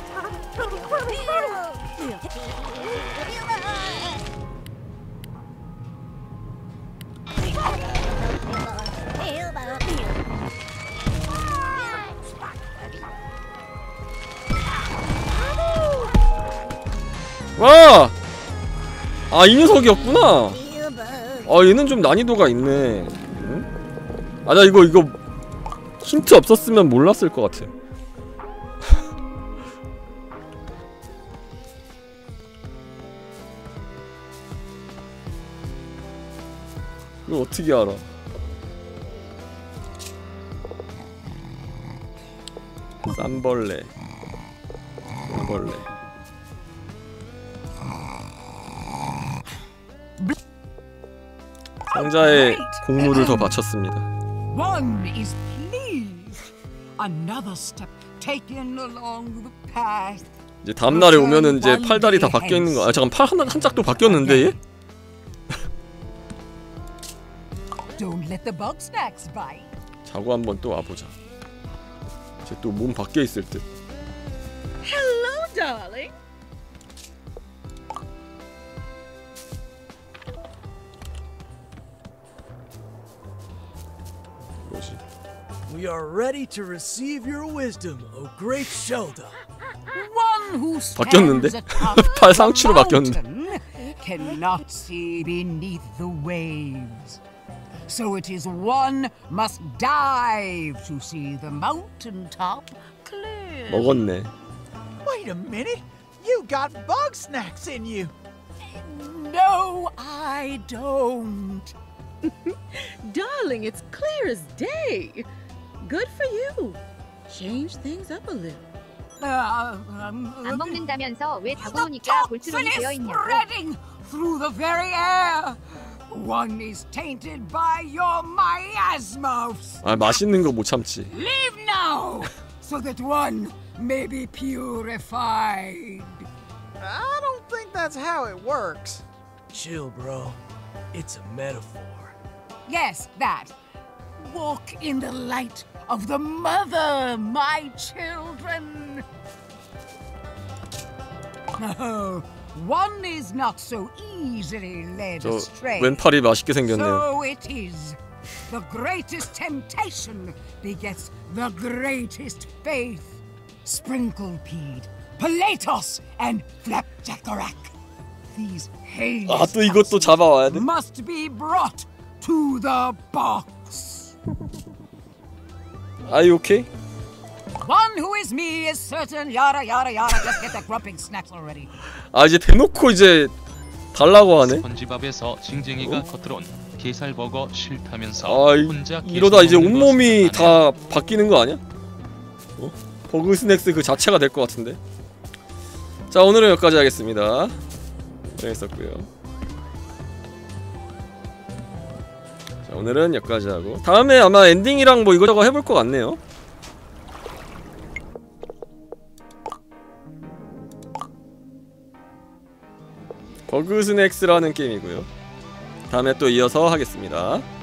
와! 아, 이 녀석이었구나. 아, 얘는 좀 난이도가 있네. 응? 아, 나 이거 이거 힌트 없었으면 몰랐을 것 같아. 이걸 어떻게 알아? 쌈벌레, 쌈벌레. 상자에 곡물을 더 바쳤습니다. One is pleased. Another step taken along the path. 이제 다음 날에 오면은 이제 팔다리 다 바뀌어 있는 거. 아 잠깐 팔 한 한 짝도 바뀌었는데 얘? Don't let the bug snacks bite. 자고 한번 또 와보자. 이제 또 몸 바뀌어 있을 듯. Hello, darling. 뭐지? We are ready to receive your wisdom, O great Shelda. One who 바뀌었는데? stands 팔 상추로 바뀌었는데. cannot see beneath the waves. So it is one must dive to see the mountaintop clear. 먹었네. Wait a minute. You got bug snacks in you. No, I don't. Darling, it's clear as day. Good for you. change things up a little. 안 먹는다면서 왜 다가오니까 볼트론이 되어 있냐고. Spreading through the very air. One is tainted by your miasmos. 아 맛있는 거 못 참지. Leave now, so that one may be purified. I don't think that's how it works. Chill, bro. It's a metaphor. Yes, that. Walk in the light of the mother, my children. Oh, one is not so easily led 저 astray. 왼팔이 맛있게 생겼네요. So it is. The greatest temptation begets the greatest faith. Sprinklepeed, Pilatos, and Flapjackorack. These heinous 아, 또 이것도 잡아와야 돼? must be brought to the box. Are you okay? One who is me is certain. Yada yada yada. Just get the grumping snacks already. 아 이제 대놓고 이제 달라고 하네. 스펀지밥에서 징징이가 어? 겉으론 게살버거 싫다면서 아 이, 혼자 이러다 이제 먹는 거 온몸이 생각나네. 다 바뀌는 거 아니야? 어? 버그 스낵스 그 자체가 될 것 같은데. 자 오늘은 여기까지 하겠습니다. 재밌었고요. 자 오늘은 여기까지 하고 다음에 아마 엔딩이랑 뭐 이거저거 해볼 것 같네요. 버그 스낵스라는 게임이고요. 다음에 또 이어서 하겠습니다.